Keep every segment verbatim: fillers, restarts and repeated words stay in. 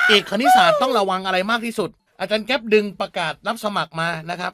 เอกคณิตศาสตร์ต้องระวังอะไรมากที่สุดอาจารย์แก๊ปดึงประกาศรับสมัครมานะครับ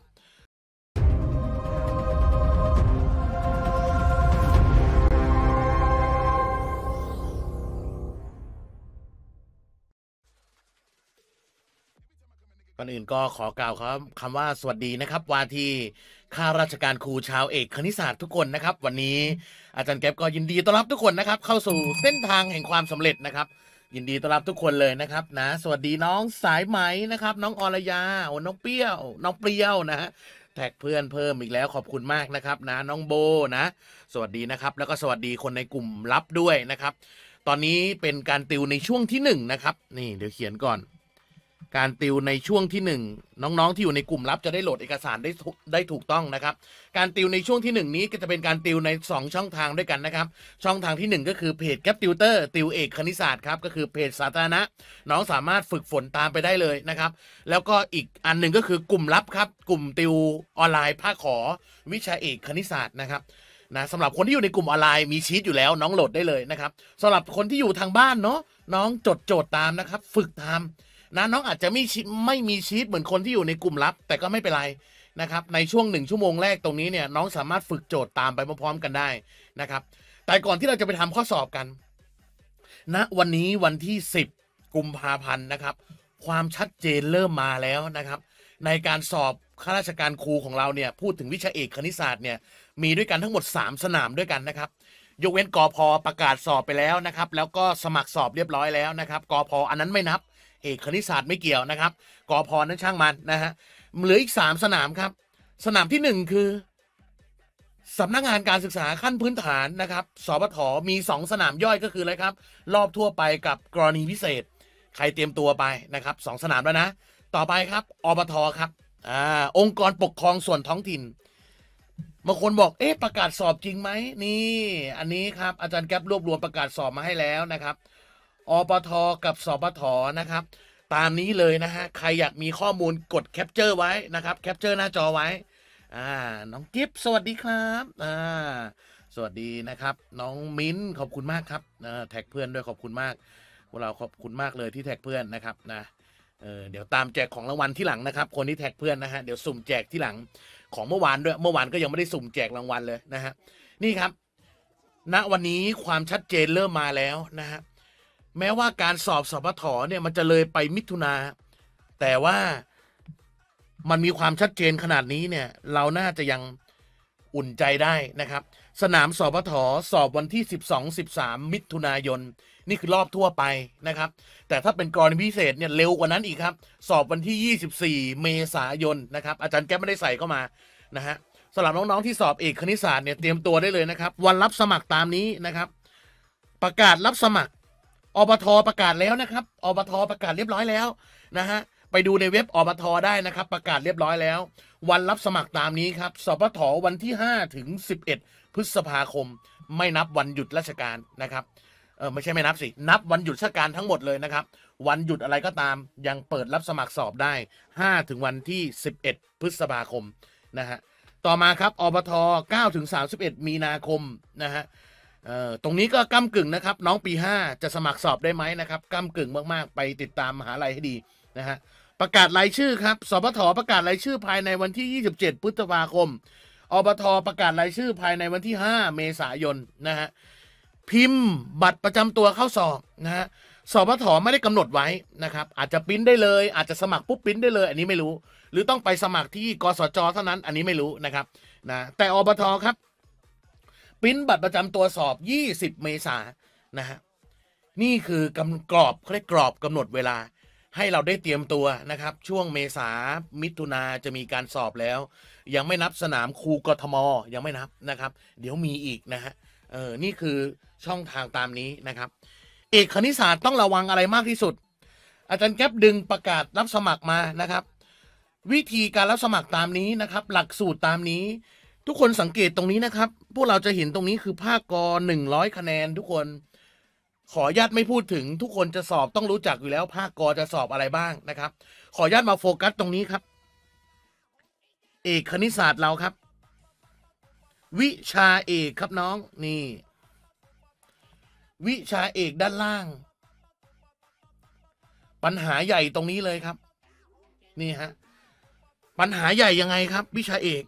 ก่อนอื่นก็ขอกล่าวครับคำว่าสวัสดีนะครับว่าที่ข้าราชการครูชาวเอกคณิตศาสตร์ทุกคนนะครับวันนี้อาจารย์แก๊ปก็ยินดีต้อนรับทุกคนนะครับเข้าสู่เส้นทางแห่งความสำเร็จนะครับยินดีต้อนรับทุกคนเลยนะครับนะสวัสดีน้องสายไหมนะครับน้องอรยาโอ้น้องเปรี้ยวน้องเปรี้ยวนะฮะแท็กเพื่อนเพิ่มอีกแล้วขอบคุณมากนะครับนะน้องโบนะสวัสดีนะครับแล้วก็สวัสดีคนในกลุ่มลับด้วยนะครับตอนนี้เป็นการติวในช่วงที่หนึ่งนะครับนี่เดี๋ยวเขียนก่อนการติวในช่วงที่หนึ่งน้องๆที่อยู่ในกลุ่มลับจะได้โหลดเอกสารได้ได้ถูกต้องนะครับการติวในช่วงที่หนึ่งนี้ก็จะเป็นการติวในสองช่องทางด้วยกันนะครับช่องทางที่หนึ่งก็คือเพจแก๊ปติวเตอร์ติวเอกคณิตศาสตร์ครับก็คือเพจสาธารณะน้องสามารถฝึกฝนตามไปได้เลยนะครับแล้วก็อีกอันหนึ่งก็คือกลุ่มลับครับกลุ่มติวออนไลน์ภาคขอวิชาเอกคณิตศาสตร์นะครับนะสำหรับคนที่อยู่ในกลุ่มออนไลน์มีชีทอยู่แล้วน้องโหลดได้เลยนะครับสำหรับคนที่อยู่ทางบ้านเนาะน้องจดโจทย์ตามนะครับฝึกตามนะน้องอาจจะไม่ไม่มีชีทเหมือนคนที่อยู่ในกลุ่มลับแต่ก็ไม่เป็นไรนะครับในช่วงหนึ่งชั่วโมงแรกตรงนี้เนี่ยน้องสามารถฝึกโจทย์ตามไปพร้อมๆกันได้นะครับแต่ก่อนที่เราจะไปทำข้อสอบกันณนะวันนี้วันที่สิบกุมภาพันธ์นะครับความชัดเจนเริ่มมาแล้วนะครับในการสอบข้าราชการครูของเราเนี่ยพูดถึงวิชาเอกคณิตศาสตร์เนี่ยมีด้วยกันทั้งหมดสามสนามด้วยกันนะครับยกเว้นกพประกาศสอบไปแล้วนะครับแล้วก็สมัครสอบเรียบร้อยแล้วนะครับกพอันนั้นไม่นับเอกคณิตศาสตร์ไม่เกี่ยวนะครับกพนั้นช่างมันนะฮะเหลืออีกสามสนามครับสนามที่หนึ่งคือสำนักงานการศึกษาขั้นพื้นฐานนะครับสปทมีสองสนามย่อยก็คืออะไรครับรอบทั่วไปกับกรณีพิเศษใครเตรียมตัวไปนะครับสองสนามแล้วนะต่อไปครับอบทครับอ่าองค์กรปกครองส่วนท้องถิ่นบางคนบอกเอ๊ะประกาศสอบจริงไหมนี่อันนี้ครับอาจารย์แก๊ปรวบรวมประกาศสอบมาให้แล้วนะครับอปทกับสปทนะครับตามนี้เลยนะฮะใครอยากมีข้อมูลกดแคปเจอร์ไว้นะครับแคปเจอร์หน้าจอไว้อ่าน้องกิฟสวัสดีครับอ่าสวัสดีนะครับน้องมิ้นขอบคุณมากครับอ่าแท็กเพื่อนด้วยขอบคุณมากพวกเราขอบคุณมากเลยที่แท็กเพื่อนนะครับนะเออเดี๋ยวตามแจกของรางวัลที่หลังนะครับคนที่แท็กเพื่อนนะฮะเดี๋ยวสุ่มแจกที่หลังของเมื่อวานด้วยเมื่อวานก็ยังไม่ได้สุ่มแจกรางวัลเลยนะฮะนี่ครับณวันนี้ความชัดเจนเริ่มมาแล้วนะฮะแม้ว่าการสอบสปทเนี่ยมันจะเลยไปมิถุนาแต่ว่ามันมีความชัดเจนขนาดนี้เนี่ยเราน่าจะยังอุ่นใจได้นะครับสนามสปทสอบวันที่สิบสอง สิบสามมิถุนายนนี่คือรอบทั่วไปนะครับแต่ถ้าเป็นกรณีพิเศษเนี่ยเร็วกว่านั้นอีกครับสอบวันที่ยี่สิบสี่เมษายนนะครับอาจารย์แก๊ปไม่ได้ใส่เข้ามานะฮะสำหรับน้องๆที่สอบเอกคณิตศาสตร์เนี่ยเตรียมตัวได้เลยนะครับวันรับสมัครตามนี้นะครับประกาศรับสมัครอบทประกาศแล้วนะครับอบทประกาศเรียบร้อยแล้วนะฮะไปดูในเว็บอบทได้นะครับประกาศเรียบร้อยแล้ววันรับสมัครตามนี้ครับสปทวันที่ห้าถึงสิบเอ็ดพฤษภาคมไม่นับวันหยุดราชการนะครับเออไม่ใช่ไม่นับสินับวันหยุดราชการทั้งหมดเลยนะครับวันหยุดอะไรก็ตามยังเปิดรับสมัครสอบได้ห้าถึงวันที่สิบเอ็ดพฤษภาคมนะฮะต่อมาครับอบทเก้าถึงสามสิบเอ็ดมีนาคมนะฮะเอ่อตรงนี้ก็ก้ำกึ่งนะครับน้องปีห้าจะสมัครสอบได้ไหมนะครับก้ำกึ่งมากๆไปติดตามมหาลัยให้ดีนะฮะประกาศรายชื่อครับสปทประกาศรายชื่อภายในวันที่ยี่สิบเจ็ดพฤษภาคมอบทประกาศรายชื่อภายในวันที่ห้าเมษายนนะฮะพิมพ์บัตรประจำตัวเข้าสอบนะฮะสปทไม่ได้กำหนดไว้นะครับอาจจะปริ้นได้เลยอาจจะสมัครปุ๊บปริ้นได้เลยอันนี้ไม่รู้หรือต้องไปสมัครที่กสจเท่านั้นอันนี้ไม่รู้นะครับนะแต่อบทครับปริ้นบัตรประจำตัวสอบยี่สิบเมษายนนะฮะนี่คือกำกรอบเขาเรียกกรอบกำหนดเวลาให้เราได้เตรียมตัวนะครับช่วงเมษามิถุนาจะมีการสอบแล้วยังไม่นับสนามครูกทมยังไม่นับนะครับเดี๋ยวมีอีกนะฮะเออนี่คือช่องทางตามนี้นะครับเอกคณิตศาสตร์ต้องระวังอะไรมากที่สุดอาจารย์แก๊ปดึงประกาศรับสมัครมานะครับวิธีการรับสมัครตามนี้นะครับหลักสูตรตามนี้ทุกคนสังเกตตรงนี้นะครับพวกเราจะเห็นตรงนี้คือภาคกหนึ่งร้อยคะแนนทุกคนขออนุญาตไม่พูดถึงทุกคนจะสอบต้องรู้จักอยู่แล้วภาคกจะสอบอะไรบ้างนะครับขออนุญาตมาโฟกัสตรงนี้ครับเอกคณิตศาสตร์เราครับวิชาเอกครับน้องนี่วิชาเอกด้านล่างปัญหาใหญ่ตรงนี้เลยครับนี่ฮะปัญหาใหญ่ยังไงครับวิชาเอก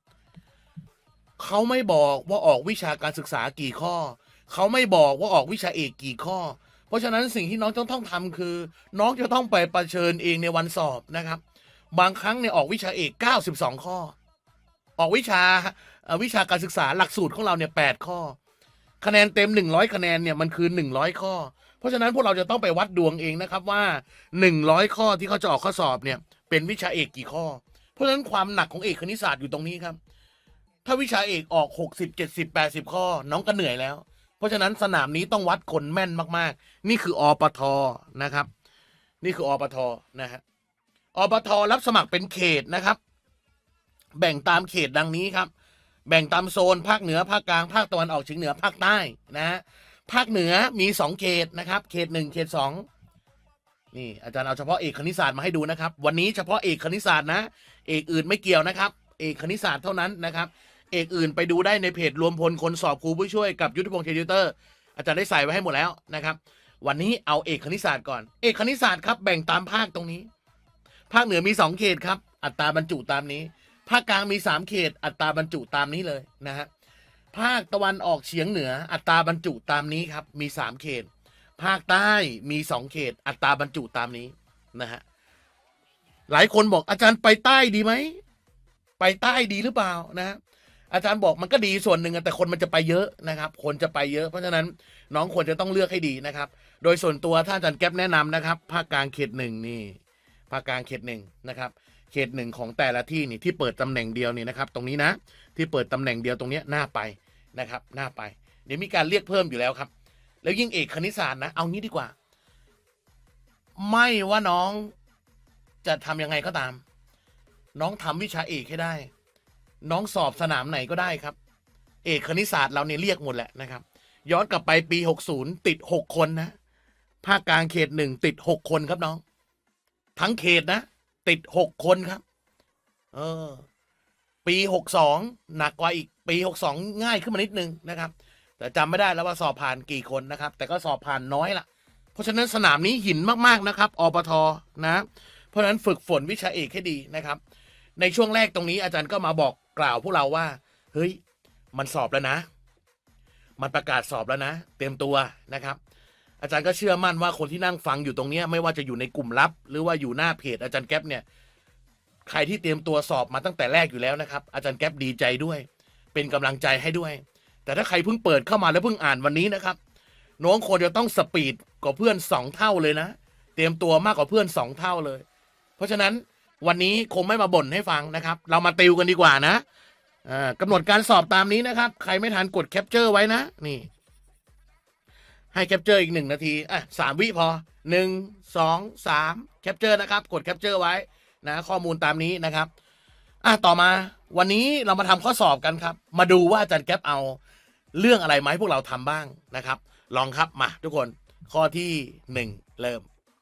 เขาไม่บอกว่าออกวิชาการศึกษากี่ข้อเขาไม่บอกว่าออกวิชาเอกกี่ข้อเพราะฉะนั้นสิ่งที่น้องจะต้องทำคือน้องจะต้องไปเผชิญเองในวันสอบนะครับบางครั้งเนี่ยออกวิชาเอกเก้าสิบสองข้อออกวิชาวิชาการศึกษาหลักสูตรของเราเนี่ยแปดข้อคะแนนเต็มหนึ่งร้อยคะแนนเนี่ยมันคือหนึ่งร้อยข้อเพราะฉะนั้นพวกเราจะต้องไปวัดดวงเองนะครับว่าหนึ่งร้อยข้อที่เขาจะออกข้อสอบเนี่ยเป็นวิชาเอกกี่ข้อเพราะฉะนั้นความหนักของเอกคณิตศาสตร์อยู่ตรงนี้ครับถ้าวิชาเอกออกหกสิบ เจ็ดสิบ แปดสิบข้อน้องก็เหนื่อยแล้วเพราะฉะนั้นสนามนี้ต้องวัดคนแม่นมากๆนี่คืออปทนะครับนี่คืออปทนะฮะอปทรับสมัครเป็นเขตนะครับแบ่งตามเขตดังนี้ครับแบ่งตามโซนภาคเหนือภาคกลางภาคตะวันออกเฉียงเหนือภาคใต้นะฮะภาคเหนือมีสองเขตนะครับเขตหนึ่งเขตสองนี่อาจารย์เอาเฉพาะเอกคณิตศาสตร์มาให้ดูนะครับวันนี้เฉพาะเอกคณิตศาสตร์นะเอกอื่นไม่เกี่ยวนะครับเอกคณิตศาสตร์เท่านั้นนะครับเอกอื่นไปดูได้ในเพจรวมพลคนสอบครูผู้ช่วยกับยุทธพงศ์เทติวเตอร์อาจารย์ได้ใส่ไว้ให้หมดแล้วนะครับวันนี้เอาเอกคณิตศาสตร์ก่อนเอกคณิตศาสตร์ครับแบ่งตามภาคตรงนี้ภาคเหนือมีสองเขตครับอัตราบรรจุตามนี้ภาคกลางมีสามเขตอัตราบรรจุตามนี้เลยนะฮะภาคตะวันออกเฉียงเหนืออัตราบรรจุตามนี้ครับมีสามเขตภาคใต้มีสองเขตอัตราบรรจุตามนี้นะฮะหลายคนบอกอาจารย์ไปใต้ดีไหมไปใต้ดีหรือเปล่านะอาจารย์บอกมันก็ดีส่วนหนึ่งแต่คนมันจะไปเยอะนะครับคนจะไปเยอะเพราะฉะนั้นน้องควรจะต้องเลือกให้ดีนะครับโดยส่วนตัวถ้าอาจารย์แก๊ปแนะนำนะครับภาคกลางเขตหนึ่งนี่ภาคกลางเขตหนึ่งนะครับเขตหนึ่งของแต่ละที่นี่ที่เปิดตำแหน่งเดียวนี่นะครับตรงนี้นะที่เปิดตำแหน่งเดียวตรงนี้หน้าไปนะครับหน้าไปเดี๋ยวมีการเรียกเพิ่มอยู่แล้วครับแล้วยิ่งเอกคณิตศาสตร์นะเอางี้ดีกว่าไม่ว่าน้องจะทำยังไงก็ตามน้องทำวิชาเอกให้ได้น้องสอบสนามไหนก็ได้ครับเอกคณิตศาสตร์เราเนี่ยเรียกหมดแหละนะครับย้อนกลับไปปีหกสิบติดหกคนนะภาคกลางเขตหนึ่งติดหกคนครับน้องทั้งเขตนะติดหกคนครับเออปีหกสองหนักกว่าอีกปีหกสองง่ายขึ้นมานิดนึงนะครับแต่จำไม่ได้แล้วว่าสอบผ่านกี่คนนะครับแต่ก็สอบผ่านน้อยละเพราะฉะนั้นสนามนี้หินมากๆนะครับอปทนะเพราะฉะนั้นฝึกฝนวิชาเอกให้ดีนะครับในช่วงแรกตรงนี้อาจารย์ก็มาบอกกล่าวพวกเราว่าเฮ้ยมันสอบแล้วนะมันประกาศสอบแล้วนะเตรียมตัวนะครับอาจารย์ก็เชื่อมั่นว่าคนที่นั่งฟังอยู่ตรงนี้ไม่ว่าจะอยู่ในกลุ่มลับหรือว่าอยู่หน้าเพจอาจารย์แก๊ปเนี่ยใครที่เตรียมตัวสอบมาตั้งแต่แรกอยู่แล้วนะครับอาจารย์แก๊ปดีใจด้วยเป็นกำลังใจให้ด้วยแต่ถ้าใครเพิ่งเปิดเข้ามาแล้วเพิ่งอ่านวันนี้นะครับน้องควรจะต้องสปีดกว่าเพื่อนสองเท่าเลยนะเตรียมตัวมากกว่าเพื่อนสองเท่าเลยเพราะฉะนั้นวันนี้คงไม่มาบ่นให้ฟังนะครับเรามาติวกันดีกว่านะกำหนดการสอบตามนี้นะครับใครไม่ทันกดแคปเจอร์ไว้นะนี่ให้แคปเจอร์อีกหนึ่งนาทีอ่ะสามวิพอหนึ่งสองสามแคปเจอร์นะครับกดแคปเจอร์ไว้นะข้อมูลตามนี้นะครับอ่ะต่อมาวันนี้เรามาทำข้อสอบกันครับมาดูว่าอาจารย์แก๊ปเอาเรื่องอะไรมาให้พวกเราทำบ้างนะครับลองครับมาทุกคนข้อที่หนึ่งเริ่ม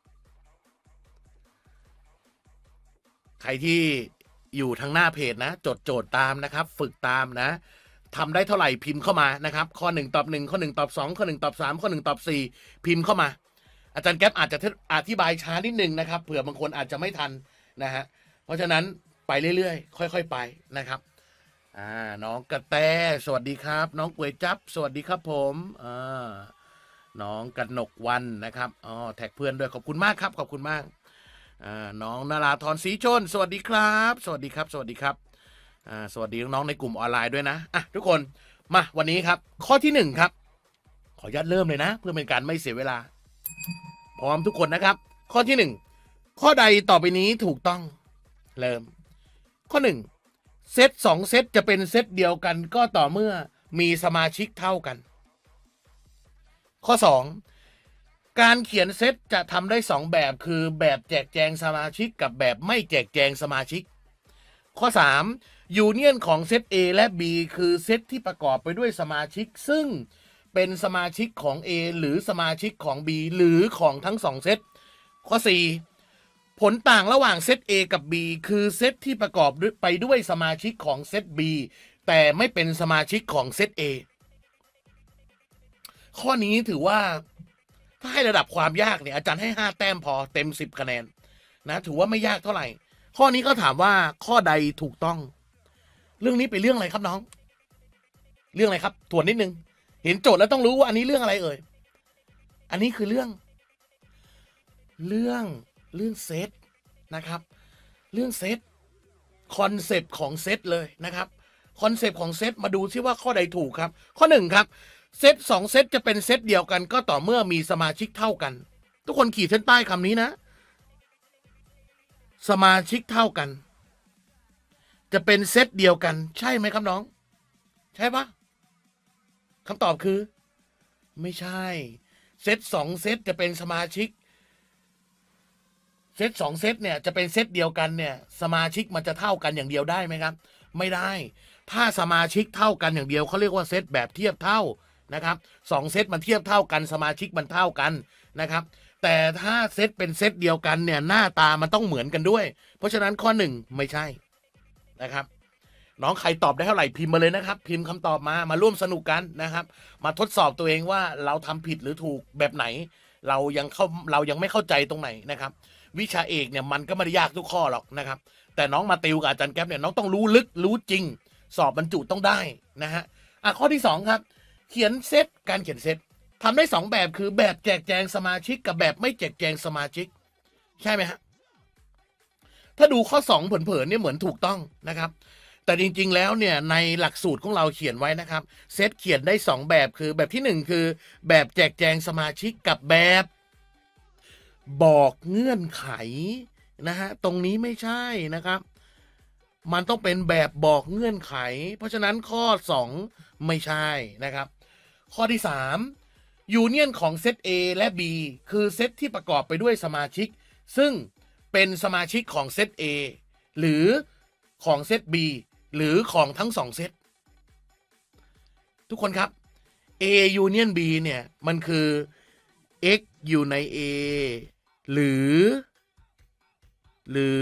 ใครที่อยู่ทางหน้าเพจนะจดโจทย์ตามนะครับฝึกตามนะทำได้เท่าไหร่พิมพ์เข้ามานะครับข้อหนึ่งตอบหนึ่งข้อหนึ่งตอบสองข้อหนึ่งตอบสามข้อหนึ่งตอบสี่พิมพ์เข้ามาอาจารย์แก๊ปอาจจะอธิบายช้านิดนึงนะครับเผื่อบางคนอาจจะไม่ทันนะฮะเพราะฉะนั้นไปเรื่อยๆค่อยๆไปนะครับอ่าน้องกระแตสวัสดีครับน้องก๋วยจับสวัสดีครับผมอ่าน้องกนกวันนะครับอ๋อแท็กเพื่อนด้วยขอบคุณมากครับขอบคุณมากอ่าน้องนาราธรศรีชนสวัสดีครับสวัสดีครับสวัสดีครับอ่าสวัสดีน้องๆในกลุ่มออนไลน์ด้วยนะอ่ะทุกคนมาวันนี้ครับข้อที่หนึ่งครับขออนุญาตเริ่มเลยนะเพื่อเป็นการไม่เสียเวลาพร้อมทุกคนนะครับข้อที่หนึ่งข้อใดต่อไปนี้ถูกต้องเริ่มข้อหนึ่งเซตสองเซตจะเป็นเซตเดียวกันก็ต่อเมื่อมีสมาชิกเท่ากันข้อสองการเขียนเซตจะทำได้สองแบบคือแบบแจกแจงสมาชิกกับแบบไม่แจกแจงสมาชิกข้อสามยูเนียนของเซต A และ B คือเซตที่ประกอบไปด้วยสมาชิกซึ่งเป็นสมาชิกของ A หรือสมาชิกของ B หรือของทั้งสองเซตข้อสี่ผลต่างระหว่างเซต A กับ B คือเซตที่ประกอบไปด้วยสมาชิกของเซต B แต่ไม่เป็นสมาชิกของเซต A ข้อนี้ถือว่าถ้าให้ระดับความยากเนี่ยอาจารย์ให้ห้าแต้มพอเต็มสิบคะแนนนะถือว่าไม่ยากเท่าไหร่ข้อนี้ก็ถามว่าข้อใดถูกต้องเรื่องนี้เป็นเรื่องอะไรครับน้องเรื่องอะไรครับทวนนิดนึงเห็นโจทย์แล้วต้องรู้ว่าอันนี้เรื่องอะไรเอ่ยอันนี้คือเรื่องเรื่องเรื่องเซตนะครับเรื่องเซตคอนเซปต์ของเซตเลยนะครับคอนเซปต์ของเซตมาดูซิว่าข้อใดถูกครับข้อหนึ่งครับเซตสองเซตจะเป็นเซตเดียวกันก็ต่อเมื่อมีสมาชิกเท่ากันทุกคนขีดเส้นใต้คำนี้นะสมาชิกเท่ากันจะเป็นเซตเดียวกันใช่ไหมครับน้องใช่ปะคำตอบคือไม่ใช่เซตสองเซตจะเป็นสมาชิกเซตสองเซตเนี่ยจะเป็นเซตเดียวกันเนี่ยสมาชิกมันจะเท่ากันอย่างเดียวได้ไหมครับไม่ได้ถ้าสมาชิกเท่ากันอย่างเดียวเขาเรียกว่าเซตแบบเทียบเท่านะครับสองเซตมันเทียบเท่ากันสมาชิกมันเท่ากันนะครับแต่ถ้าเซตเป็นเซตเดียวกันเนี่ยหน้าตามันต้องเหมือนกันด้วยเพราะฉะนั้นข้อหนึ่งไม่ใช่นะครับน้องใครตอบได้เท่าไหร่พิมพ์มาเลยนะครับพิมพ์คำตอบมามาร่วมสนุกกันนะครับมาทดสอบตัวเองว่าเราทำผิดหรือถูกแบบไหนเรายังเข้าเรายังไม่เข้าใจตรงไหนนะครับวิชาเอกเนี่ยมันก็ไม่ได้ยากทุกข้อหรอกนะครับแต่น้องมาติวกับอาจารย์แก๊ปเนี่ยน้องต้องรู้ลึกรู้จริงสอบบรรจุต้องได้นะฮะอ่ะข้อที่สองครับเขียนเซตการเขียนเซตทำได้สองแบบคือแบบแจกแจงสมาชิกกับแบบไม่แจกแจงสมาชิกใช่ไหมฮะถ้าดูข้อสองเผินๆเนี่ยเหมือนถูกต้องนะครับแต่จริงๆแล้วเนี่ยในหลักสูตรของเราเขียนไว้นะครับเซตเขียนได้สองแบบคือแบบที่หนึ่งคือแบบแจกแจงสมาชิกกับแบบบอกเงื่อนไขนะฮะตรงนี้ไม่ใช่นะครับมันต้องเป็นแบบบอกเงื่อนไขเพราะฉะนั้นข้อสองไม่ใช่นะครับข้อที่สามยูเนียนของเซต A และ B คือเซตที่ประกอบไปด้วยสมาชิกซึ่งเป็นสมาชิกของเซต A หรือของเซต B หรือของทั้งสองเซตทุกคนครับ A union B เนี่ยมันคือ x อยู่ใน A หรือหรือ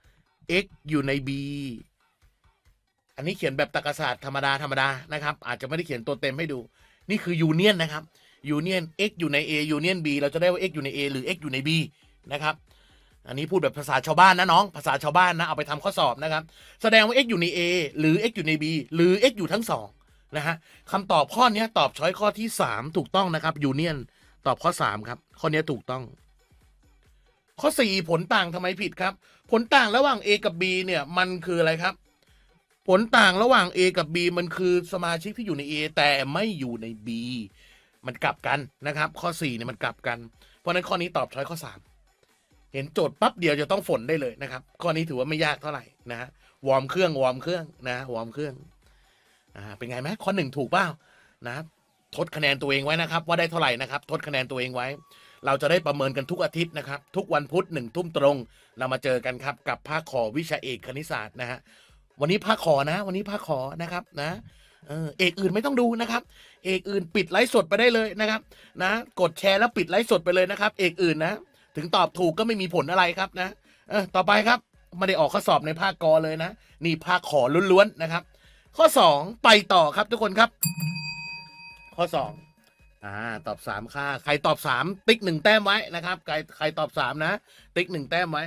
x อยู่ใน B อันนี้เขียนแบบตรรกศาสตร์ธรรมดาธรรมดานะครับอาจจะไม่ได้เขียนตัวเต็มให้ดูนี่คือยูเนียนนะครับยูเนียน x อยู่ใน A ยูเนียน B เราจะได้ว่า x อยู่ใน A หรือ x อยู่ใน B นะครับอันนี้พูดแบบภาษาชาวบ้านนะน้องภาษาชาวบ้านนะเอาไปทำข้อสอบนะครับแสดงว่า x อยู่ใน A หรือ x อยู่ใน B หรือ x อยู่ทั้งสองนะฮะคำตอบข้อนี้ตอบช้อยข้อที่สามถูกต้องนะครับยูเนียนตอบข้อสามครับข้อนี้ถูกต้องข้อสี่ผลต่างทำไมผิดครับผลต่างระหว่าง A กับ B เนี่ยมันคืออะไรครับผลต่างระหว่าง A กับ B มันคือสมาชิกที่อยู่ใน A แต่ไม่อยู่ใน B มันกลับกันนะครับข้อสี่เนี่ยมันกลับกันเพราะนั้นข้อนี้ตอบช้อยข้อสามเห็นโจทย์ปั๊บเดียวจะต้องฝนได้เลยนะครับข้อนี้ถือว่าไม่ยากเท่าไหร่นะฮะวอร์มเครื่องวอร์มเครื่องนะวอร์มเครื่องอ่าเป็นไงไหมข้อหนึ่งถูกเปล่านะทดคะแนนตัวเองไว้นะครับว่าได้เท่าไหร่นะครับทดคะแนนตัวเองไว้เราจะได้ประเมินกันทุกอาทิตย์นะครับทุกวันพุธหนึ่งทุ่มตรงเรามาเจอกันครับกับภาคขอวิชาเอกคณิตศาสตร์นะฮะวันนี้ภาคขอนะวันนี้ภาคขอนะครับนะเออเอกอื่นไม่ต้องดูนะครับเอกอื่นปิดไลฟ์สดไปได้เลยนะครับนะกดแชร์แล้วปิดไลฟ์สดไปเลยนะครับเอกอื่นนะถึงตอบถูกก็ไม่มีผลอะไรครับนะเออต่อไปครับไม่ได้ออกข้อสอบในภาคกอเลยนะนี่ภาคขอล้วนๆนะครับข้อสองไปต่อครับทุกคนครับข้อสองอ่าตอบสามค่ะใครตอบสามติ๊กหนึ่งแต้มไว้นะครับใครใครตอบสามนะติ๊กหนึ่งแต้มไว้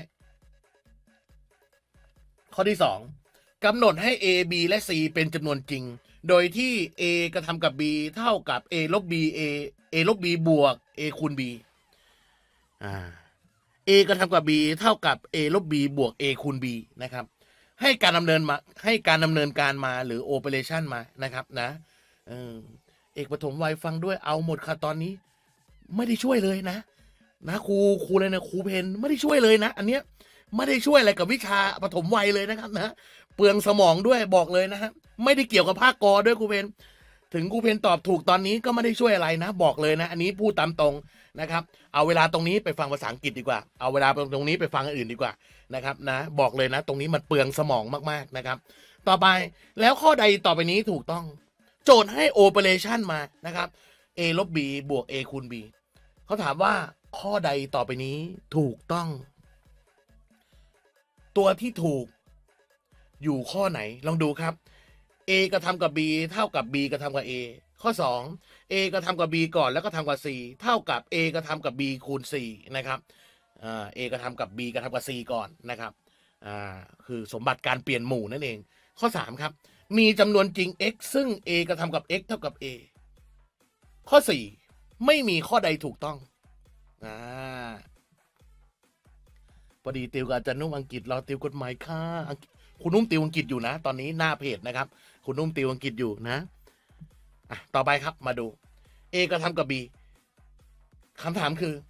ข้อที่สองกำหนดให้ A B และ C เป็นจำนวนจริงโดยที่ A กระทำกับ B เท่ากับ A ลบ B A A ลบ B บวก A คูณ B อ่า A กระทำกับ B เท่ากับ A ลบ B บวก A คูณ B นะครับให้การดำเนินมาให้การดำเนินการมาหรือ operation มานะครับนะเออเอกปฐมวัยฟังด้วยเอาหมดค่ะตอนนี้ไม่ได้ช่วยเลยนะนะครูครูเลยนะครูเพนไม่ได้ช่วยเลยนะอันเนี้ยไม่ได้ช่วยอะไรกับวิชาปฐมวัยเลยนะครับนะเปลืองสมองด้วยบอกเลยนะฮะไม่ได้เกี่ยวกับภาคกอด้วยครูเพนถึงครูเพนตอบถูกตอนนี้ก็ไม่ได้ช่วยอะไรนะบอกเลยนะอันนี้พูดตามตรงนะครับเอาเวลาตรงนี้ไปฟังภาษาอังกฤษดีกว่าเอาเวลาตรงนี้ไปฟังอื่นดีกว่านะครับนะบอกเลยนะตรงนี้มันเปลืองสมองมากๆนะครับต่อไปแล้วข้อใดต่อไปนี้ถูกต้องโจทย์ให้ operation มานะครับ a ลบ b บวก a คูณ b เขาถามว่าข้อใดต่อไปนี้ถูกต้องตัวที่ถูกอยู่ข้อไหนลองดูครับ A กระทำกับ B เท่ากับ B กระทำกับ A ข้อสอง a กระทำกับ b ก่อนแล้วก็ทำกับ c เท่ากับ a กระทำกับ b คูณ c นะครับอ่า a กระทำกับ b กระทำกับ c ก่อนนะครับอ่าคือสมบัติการเปลี่ยนหมู่นั่นเองข้อสามครับมีจำนวนจริง x ซึ่ง a กระทำกับ x เท่ากับ a ข้อสี่ไม่มีข้อใดถูกต้องอ่าพอดีติวกับอาจารย์นุ่มอังกฤษเราติวกฎหมายค่ะคุณนุ่มติวอังกฤษอยู่นะตอนนี้หน้าเพจนะครับคุณนุ่มติวอังกฤษอยู่นะอ่ะต่อไปครับมาดู a กระทำกับ b คำถามคือ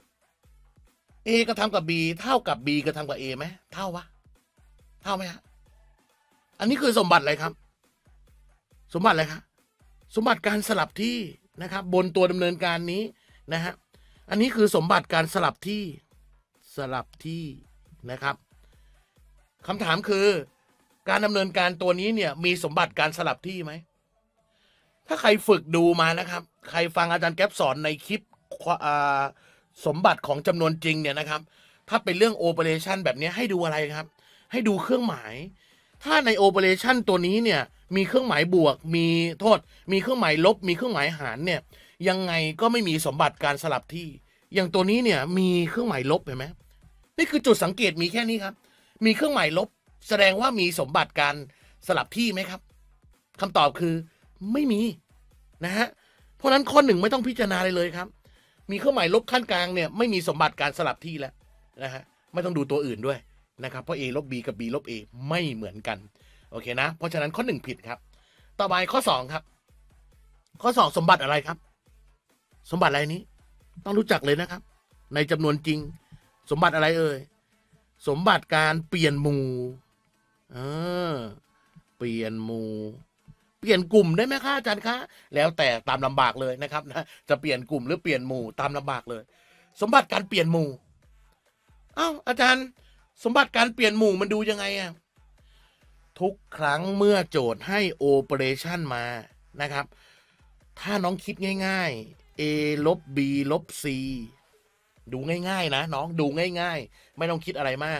a กระทำกับ b เท่ากับ b กระทำกับ a ไหมเท่าวะเท่าไหมฮะอันนี้คือสมบัติอะไรครับสมบัติอะไรครับสมบัติการสลับที่นะครับบนตัวดำเนินการนี้นะฮะอันนี้คือสมบัติการสลับที่สลับที่นะครับคำถามคือการดำเนินการตัวนี้เนี่ยมีสมบัติการสลับที่ไหมถ้าใครฝึกดูมานะครับใครฟังอาจารย์แก๊ปสอนในคลิปสมบัติของจำนวนจริงเนี่ยนะครับถ้าเป็นเรื่องโอเปอเรชันแบบนี้ให้ดูอะไรครับให้ดูเครื่องหมายถ้าในโอเปอเรชันตัวนี้เนี่ยมีเครื่องหมายบวกมีโทษมีเครื่องหมายลบมีเครื่องหมายหารเนี่ยยังไงก็ไม่มีสมบัติการสลับที่อย่างตัวนี้เนี่ยมีเครื่องหมายลบเห็นไหมนี่คือจุดสังเกตมีแค่นี้ครับมีเครื่องหมายลบแสดงว่ามีสมบัติการสลับที่ไหมครับคำตอบคือไม่มีนะฮะเพราะนั้นข้อหนึ่งไม่ต้องพิจารณาเลยเลยครับมีเครื่องหมายลบขั้นกลางเนี่ยไม่มีสมบัติการสลับที่แล้วนะฮะไม่ต้องดูตัวอื่นด้วยนะครับเพราะ a ลบ b กับ b ลบ a ไม่เหมือนกันโอเคนะเพราะฉะนั้นข้อหนึ่งผิดครับต่อไปข้อสองครับข้อสองสมบัติอะไรครับสมบัติอะไรนี้ต้องรู้จักเลยนะครับในจำนวนจริงสมบัติอะไรเอ่ยสมบัติการเปลี่ยนหมู่เออเปลี่ยนหมู่เปลี่ยนกลุ่มได้ไหมคะอาจารย์คะแล้วแต่ตามลำบากเลยนะครับนะจะเปลี่ยนกลุ่มหรือเปลี่ยนหมู่ตามลำบากเลยสมบัติการเปลี่ยนหมู่อ้าวอาจารย์สมบัติการเปลี่ยนหมู่มันดูยังไงอะทุกครั้งเมื่อโจทย์ให้โอเปอเรชันมานะครับถ้าน้องคิดง่ายๆ a ลบ b ลบ c ดูง่ายๆนะน้องดูง่ายๆไม่ต้องคิดอะไรมาก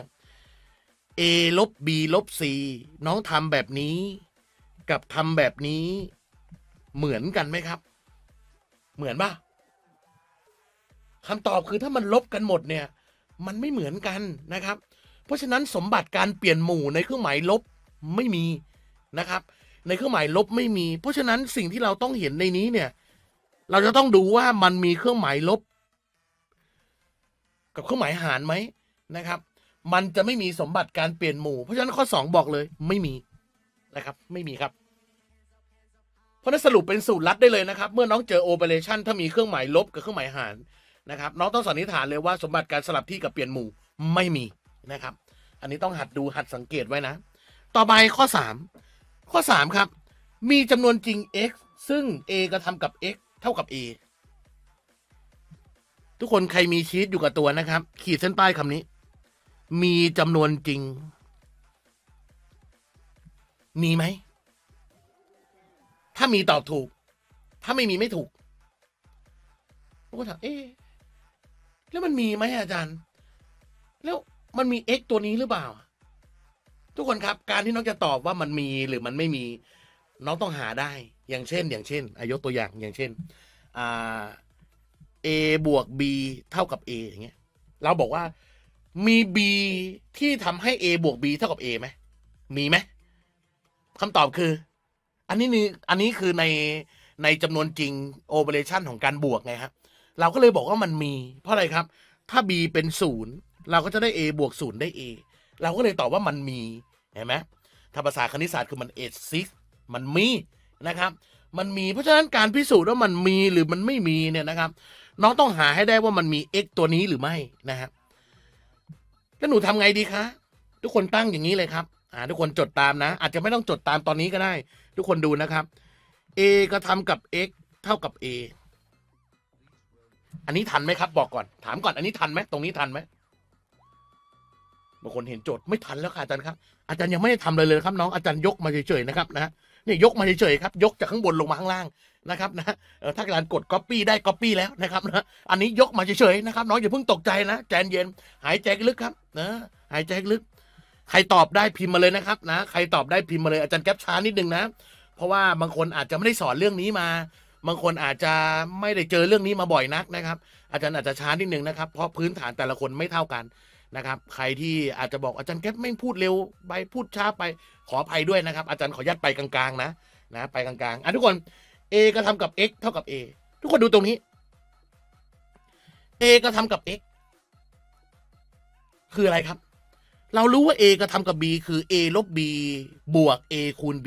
a ลบ b ลบ c น้องทำแบบนี้กับทำแบบนี้เหมือนกันไหมครับเหมือนป่ะคำตอบคือถ้ามันลบกันหมดเนี่ยมันไม่เหมือนกันนะครับเพราะฉะนั้นสมบัติการเปลี่ยนหมู่ในเครื่องหมายลบไม่มีนะครับในเครื่องหมายลบไม่มีเพราะฉะนั้นสิ่งที่เราต้องเห็นในนี้เนี่ยเราจะต้องดูว่ามันมีเครื่องหมายลบกับเครื่องหมายหารไหมนะครับมันจะไม่มีสมบัติการเปลี่ยนหมู่เพราะฉะนั้นข้อสองบอกเลยไม่มีนะครับไม่มีครับเพราะนั้นสรุปเป็นสูตรลัดได้เลยนะครับเมื่อน้องเจอโอเปอเรชันถ้ามีเครื่องหมายลบกับเครื่องหมายหารนะครับน้องต้องสันนิษฐานเลยว่าสมบัติการสลับที่กับเปลี่ยนหมู่ไม่มีนะครับอันนี้ต้องหัดดูหัดสังเกตไว้นะต่อไปข้อสามข้อสามครับมีจำนวนจริง x ซึ่ง a กระทำกับ x เท่ากับ a ทุกคนใครมีชีทอยู่กับตัวนะครับขีดเส้นใต้คำนี้มีจำนวนจริงมีไหมถ้ามีตอบถูกถ้าไม่มีไม่ถูกผมก็ถามเอ๊ะแล้วมันมีไหมอาจารย์แล้วมันมี x ตัวนี้หรือเปล่าทุกคนครับการที่น้องจะตอบว่ามันมีหรือมันไม่มีน้องต้องหาได้อย่างเช่นอย่างเช่นอายกตัวอย่างอย่างเช่นอ่า a บวก b เท่ากับ a อย่างเงี้ยเราบอกว่ามี b ที่ทำให้ a บวก b เท่ากับ a ไหมมีไหมคำตอบคืออันนี้นี่อันนี้คือในในจำนวนจริงโอเปอเรชันของการบวกไงครับเราก็เลยบอกว่ามันมีเพราะอะไรครับถ้า b เป็นศูนย์เราก็จะได้ a บวกศูนย์ได้ a เราก็เลยตอบว่ามันมีเห็นไหมถ้าภาษาคณิตศาสตร์คือมัน exist มันมีนะครับมันมีเพราะฉะนั้นการพิสูจน์ว่ามันมีหรือมันไม่มีเนี่ยนะครับน้องต้องหาให้ได้ว่ามันมี x ตัวนี้หรือไม่นะครับแล้วหนูทำไงดีคะทุกคนตั้งอย่างนี้เลยครับอ่าทุกคนจดตามนะอาจจะไม่ต้องจดตามตอนนี้ก็ได้ทุกคนดูนะครับ a กระทำกับ x เท่ากับ a อันนี้ทันไหมครับบอกก่อนถามก่อนอันนี้ทันไหมตรงนี้ทันไหมบางคนเห็นโจทย์ไม่ทันแล้วค่ะอาจารย์ครับอาจารย์ยังไม่ได้ทำเลยเลยครับน้องอาจารย์ยกมาเฉยๆนะครับนะนี่ยกมาเฉยๆครับยกจากข้างบนลงมาข้างล่างนะครับนะถ้าการกด copy ได้ copy แล้วนะครับนะอันนี้ยกมาเฉยๆนะครับน้องอย่าเพิ่งตกใจนะใจเย็นหายใจลึกครับนะหายใจลึกใครตอบได้พิมพ์มาเลยนะครับนะใครตอบได้พิมพ์มาเลยอาจารย์แก๊ปช้านิดนึงนะเพราะว่าบางคนอาจจะไม่ได้สอนเรื่องนี้มาบางคนอาจจะไม่ได้เจอเรื่องนี้มาบ่อยนักนะครับอาจารย์อาจจะช้านิดนึงนะครับเพราะพื้นฐานแต่ละคนไม่เท่ากันนะครับใครที่อาจจะบอกอาจารย์แก๊ปไม่พูดเร็วไปพูดช้าไปขออภัยด้วยนะครับอาจารย์ขอยัดไปกลางๆนะนะไปกลางๆอ่ะทุกคน a กระทำกับ x เท่ากับ a ทุกคนดูตรงนี้ a กระทำกับ x คืออะไรครับเรารู้ว่า a กระทำกับ b คือ a ลบ b บวก a คูณ b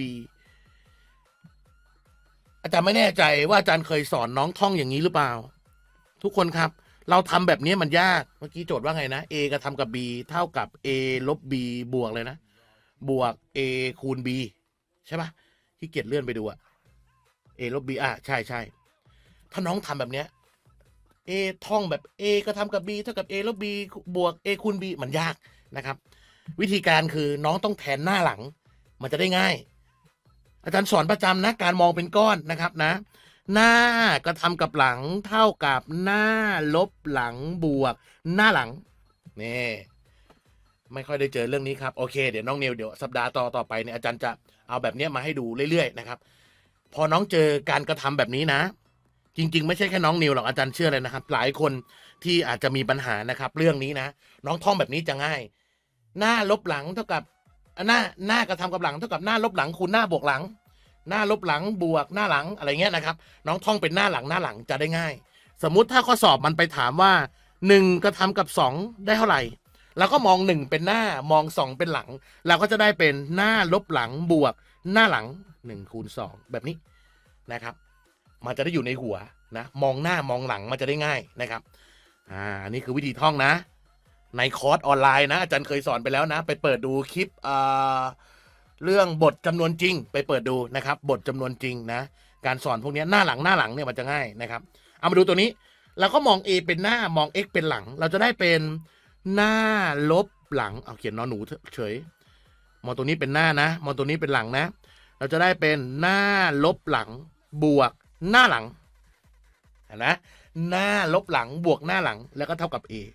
อาจารย์ไม่แน่ใจว่าอาจารย์เคยสอนน้องท่องอย่างนี้หรือเปล่าทุกคนครับเราทำแบบนี้มันยากเมื่อกี้โจทย์ว่าไงนะ a กระทำกับ b เท่ากับ a ลบ b บวกเลยนะบวก a คูณ b ใช่ปะที่เกียจเลื่อนไปดูอะ a ลบ b อ่ะใช่ใช่ถ้าน้องทำแบบเนี้ย a ท่องแบบ a กระทำกับ b เท่ากับ a ลบ b บวก a คูณ b มันยากนะครับวิธีการคือน้องต้องแทนหน้าหลังมันจะได้ง่ายอาจารย์สอนประจำนะการมองเป็นก้อนนะครับนะหน้ากระทำกับหลังเท่ากับหน้าลบหลังบวกหน้าหลังนี่ไม่ค่อยได้เจอเรื่องนี้ครับโอเคเดี๋ยวน้องนิวเดี๋ยวสัปดาห์ต่อต่อไปเนี่ยอาจารย์จะเอาแบบนี้มาให้ดูเรื่อยๆนะครับพอน้องเจอการกระทำแบบนี้นะจริงๆไม่ใช่แค่น้องนิวหรอกอาจารย์เชื่อเลยนะครับหลายคนที่อาจจะมีปัญหานะครับเรื่องนี้นะน้องท่องแบบนี้จะง่ายหน้าลบหลังเท่ากับหน้าหน้ากระทำกับหลังเท่ากับหน้าลบหลังคูณหน้าบวกหลังหน้าลบหลังบวกหน้าหลังอะไรเงี้ยนะครับน้องท่องเป็นหน้าหลังหน้าหลังจะได้ง่ายสมมุติถ้าข้อสอบมันไปถามว่าหนึ่งกระทำกับสองได้เท่าไหร่เราก็มองหนึ่งเป็นหน้ามองสองเป็นหลังเราก็จะได้เป็นหน้าลบหลังบวกหน้าหลังหนึ่งคูณสองแบบนี้นะครับมันจะได้อยู่ในหัวนะมองหน้ามองหลังมันจะได้ง่ายนะครับอ่านี่คือวิธีท่องนะในคอร์สออนไลน์นะอาจารย์เคยสอนไปแล้วนะไปเปิดดูคลิปอ่าเรื่องบทจำนวนจริงไปเปิดดูนะครับบทจำนวนจริงนะการสอนพวกนี้หน้าหลังหน้าหลังเนี่ยมันจะง่ายนะครับเอามาดูตัวนี้เราก็มอง a เป็นหน้ามอง x เป็นหลังเราจะได้เป็นหน้าลบหลังเอาเขียนนอนหนูเฉยมองตัวนี้เป็นหน้านะมองตัวนี้เป็นหลังนะเราจะได้เป็นหน้าลบหลังบวกหน้าหลังนะหน้าลบหลังบวกหน้าหลังแล้วก็เท่ากับ a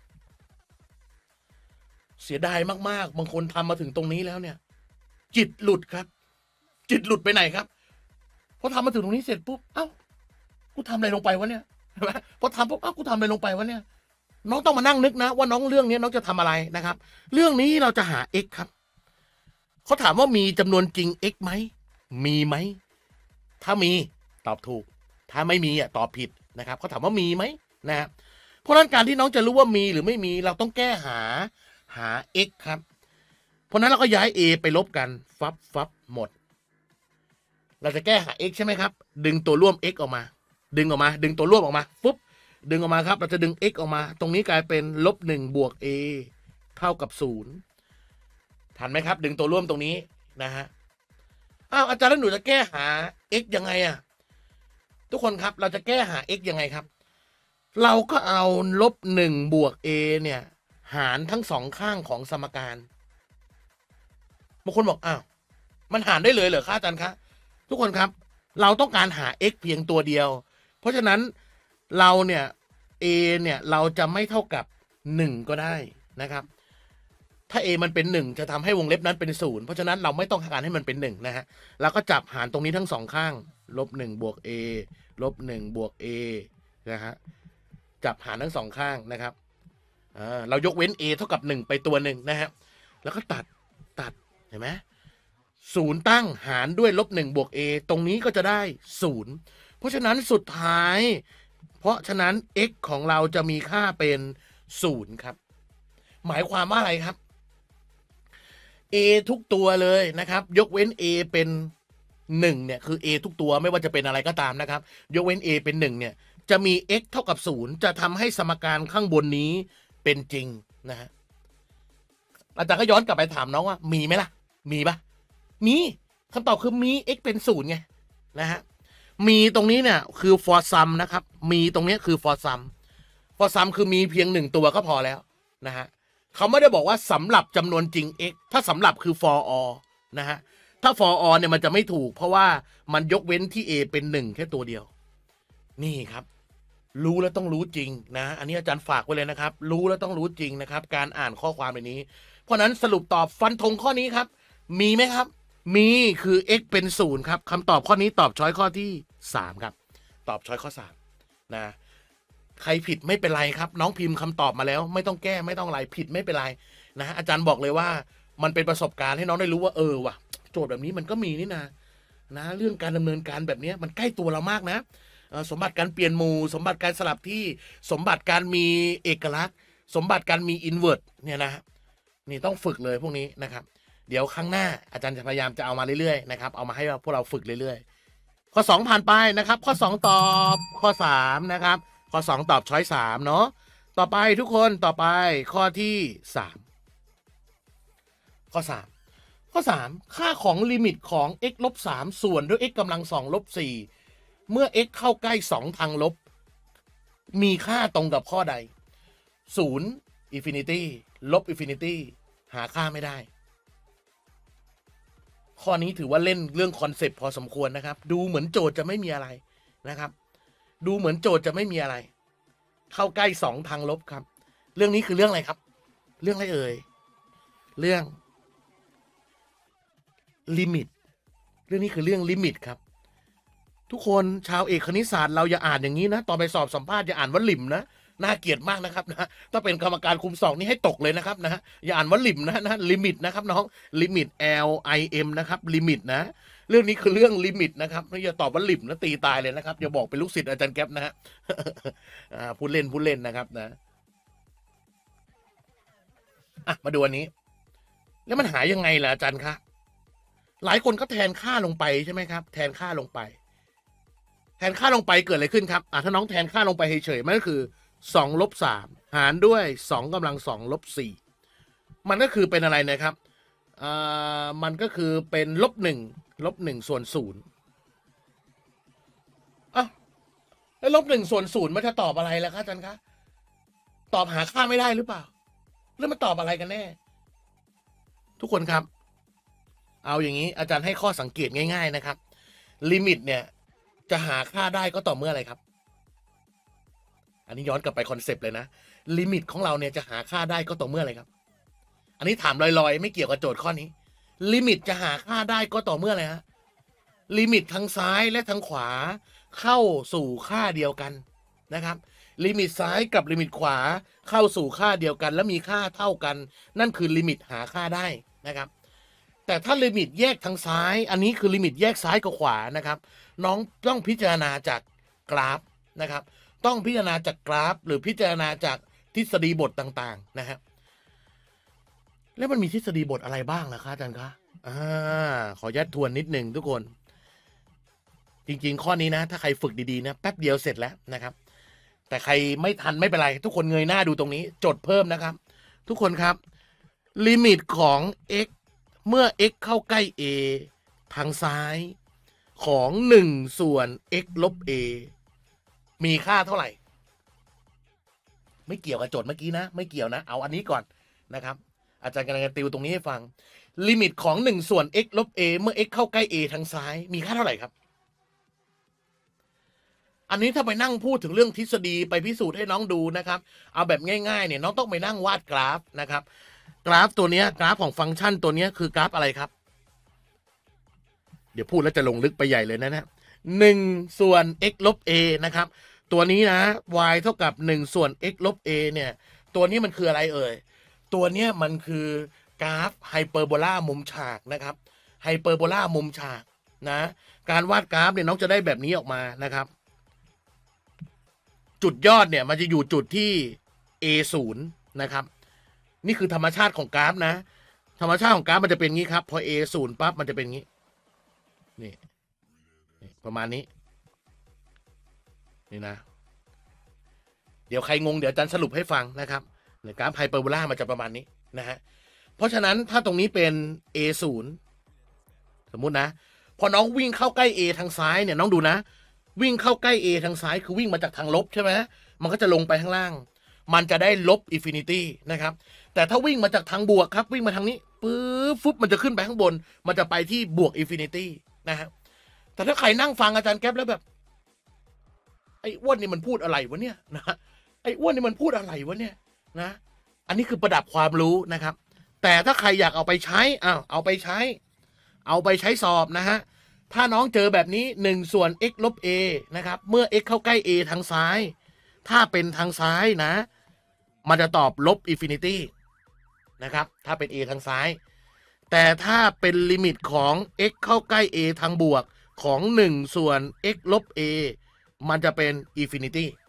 เสียดายมากๆบางคนทำมาถึงตรงนี้แล้วเนี่ยจิตหลุดครับจิตหลุดไปไหนครับพอทำมาถึงตรงนี้เสร็จปุ๊บเอ้ากูทำอะไรลงไปวะเนี่ยใช่ไหมพอทำปุ๊บเอ้ากูทำอะไรลงไปวะเนี่ยน้องต้องมานั่งนึกนะว่าน้องเรื่องนี้น้องจะทำอะไรนะครับเรื่องนี้เราจะหา x ครับเขาถามว่ามีจำนวนจริง x ไหมมีไหมถ้ามีตอบถูกถ้าไม่มีอ่ะตอบผิดนะครับเขาถามว่ามีไหมนะครับเพราะฉะนั้นการที่น้องจะรู้ว่ามีหรือไม่มีเราต้องแก้หาหา x ครับเพราะนั้นเราก็ย้าย a ไปลบกันฟับฟับหมดเราจะแก้หา x ใช่ไหมครับดึงตัวร่วม x ออกมาดึงออกมาดึงตัวร่วมออกมาปุ๊บดึงออกมาครับเราจะดึง x ออกมาตรงนี้กลายเป็นลบหนึ่งบวก a เท่ากับศูนย์ทันไหมครับดึงตัวร่วมตรงนี้นะฮะอ้าวอาจารย์แล้วหนูจะแก้หา x ยังไงอะทุกคนครับเราจะแก้หา x ยังไงครับเราก็เอาลบหนึ่งบวก a เนี่ยหารทั้งสองข้างของสมการบางคนบอกอ้าวมันหารได้เลยเหรอคะอาจารย์คะทุกคนครับเราต้องการหา x เพียงตัวเดียวเพราะฉะนั้นเราเนี่ย a เนี่ยเราจะไม่เท่ากับหนึ่งก็ได้นะครับถ้า a มันเป็นหนึ่งจะทำให้วงเล็บนั้นเป็นศูนย์เพราะฉะนั้นเราไม่ต้องการให้มันเป็นหนึ่งนะฮะเราก็จับหารตรงนี้ทั้งสองข้างลบหนึ่งบวก a ลบหนึ่งบวก a นะฮะจับหารทั้งสองข้างนะครับเรายกเว้น a เท่ากับหนึ่งไปตัวหนึ่งนะฮะแล้วก็ตัดตัดเห็นไหมศูนย์ตั้งหารด้วยลบหนึ่งบวก a ตรงนี้ก็จะได้ศูนย์เพราะฉะนั้นสุดท้ายเพราะฉะนั้น x ของเราจะมีค่าเป็นศูนย์ครับหมายความว่าอะไรครับ a ทุกตัวเลยนะครับยกเว้น a เป็นหนึ่งเนี่ยคือ a ทุกตัวไม่ว่าจะเป็นอะไรก็ตามนะครับยกเว้น a เป็นหนึ่งเนี่ยจะมี x เท่ากับศูนย์จะทำให้สมการข้างบนนี้เป็นจริงนะฮะอาจารย์ก็ย้อนกลับไปถามน้องว่ามีไหมล่ะมีปะมีคำตอบคือมี x เป็นศูนย์ไงนะฮะมีตรงนี้เนี่ยคือ for sum นะครับมีตรงนี้คือ for sum for sum คือมีเพียงหนึ่งตัวก็พอแล้วนะฮะเขาไม่ได้บอกว่าสำหรับจำนวนจริง x ถ้าสำหรับคือ for all นะฮะถ้า for all เนี่ยมันจะไม่ถูกเพราะว่ามันยกเว้นที่ a เป็นหนึ่งแค่ตัวเดียวนี่ครับรู้แล้วต้องรู้จริงนะอันนี้อาจารย์ฝากไว้เลยนะครับรู้แล้วต้องรู้จริงนะครับการอ่านข้อความแบบนี้เพราะนั้นสรุปตอบฟันธงข้อนี้ครับมีไหมครับมีคือ x เป็นศูนย์ครับคำตอบข้อนี้ตอบช้อยข้อที่สามครับตอบช้อยข้อสามนะใครผิดไม่เป็นไรครับน้องพิมพ์คำตอบมาแล้วไม่ต้องแก้ไม่ต้องอะไรผิดไม่เป็นไรนะอาจารย์บอกเลยว่ามันเป็นประสบการณ์ให้น้องได้รู้ว่าเออว่ะโจทย์แบบนี้มันก็มีนี่นะนะเรื่องการดำเนินการแบบนี้มันใกล้ตัวเรามากนะสมบัติการเปลี่ยนหมู่สมบัติการสลับที่สมบัติการมีเอกลักษณ์สมบัติการมีอินเวอร์ตเนี่ยนะนี่ต้องฝึกเลยพวกนี้นะครับเดี๋ยวครั้งหน้าอาจารย์จะพยายามจะเอามาเรื่อยๆนะครับเอามาให้พวกเราฝึกเรื่อยๆข้อสองผ่านไปนะครับข้อสองตอบข้อสามนะครับข้อสองตอบช้อยสามเนาะต่อไปทุกคนต่อไปข้อที่สามข้อสามข้อสามค่าของลิมิตของ x ลบสามส่วนด้วย x กำลังสองลบสี่เมื่อ x เข้าใกล้สองทางลบมีค่าตรงกับข้อใดศูนย์ infinity ลบ infinity หาค่าไม่ได้ข้อนี้ถือว่าเล่นเรื่องคอนเซปต์พอสมควรนะครับดูเหมือนโจทย์จะไม่มีอะไรนะครับดูเหมือนโจทย์จะไม่มีอะไรเข้าใกล้สองทางลบครับเรื่องนี้คือเรื่องอะไรครับเรื่องอะไรเอ่ยเรื่องลิมิตเรื่องนี้คือเรื่องลิมิตครับทุกคนชาวเอกคณิตศาสตร์เราอย่าอ่านอย่างนี้นะตอนไปสอบสัมภาษณ์อย่าอ่านว่าลิมนะน่าเกลียดมากนะครับนะถ้าเป็นกรรมการคุมสอบนี่ให้ตกเลยนะครับนะอย่าอ่านว่าลิมนะนะลิมิตนะครับน้องลิมิต L I M นะครับลิมิตนะเรื่องนี้คือเรื่องลิมิตนะครับไม่อย่าตอบว่าลิมนะตีตายเลยนะครับอย่าบอกเป็นลูกศิษย์อาจารย์แก๊ปนะฮะพูดเล่นพูดเล่นนะครับนะอ่ะมาดูอันนี้แล้วมันหายังไงล่ะอาจารย์คะหลายคนก็แทนค่าลงไปใช่ไหมครับแทนค่าลงไปแทนค่าลงไปเกิดอะไรขึ้นครับอ่ะถ้าน้องแทนค่าลงไปเฉยๆมันก็คือสองลบสามหารด้วยสองกำลังสองลบสี่มันก็คือเป็นอะไรนะครับอ่ามันก็คือเป็นลบหนึ่งลบหนึ่งส่วนศูนย์อ่ะแล้วลบหนึ่งส่วนศูนย์มันจะตอบอะไรล่ะครับอาจารย์คะตอบหาค่าไม่ได้หรือเปล่าแล้วมันตอบอะไรกันแน่ทุกคนครับเอาอย่างนี้อาจารย์ให้ข้อสังเกตง่ายๆนะครับลิมิตเนี่ยจะหาค่าได้ก็ต่อเมื่ออะไรครับอันนี้ย้อนกลับไปคอนเซปต์เลยนะลิมิตของเราเนี่ยจะหาค่าได้ก็ต่อเมื่ออะไรครับอันนี้ถามลอยๆไม่เกี่ยวกับโจทย์ข้อนี้ลิมิตจะหาค่าได้ก็ต่อเมื่ออะไรฮะลิมิตทั้งซ้ายและทั้งขวาเข้าสู่ค่าเดียวกันนะครับลิมิตซ้ายกับลิมิตขวาเข้าสู่ค่าเดียวกันและมีค่าเท่ากันนั่นคือลิมิตหาค่าได้นะครับแต่ถ้าลิมิตแยกทางซ้ายอันนี้คือลิมิตแยกซ้ายกับขวานะครับน้องต้องพิจารณาจากกราฟนะครับต้องพิจารณาจากกราฟหรือพิจารณาจากทฤษฎีบทต่างๆนะครับแล้วมันมีทฤษฎีบทอะไรบ้างล่ะคะอาจารย์คะอ่าขอยัดทวนนิดหนึ่งทุกคนจริงๆข้อนี้นะถ้าใครฝึกดีๆนะแป๊บเดียวเสร็จแล้วนะครับแต่ใครไม่ทันไม่เป็นไรทุกคนเงยหน้าดูตรงนี้จดเพิ่มนะครับทุกคนครับลิมิตของ x เมื่อ x เข้าใกล้ a ทางซ้ายของหนึ่งส่วน x ลบ a มีค่าเท่าไหร่ไม่เกี่ยวกับโจทย์เมื่อกี้นะไม่เกี่ยวนะเอาอันนี้ก่อนนะครับอาจารย์กำลังจะติวตรงนี้ให้ฟังลิมิตของหนึ่งส่วน x ลบ a เมื่อ x เข้าใกล้ a ทางซ้ายมีค่าเท่าไหร่ครับอันนี้ถ้าไปนั่งพูดถึงเรื่องทฤษฎีไปพิสูจน์ให้น้องดูนะครับเอาแบบง่ายๆเนี่ยน้องต้องไปนั่งวาดกราฟนะครับกราฟตัวนี้กราฟของฟังก์ชันตัวนี้คือกราฟอะไรครับเดี๋ยวพูดแล้วจะลงลึกไปใหญ่เลยนะนะหนึ่งส่วน x ลบ a นะครับตัวนี้นะ y เท่ากับหนึ่งส่วน x ลบ a เนี่ยตัวนี้มันคืออะไรเอ่ยตัวนี้มันคือกราฟไฮเปอร์โบลามุมฉากนะครับไฮเปอร์โบลามุมฉากนะการวาดกราฟเนี่ยน้องจะได้แบบนี้ออกมานะครับจุดยอดเนี่ยมันจะอยู่จุดที่ a ศูนย์นะครับนี่คือธรรมชาติของกราฟนะธรรมชาติของกราฟมันจะเป็นงี้ครับพอ a ศูนย์ปั๊บมันจะเป็นงี้นี่ประมาณนี้นี่นะเดี๋ยวใครงงเดี๋ยวอาจารย์สรุปให้ฟังนะครับในกราฟไฮเปอร์โบลามันจะประมาณนี้นะฮะเพราะฉะนั้นถ้าตรงนี้เป็น a ศูนย์สมมุตินะพอน้องวิ่งเข้าใกล้ a ทางซ้ายเนี่ยน้องดูนะวิ่งเข้าใกล้ a ทางซ้ายคือวิ่งมาจากทางลบใช่ไหมมันก็จะลงไปข้างล่างมันจะได้ลบอินฟินิตี้นะครับแต่ถ้าวิ่งมาจากทางบวกครับวิ่งมาทางนี้ปื๊บฟุบมันจะขึ้นไปข้างบนมันจะไปที่บวกอินฟินิตี้นะฮะแต่ถ้าใครนั่งฟังอาจารย์แก๊ปแล้วแบบไอ้อ้วนนี่มันพูดอะไรวะเนี่ยนะไอ้อ้วนนี่มันพูดอะไรวะเนี่ยนะอันนี้คือประดับความรู้นะครับแต่ถ้าใครอยากเอาไปใช้อ้าวเอาไปใช้เอาไปใช้สอบนะฮะถ้าน้องเจอแบบนี้หนึ่งส่วน x ลบ a นะครับเมื่อ x เข้าใกล้ a ทางซ้ายถ้าเป็นทางซ้ายนะมันจะตอบลบอินฟินิตี้นะครับถ้าเป็น a ทางซ้ายแต่ถ้าเป็นลิมิตของ x เข้าใกล้ a ทางบวกของหนึ่งส่วน x ลบ a มันจะเป็นอินฟินิตี้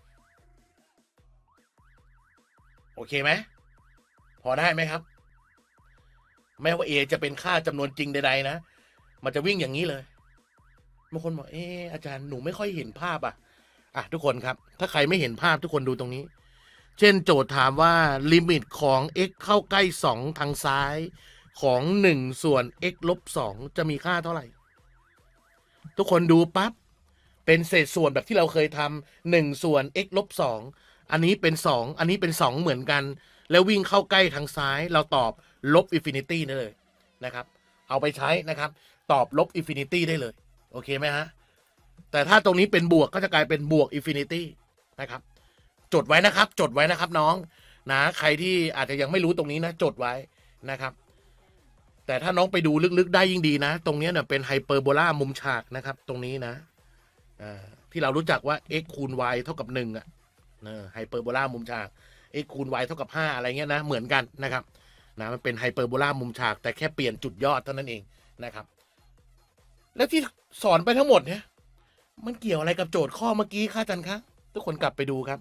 โอเคไหมพอได้ไหมครับแม้ว่า a จะเป็นค่าจำนวนจริงใดๆนะมันจะวิ่งอย่างนี้เลยบางคนบอกเอออาจารย์หนูไม่ค่อยเห็นภาพอ่ะอ่ะทุกคนครับถ้าใครไม่เห็นภาพทุกคนดูตรงนี้เช่นโจทย์ถามว่าลิมิตของ x เข้าใกล้สองทางซ้ายของหนึ่งส่วน x ลบสองจะมีค่าเท่าไหร่ทุกคนดูปั๊บเป็นเศษส่วนแบบที่เราเคยทำหนึ่งส่วน x ลบสองอันนี้เป็นสองอันนี้เป็นสองเหมือนกันแล้ววิ่งเข้าใกล้ทางซ้ายเราตอบลบอินฟินิตี้ได้เลยนะครับเอาไปใช้นะครับตอบลบอินฟินิตี้ได้เลยโอเคไหมฮะแต่ถ้าตรงนี้เป็นบวกก็จะกลายเป็นบวกอินฟินิตี้นะครับจดไว้นะครับจดไว้นะครับน้องนะใครที่อาจจะยังไม่รู้ตรงนี้นะจดไว้นะครับแต่ถ้าน้องไปดูลึกๆได้ยิ่งดีนะตรงนี้เนี่ยเป็นไฮเปอร์โบลามุมฉากนะครับตรงนี้นะที่เรารู้จักว่า x คูณ y เท่ากับหนึ่งอ่ะไฮเปอร์โบลามุมฉาก x คูณ y เท่ากับห้าอะไรเงี้ยนะเหมือนกันนะครับนะมันเป็นไฮเปอร์โบลามุมฉากแต่แค่เปลี่ยนจุดยอดเท่านั้นเองนะครับแล้วที่สอนไปทั้งหมดเนี่ยมันเกี่ยวอะไรกับโจทย์ข้อเมื่อกี้ค่ะอาจารย์คะทุกคนกลับไปดูครับ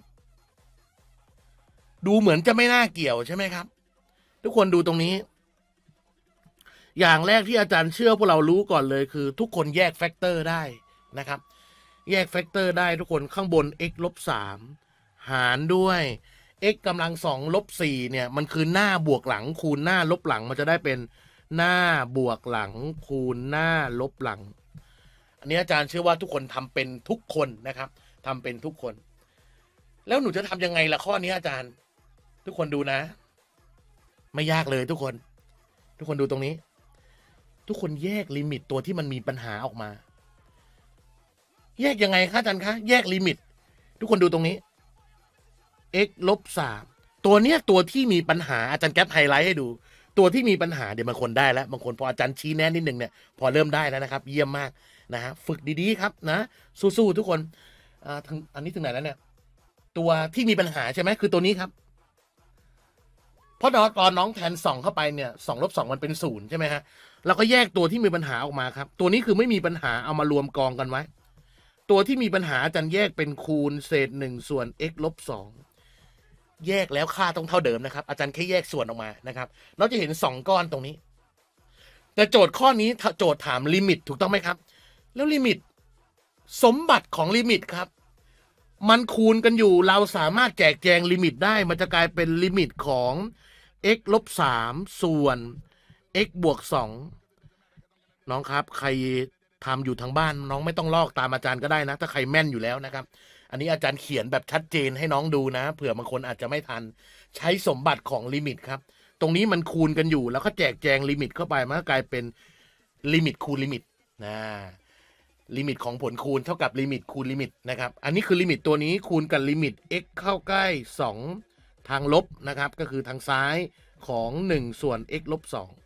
ดูเหมือนจะไม่น่าเกี่ยวใช่ไหมครับทุกคนดูตรงนี้อย่างแรกที่อาจารย์เชื่อพวกเรารู้ก่อนเลยคือทุกคนแยกแฟกเตอร์ได้นะครับแยกแฟกเตอร์ได้ทุกคนข้างบน x ลบสามหารด้วย x กำลังสองลบสี่เนี่ยมันคือหน้าบวกหลังคูณหน้าลบหลังมันจะได้เป็นหน้าบวกหลังคูณหน้าลบหลังอันนี้อาจารย์เชื่อว่าทุกคนทำเป็นทุกคนนะครับทำเป็นทุกคนแล้วหนูจะทำยังไงล่ะข้อนี้อาจารย์ทุกคนดูนะไม่ยากเลยทุกคนทุกคนดูตรงนี้ทุกคนแยกลิมิตตัวที่มันมีปัญหาออกมาแยกยังไงคะอาจารย์คะแยกลิมิตทุกคนดูตรงนี้ x ลบสามตัวเนี้ยตัวที่มีปัญหาอาจารย์แก๊ปไฮไลท์ให้ดูตัวที่มีปัญหาเดี๋ยวบางคนได้แล้วบางคนพออาจารย์ชี้แนะนิดนึงเนี่ยพอเริ่มได้แล้วนะครับเยี่ยมมากนะฮะฝึกดีๆครับนะสู้ๆทุกคนอ่าทางอันนี้ถึงไหนแล้วเนี่ยตัวที่มีปัญหาใช่ไหมคือตัวนี้ครับเพราะตอนน้องแทนสองเข้าไปเนี่ยสองลบสองมันเป็นศูนย์ใช่ไหมฮะเราก็แยกตัวที่มีปัญหาออกมาครับตัวนี้คือไม่มีปัญหาเอามารวมกองกันไว้ตัวที่มีปัญหาอาจารย์แยกเป็นคูณเศษหนึ่งส่วน x ลบสองแยกแล้วค่าต้องเท่าเดิมนะครับอาจารย์แค่แยกส่วนออกมานะครับเราจะเห็นสองก้อนตรงนี้แต่โจทย์ข้อนี้โจทย์ถามลิมิตถูกต้องไหมครับแล้วลิมิตสมบัติของลิมิตครับมันคูณกันอยู่เราสามารถแจกแจงลิมิตได้มันจะกลายเป็นลิมิตของ x ลบสามส่วน x บวกสองน้องครับใครทำอยู่ทางบ้านน้องไม่ต้องลอกตามอาจารย์ก็ได้นะถ้าใครแม่นอยู่แล้วนะครับอันนี้อาจารย์เขียนแบบชัดเจนให้น้องดูนะเผื่อบางคนอาจจะไม่ทันใช้สมบัติของลิมิตครับตรงนี้มันคูณกันอยู่แล้วก็แจกแจงลิมิตเข้าไปมันก็กลายเป็นลิมิตคูณลิมิตนะลิมิตของผลคูณเท่ากับลิมิตคูณลิมิตนะครับอันนี้คือลิมิตตัวนี้คูณกับลิมิต x เข้าใกล้สองทางลบนะครับก็คือทางซ้ายของหนึ่งส่วน x ลบสอง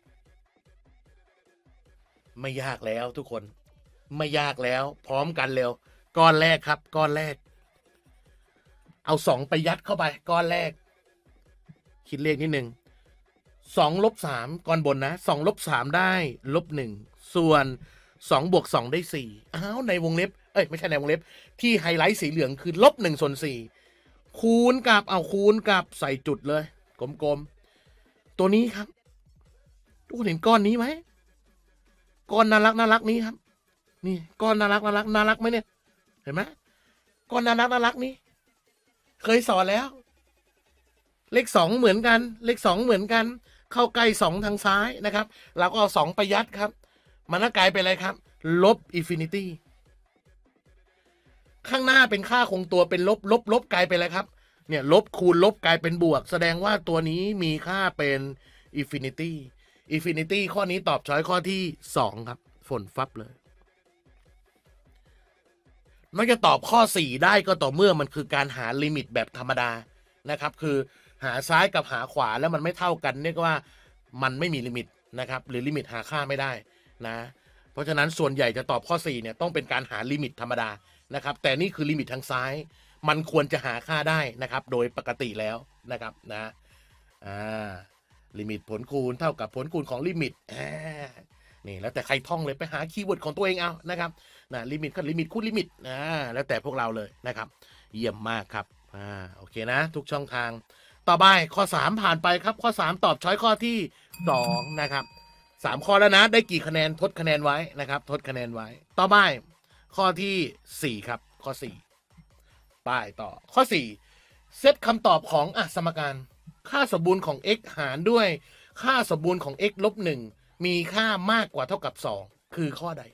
ไม่ยากแล้วทุกคนไม่ยากแล้วพร้อมกันเร็วก้อนแรกครับก้อนแรกเอาสองไปยัดเข้าไปก้อนแรกคิดเลขนิดนึงสองลบสามก้อนบนนะสองลบสามได้ลบหนึ่งส่วนสองบวกสองได้สี่อ้าวในวงเล็บเอ้ยไม่ใช่ในวงเล็บที่ไฮไลท์สีเหลืองคือลบหนึ่งส่วนสี่คูณกับเอาคูณกับใส่จุดเลยกลมๆตัวนี้ครับทุกคนเห็นก้อนนี้ไหมก้อนน่ารักน่ารักนี้ครับนี่ก้อนน่ารักน่ารักน่ารักไหมเนี่ยเห็นไหมก้อนน่ารักน่ารักนี้เคยสอนแล้วเลขสองเหมือนกันเลขสองเหมือนกันเข้าใกล้สองทางซ้ายนะครับเราก็เอาสองไปยัดครับมันก็กลายเป็นอะไรครับลบอินฟินิตี้ข้างหน้าเป็นค่าคงตัวเป็นลบลบลบกลายเป็นอะไรครับเนี่ยลบคูณลบกลายเป็นบวกแสดงว่าตัวนี้มีค่าเป็นอินฟินิตี้อินฟินิตี้ข้อนี้ตอบช้อยข้อที่สองครับฝนฟับเลยมันจะตอบข้อสี่ได้ก็ต่อเมื่อมันคือการหาลิมิตแบบธรรมดานะครับคือหาซ้ายกับหาขวาแล้วมันไม่เท่ากันเรียกว่ามันไม่มีลิมิตนะครับหรือลิมิตหาค่าไม่ได้นะเพราะฉะนั้นส่วนใหญ่จะตอบข้อสี่เนี่ยต้องเป็นการหาลิมิตธรรมดานะครับแต่นี่คือลิมิตทางซ้ายมันควรจะหาค่าได้นะครับโดยปกติแล้วนะครับนะอ่าลิมิตผลคูณเท่ากับผลคูณของลิมิตอ่านี่แล้วแต่ใครท่องเลยไปหาคีย์เวิร์ดของตัวเองเอานะครับนะลิมิตก็ลิมิตคูณลิมิตอ่าแล้วแต่พวกเราเลยนะครับเยี่ยมมากครับอ่าโอเคนะทุกช่องทางต่อไปข้อสามผ่านไปครับข้อสามตอบช้อยข้อที่สองนะครับสามข้อแล้วนะได้กี่คะแนนทดคะแนนไว้นะครับทดคะแนนไว้ต่อไปข้อที่สี่ครับข้อสี่ป้ายต่อข้อสี่เซตคำตอบของอ่ะสมการค่าสมบูรณ์ของ x หารด้วยค่าสมบูรณ์ของ x ลบหนึ่งมีค่ามากกว่าเท่ากับสองคือข้อใด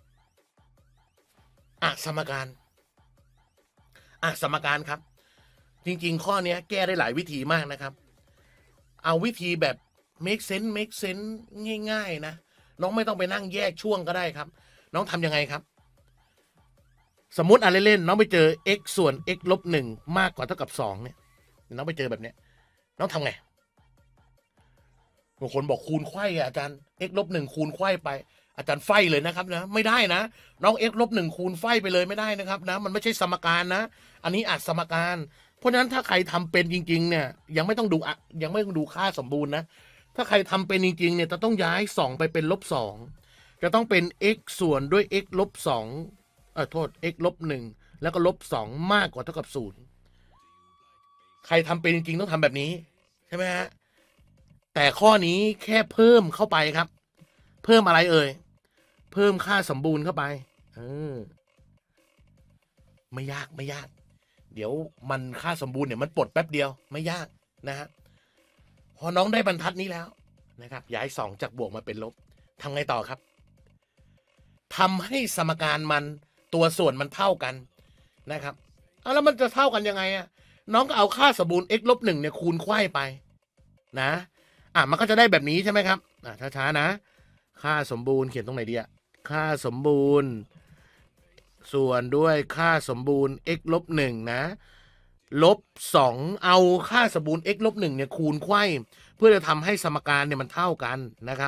อ่ะสมการอ่ะสมการครับจริงๆข้อนี้แก้ได้หลายวิธีมากนะครับเอาวิธีแบบ make sense make sense ง่ายๆนะน้องไม่ต้องไปนั่งแยกช่วงก็ได้ครับน้องทำยังไงครับสมมติอะไรเล่นน้องไปเจอ x ส่วน x ลบหนึ่งมากกว่าเท่ากับสองเนี่ยน้องไปเจอแบบเนี้ยน้องทำไงบางคนบอกคูณไขว้อาจารย์ x ลบหนึ่งคูณไขว้ไปอาจารย์ไฟเลยนะครับนะไม่ได้นะน้อง x ลบหนึ่งคูณไฟไปเลยไม่ได้นะครับนะมันไม่ใช่สมการนะอันนี้อาจสมการเพราะฉะนั้นถ้าใครทำเป็นจริงๆเนี่ยยังไม่ต้องดูอะยังไม่ต้องดูค่าสมบูรณ์นะถ้าใครทำเป็นจริงๆเนี่ยจะต้องย้ายสองไปเป็นลบสองจะต้องเป็น x ส่วนด้วย x ลบสองเออโทษ x ลบหนึ่งแล้วก็ลบสองมากกว่าเท่ากับศูนย์ใครทำเป็นจริงๆต้องทำแบบนี้ใช่ไหมฮะแต่ข้อนี้แค่เพิ่มเข้าไปครับเพิ่มอะไรเอ่ยเพิ่มค่าสมบูรณ์เข้าไปเออไม่ยากไม่ยากเดี๋ยวมันค่าสมบูรณ์เนี่ยมันปลดแป๊บเดียวไม่ยากนะฮะพอน้องได้บรรทัดนี้แล้วนะครับย้ายสองจากบวกมาเป็นลบทำไงต่อครับทำให้สมการมันตัวส่วนมันเท่ากันนะครับเอาแล้วมันจะเท่ากันยังไงอะน้องก็เอาค่าสมบูรณ์ x ลบหนึ่งเนี่ยคูณไขว้ไปนะอ่ะมันก็จะได้แบบนี้ใช่ไหมครับอ่ะช้าๆนะค่าสมบูรณ์เขียนตรงไหนดีอะค่าสมบูรณ์ส่วนด้วยค่าสมบูรณ์ x ลบหนึ่งนะลบสองเอาค่าสมบูรณ์ x ลบหนึ่งเนี่ยคูณไขว้เพื่อจะทำให้สมการเนี่ยมันเท่ากันนะครับ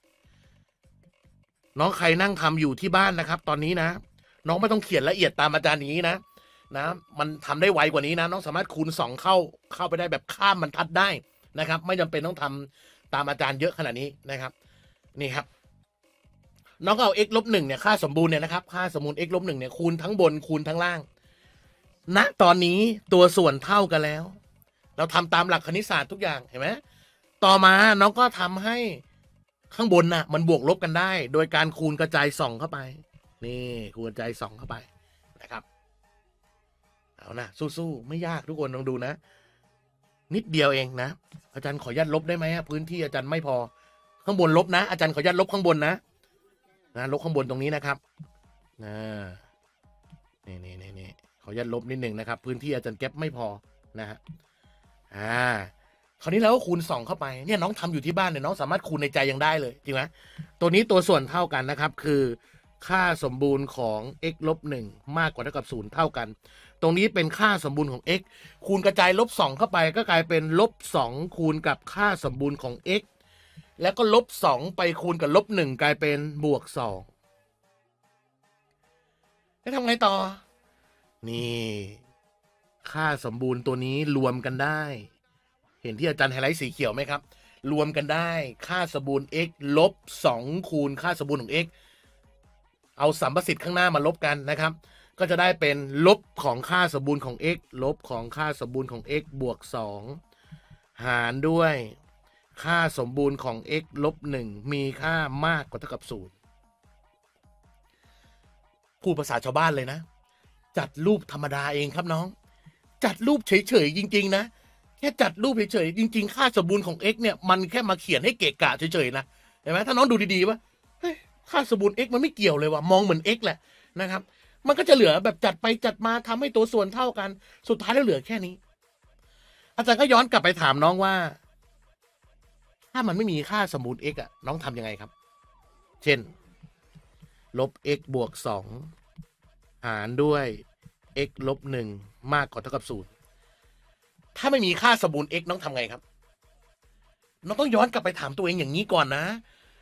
น้องใครนั่งทำอยู่ที่บ้านนะครับตอนนี้นะน้องไม่ต้องเขียนละเอียดตามอาจารย์อย่างนี้นะนะมันทำได้ไวกว่านี้นะน้องสามารถคูณสองเข้าเข้าไปได้แบบข้ามบรรทัดได้นะครับไม่จำเป็นต้องทำตามอาจารย์เยอะขนาดนี้นะครับนี่ครับน้องเอา x ลบหนึ่งเนี่ยค่าสมบูรณ์เนี่ยนะครับค่าสมบูรณ์ x ลบหนึ่งเนี่ยคูณทั้งบนคูณทั้งล่างณตอนนี้ตัวส่วนเท่ากันแล้วเราทำตามหลักคณิตศาสตร์ทุกอย่างเห็นไหมต่อมาน้องก็ทำให้ข้างบนน่ะมันบวกลบกันได้โดยการคูณกระจายสองเข้าไปนี่คูณกระจายสองเข้าไปนะครับเอานะสู้ๆไม่ยากทุกคนลองดูนะนิดเดียวเองนะอาจารย์ขออนุญาตลบได้ไหมพื้นที่อาจารย์ไม่พอข้างบนลบนะอาจารย์ขออนุญาตลบข้างบนนะนะลบข้างบนตรงนี้นะครับนะนี่นี่นี่นี่ขออนุญาตลบนิดหนึ่งนะครับพื้นที่อาจารย์แก๊ปไม่พอนะฮะอ่าคราวนี้เราก็คูณสองเข้าไปเนี่ยน้องทำอยู่ที่บ้านเนี่ยน้องสามารถคูณในใจยังได้เลยจริงไหมตัวนี้ตัวส่วนเท่ากันนะครับคือค่าสมบูรณ์ของ x ลบหนึ่งมากกว่าเท่ากับศูนย์เท่ากันตรงนี้เป็นค่าสมบูรณ์ของ x คูณกระจายลบสองเข้าไปก็กลายเป็นลบสองคูณกับค่าสมบูรณ์ของ x แล้วก็ลบสองไปคูณกับลบหนึ่งกลายเป็นบวกสองแล้วทำไงต่อนี่ค่าสมบูรณ์ตัวนี้รวมกันได้เห็นที่อาจารย์ไฮไลท์สีเขียวไหมครับรวมกันได้ค่าสมบูรณ์ x ลบสองคูณค่าสมบูรณ์ของ x เอาสัมประสิทธิ์ข้างหน้ามาลบกันนะครับก็จะได้เป็นลบของค่าสมบูรณ์ของ x ลบของค่าสมบูรณ์ของ x บวกสองหารด้วยค่าสมบูรณ์ของ x ลบหนึ่งมีค่ามากกว่าเท่ากับศูนย์พูดภาษาชาวบ้านเลยนะจัดรูปธรรมดาเองครับน้องจัดรูปเฉยๆจริงๆนะแค่จัดรูปเฉยๆจริงๆค่าสมบูรณ์ของ x เนี่ยมันแค่มาเขียนให้เกะกะเฉยๆนะเห็นไหมถ้าน้องดูดีๆว่าเฮ้ยค่าสมบูรณ์ x มันไม่เกี่ยวเลยว่ะมองเหมือน x แหละนะครับมันก็จะเหลือแบบจัดไปจัดมาทำให้ตัวส่วนเท่ากันสุดท้ายแล้วเหลือแค่นี้อาจารย์ก็ย้อนกลับไปถามน้องว่าถ้ามันไม่มีค่าสมบูรณ์ x อ่ะน้องทำยังไงครับเช่นลบ x บวกสองหารด้วย x ลบหนึ่งมากกว่าเท่ากับศูนย์ถ้าไม่มีค่าสมบูรณ์ x น้องทำไงครับน้องต้องย้อนกลับไปถามตัวเองอย่างนี้ก่อนนะ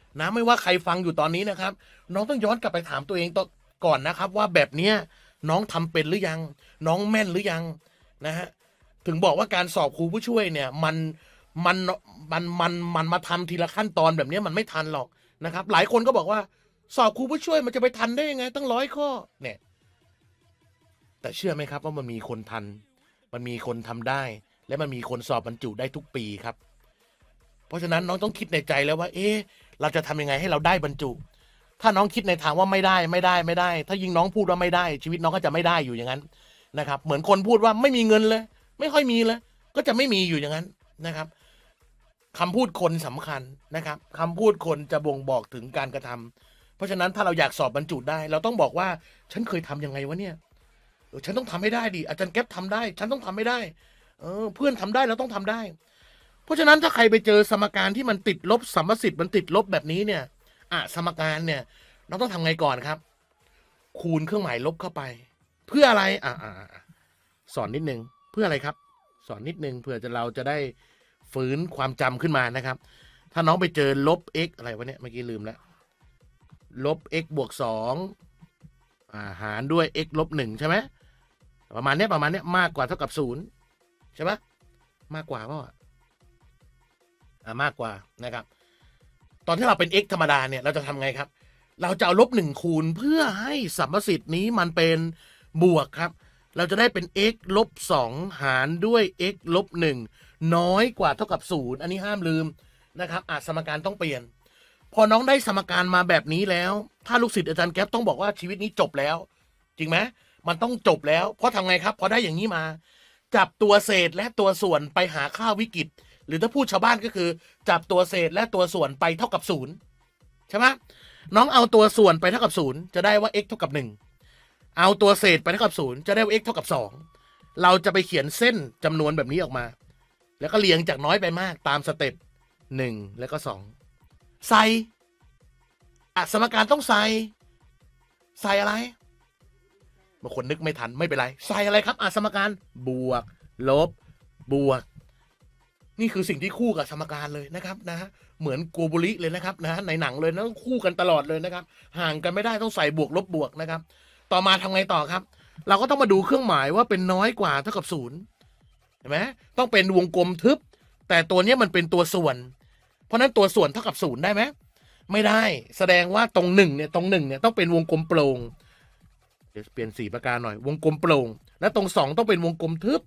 นะไม่ว่าใครฟังอยู่ตอนนี้นะครับน้องต้องย้อนกลับไปถามตัวเองต่อก่อนนะครับว่าแบบเนี้ยน้องทำเป็นหรือยังน้องแม่นหรือยังนะฮะถึงบอกว่าการสอบครูผู้ช่วยเนี่ยมันมันมันมันมันมาทำทีละขั้นตอนแบบนี้มันไม่ทันหรอกนะครับหลายคนก็บอกว่าสอบครูผู้ช่วยมันจะไปทันได้ยังไงตั้งร้อยข้อเนี่ยแต่เชื่อไหมครับว่ามันมีคนทันมันมีคนทำได้และมันมีคนสอบบรรจุได้ทุกปีครับเพราะฉะนั้นน้องต้องคิดในใจแล้วว่าเอ๊ะเราจะทำยังไงให้เราได้บรรจุ ถ้าน้องคิดในทางว่าไม่ได้ไม่ได้ไม่ได้ ถ้ายิ่งน้องพูดว่าไม่ได้ชีวิตน้องก็จะไม่ได้อยู่อย่างนั้นนะครับเหมือนคนพูดว่าไม่มีเงินเลยไม่ค่อยมีเลยก็จะไม่มีอยู่อย่างนั้นนะครับคำพูดคนสำคัญนะครับคำพูดคนจะบ่งบอกถึงการกระทำเพราะฉะนั้นถ้าเราอยากสอบบรรจุได้ เราต้องบอกว่าฉันเคยทำยังไงวะเนี่ยเออฉันต้องทำให้ได้ดิอาจารย์แก๊ปทำได้ฉันต้องทำให้ได้เออเพื่อนทำได้เราต้องทำได้เพราะฉะนั้นถ้าใครไปเจอสมการที่มันติดลบสัมประสิทธิ์มันติดลบแบบนี้เนี่ยอ่ะสมการเนี่ยเราต้องทำไงก่อนครับคูณเครื่องหมายลบเข้าไปเพื่ออะไรอ่าสอนนิดนึงเพื่ออะไรครับสอนนิดนึงเพื่อจะเราจะได้ฟื้นความจำขึ้นมานะครับถ้าน้องไปเจอลบ x อะไรวะเนี่ยเมื่อกี้ลืมแล้วลบ x บวกสองอ่าหารด้วย x ลบหนึ่งใช่ไหมประมาณเนี้ยประมาณเนี้ยมากกว่าเท่ากับศูนย์ใช่ไหมมากกว่าเปล่าอ่ามากกว่านะครับตอนที่เราเป็น x ธรรมดาเนี่ยเราจะทำไงครับเราจะเอาลบหนึ่งคูณเพื่อให้สัมประสิทธิ์นี้มันเป็นบวกครับเราจะได้เป็น x ลบสองหารด้วย x ลบหนึ่งน้อยกว่าเท่ากับศูนย์อันนี้ห้ามลืมนะครับอ่ะสมการต้องเปลี่ยนพอน้องได้สมการมาแบบนี้แล้วถ้าลูกศิษย์อาจารย์แก๊ปต้องบอกว่าชีวิตนี้จบแล้วจริงไหมมันต้องจบแล้วเพราะทำไงครับพอได้อย่างนี้มาจับตัวเศษและตัวส่วนไปหาค่าวิกฤตหรือถ้าพูดชาวบ้านก็คือจับตัวเศษและตัวส่วนไปเท่ากับศูนย์ใช่ไหมน้องเอาตัวส่วนไปเท่ากับศูนย์จะได้ว่า x เท่ากับหนึ่งเอาตัวเศษไปเท่ากับศูนย์จะได้ว่า x เท่ากับสองเราจะไปเขียนเส้นจำนวนแบบนี้ออกมาแล้วก็เรียงจากน้อยไปมากตามสเต็ปหนึ่งแล้วก็สองใส่อ่ะสมการต้องใส่ใส่อะไรบางคนนึกไม่ทันไม่เป็นไรใส่อะไรครับอ่ะสมการบวกลบบวกนี่คือสิ่งที่คู่กับสมการเลยนะครับนะฮะเหมือนโกบุริเลยนะครับนะในหนังเลยนะต้องคู่กันตลอดเลยนะครับห่างกันไม่ได้ต้องใส่บวกลบบวกนะครับต่อมาทำไงต่อครับเราก็ต้องมาดูเครื่องหมายว่าเป็นน้อยกว่าเท่ากับศูนย์เห็นไหมต้องเป็นวงกลมทึบแต่ตัวนี้มันเป็นตัวส่วนเพราะนั้นตัวส่วนเท่ากับศูนย์ได้ไหมไม่ได้แสดงว่าตรงหนึ่งเนี่ยตรงหนึ่งเนี่ยต้องเป็นวงกลมโปร่งเดี๋ยวเปลี่ยนสีประการหน่อยวงกลมโปร่งและตรงสองต้องเป็นวงกลมทึบ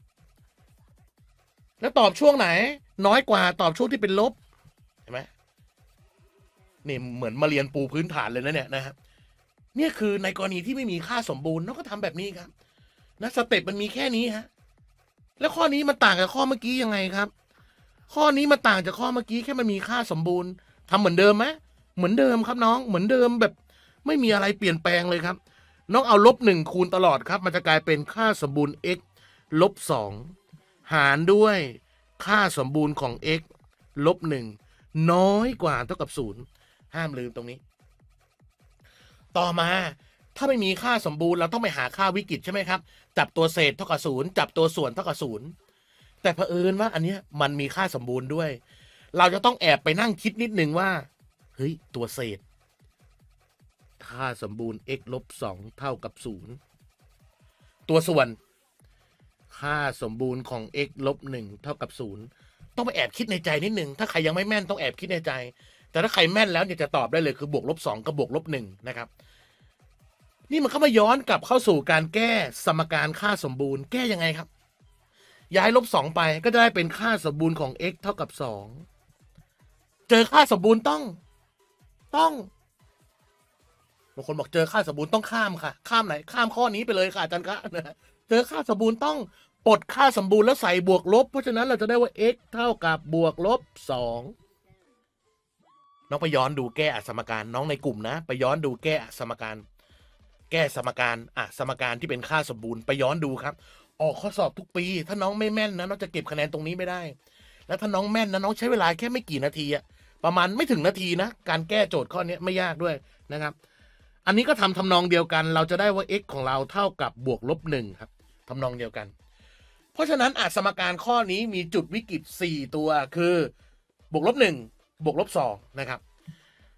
แล้วตอบช่วงไหนน้อยกว่าตอบช่วงที่เป็นลบเห็นไหมนี่เหมือนมาเรียนปูพื้นฐานเลยนะเนี่ยนะครับเนี่ยคือในกรณีที่ไม่มีค่าสมบูรณ์เราก็ทำแบบนี้ครับนะสเต็ปมันมีแค่นี้ฮะแล้วข้อนี้มันต่างกับข้อเมื่อกี้ยังไงครับข้อนี้มันต่างจากข้อเมื่อกี้แค่มันมีค่าสมบูรณ์ทำเหมือนเดิมไหมเหมือนเดิมครับน้องเหมือนเดิมแบบไม่มีอะไรเปลี่ยนแปลงเลยครับน้องเอาลบหนึ่งคูณตลอดครับมันจะกลายเป็นค่าสมบูรณ์ x ลบสองหารด้วยค่าสมบูรณ์ของ x ลบหนึ่งน้อยกว่าเท่ากับศูนย์ห้ามลืมตรงนี้ต่อมาถ้าไม่มีค่าสมบูรณ์เราต้องไปหาค่าวิกฤตใช่ไหมครับจับตัวเศษเท่ากับศูนย์จับตัวส่วนเท่ากับศูนย์แต่เผอิญว่าอันนี้มันมีค่าสมบูรณ์ด้วยเราจะต้องแอบไปนั่งคิดนิดนึงว่าเฮ้ยตัวเศษค่าสมบูรณ์ x ลบสองเท่ากับศูนย์ตัวส่วนค่าสมบูรณ์ของ x ลบหนึ่งเท่ากับศูนย์ต้องไปแอบคิดในใจนิดนึงถ้าใครยังไม่แม่นต้องแอบคิดในใจแต่ถ้าใครแม่นแล้วเนี่ยจะตอบได้เลยคือบวกลบสองกับบวกลบหนึ่งนะครับนี่มันเข้ามาย้อนกลับเข้าสู่การแก้สมการค่าสมบูรณ์แก้ยังไงครับย้ายลบสองไปก็จะได้เป็นค่าสมบูรณ์ของ x เท่ากับสองเจอค่าสมบูรณ์ต้องต้องบางคนบอกเจอค่าสมบูรณ์ต้องข้ามค่ะข้ามไหนข้ามข้อนี้ไปเลยค่ะอาจารย์คะเจอค่าสมบูรณ์ต้องปลดค่าสมบูรณ์แล้วใส่บวกลบเพราะฉะนั้นเราจะได้ว่า x เท่ากับบวกลบสองน้องไปย้อนดูแก้สมการน้องในกลุ่มนะไปย้อนดูแก้สมการแก้สมการอ่ะสมการที่เป็นค่าสมบูรณ์ไปย้อนดูครับออกข้อสอบทุกปีถ้าน้องไม่แม่นนะน้องจะเก็บคะแนนตรงนี้ไม่ได้แล้วถ้าน้องแม่นนะน้องใช้เวลาแค่ไม่กี่นาทีอะประมาณไม่ถึงนาทีนะการแก้โจทย์ข้อนี้ไม่ยากด้วยนะครับอันนี้ก็ทำทำนองเดียวกันเราจะได้ว่า x ของเราเท่ากับบวกลบหนึ่งครับทำนองเดียวกันเพราะฉะนั้นอาจสมการข้อนี้มีจุดวิกฤตสี่ตัวคือบวกลบหนึ่งบวกลบสองนะครับ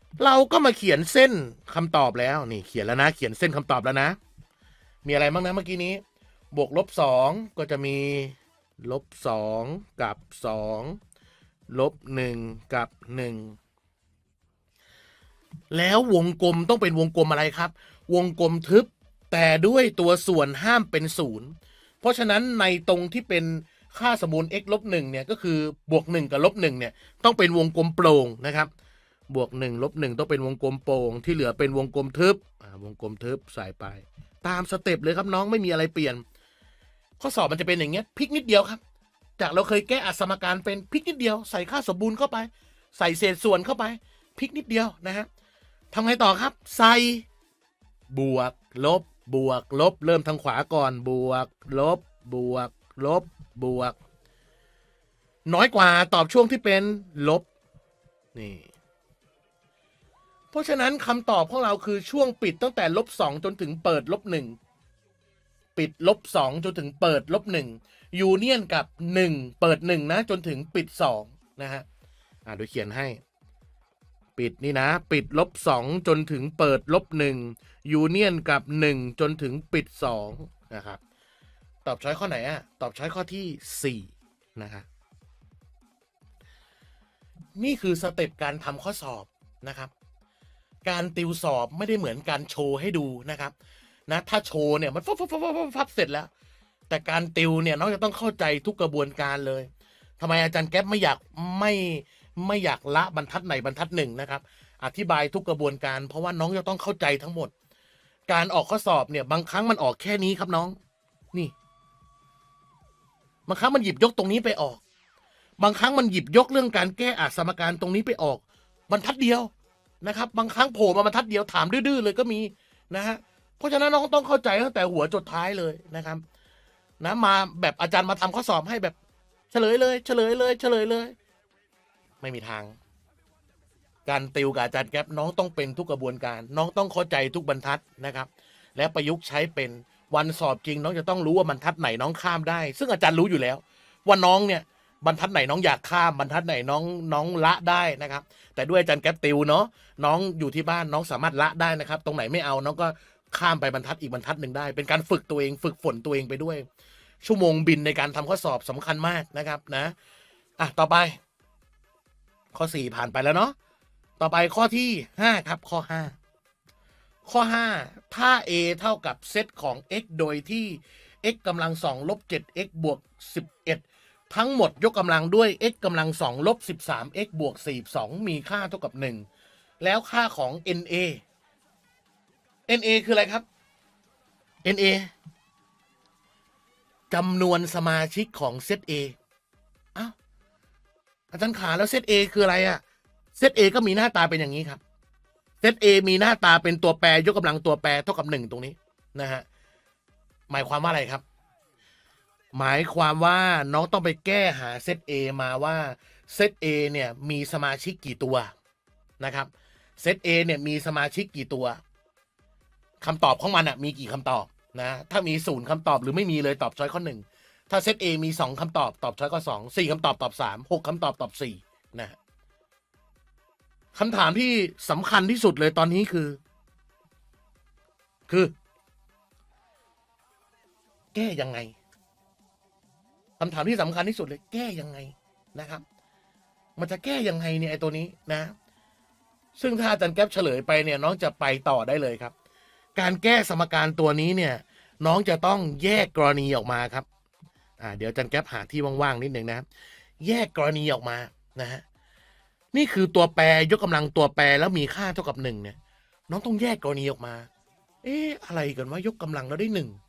เราก็มาเขียนเส้นคำตอบแล้วนี่เขียนแล้วนะเขียนเส้นคำตอบแล้วนะมีอะไรบ้างนะเมื่อกี้นี้บวกลบสองก็จะมีลบสองกับสองลบหนึ่งกับหนึ่งแล้ววงกลมต้องเป็นวงกลมอะไรครับวงกลมทึบแต่ด้วยตัวส่วนห้ามเป็นศูนย์เพราะฉะนั้นในตรงที่เป็นค่าสมมูล x ลบหนึ่งเนี่ยก็คือบวกหนึ่งกับลบหนึ่งเนี่ยต้องเป็นวงกลมโปร่งนะครับบวกหนึ่งลบหนึ่งต้องเป็นวงกลมโปร่งที่เหลือเป็นวงกลมทึบวงกลมทึบใส่ไปตามสเต็ปเลยครับน้องไม่มีอะไรเปลี่ยนข้อสอบมันจะเป็นอย่างเงี้ยพลิกนิดเดียวครับจากเราเคยแก้อัสมการเป็นพลิกนิดเดียวใส่ค่าสมบูรณ์เข้าไปใส่เศษส่วนเข้าไปพลิกนิดเดียวนะฮะทำไงต่อครับใส่บวกลบบวกลบเริ่มทางขวาก่อนบวกลบบวกลบบวกน้อยกว่าตอบช่วงที่เป็นลบนี่เพราะฉะนั้นคำตอบของเราคือช่วงปิดตั้งแต่ลบสองจนถึงเปิดลบหนึ่งปิดลบสองจนถึงเปิดลบหนึ่งยูเนียนกับหนึ่งเปิดหนึ่งนะจนถึงปิดสองนะฮะอ่าเดี๋ยวเขียนให้ปิดนี่นะปิดลบสองจนถึงเปิดลบหนึ่งยูเนียนกับหนึ่งจนถึงปิดสองนะครับตอบช้อยข้อไหนอ่ะตอบช้อยข้อที่สี่นะครับนี่คือสเต็ปการทำข้อสอบนะครับการติวสอบไม่ได้เหมือนการโชว์ให้ดูนะครับนะถ้าโชว์เนี่ยมันฟับฟับฟับฟับฟับเสร็จแล้วแต่การติวเนี่ยน้องจะต้องเข้าใจทุกกระบวนการเลยทำไมอาจารย์แก๊ปไม่อยากไม่ไม่อยากละบรรทัดไหนบรรทัดหนึ่งนะครับอธิบายทุกกระบวนการเพราะว่าน้องจะต้องเข้าใจทั้งหมดการออกข้อสอบเนี่ยบางครั้งมันออกแค่นี้ครับน้องนี่บางครั้งมันหยิบยกตรงนี้ไปออกบางครั้งมันหยิบยกเรื่องการแก้อัสมการตรงนี้ไปออกบรรทัดเดียวนะครับบางครั้งโผล่มาบรรทัดเดียวถามดื้อๆเลยก็มีนะฮะเพราะฉะนั้นน้องต้องเข้าใจตั้งแต่หัวจดท้ายเลยนะครับนะมาแบบอาจารย์มาทำข้อสอบให้แบบเฉลยเลยเฉลยเลยเฉลยเลยไม่มีทางการติวกับอาจารย์แก๊ปน้องต้องเป็นทุกกระบวนการน้องต้องเข้าใจทุกบรรทัดนะครับและประยุกต์ใช้เป็นวันสอบจริงน้องจะต้องรู้ว่าบรรทัดไหนน้องข้ามได้ซึ่งอาจารย์รู้อยู่แล้วว่าน้องเนี่ยบรรทัดไหนน้องอยากข้ามบรรทัดไหนน้องน้องละได้นะครับแต่ด้วยอาจารย์แก๊ปติวเนาะน้องอยู่ที่บ้านน้องสามารถละได้นะครับตรงไหนไม่เอาน้องก็ข้ามไปบรรทัดอีกบรรทัดหนึ่งได้เป็นการฝึกตัวเองฝึกฝนตัวเองไปด้วยชั่วโมงบินในการทำข้อสอบสำคัญมากนะครับนะอ่ะต่อไปข้อสี่ผ่านไปแล้วเนาะต่อไปข้อที่ห้าครับข้อห้าข้อห้าถ้า a เท่ากับเซตของ x โดยที่ x กำลังสองลบเจ็ด x บวกสิบเอ็ดทั้งหมดยกกำลังด้วย x กำลังสองลบสิบสาม x บวกสี่สิบสองมีค่าเท่ากับหนึ่งแล้วค่าของ na na คืออะไรครับ na จำนวนสมาชิกของเซต a อ้าวอาจารย์ขาแล้วเซต a คืออะไรอะเซต a ก็มีหน้าตาเป็นอย่างนี้ครับเซต a มีหน้าตาเป็นตัวแปรยกกำลังตัวแปรเท่ากับหนึ่งตรงนี้นะฮะหมายความว่าอะไรครับหมายความว่าน้องต้องไปแก้หาเซต a มาว่าเซต a เนี่ยมีสมาชิกกี่ตัวนะครับเซต a เนี่ยมีสมาชิกกี่ตัวคำตอบของมันอ่ะมีกี่คำตอบนะถ้ามีศูนย์คำตอบหรือไม่มีเลยตอบช้อยข้อหนึ่งถ้าเซต a มีสองคำตอบตอบช้อยข้อสองสี่คำตอบตอบสามหกคำตอบตอบสี่นะคำถามที่สำคัญที่สุดเลยตอนนี้คือคือแก้ยังไงคำถามที่สำคัญที่สุดเลยแก้ยังไงนะครับมันจะแก้ยังไงเนี่ยไอ้ตัวนี้นะซึ่งถ้าอาจารย์แก๊ปเฉลยไปเนี่ยน้องจะไปต่อได้เลยครับการแก้สมการตัวนี้เนี่ยน้องจะต้องแยกกรณีออกมาครับอ่าเดี๋ยวอาจารย์แก๊ปหาที่ว่างๆนิดหนึ่งนะแยกกรณีออกมานะฮะนี่คือตัวแปรยกกำลังตัวแปรแล้วมีค่าเท่ากับหนึ่งเนี่ยน้องต้องแยกกรณีออกมาเอ๊ะอะไรกันว่ายกกำลังแล้วได้หนึ่ง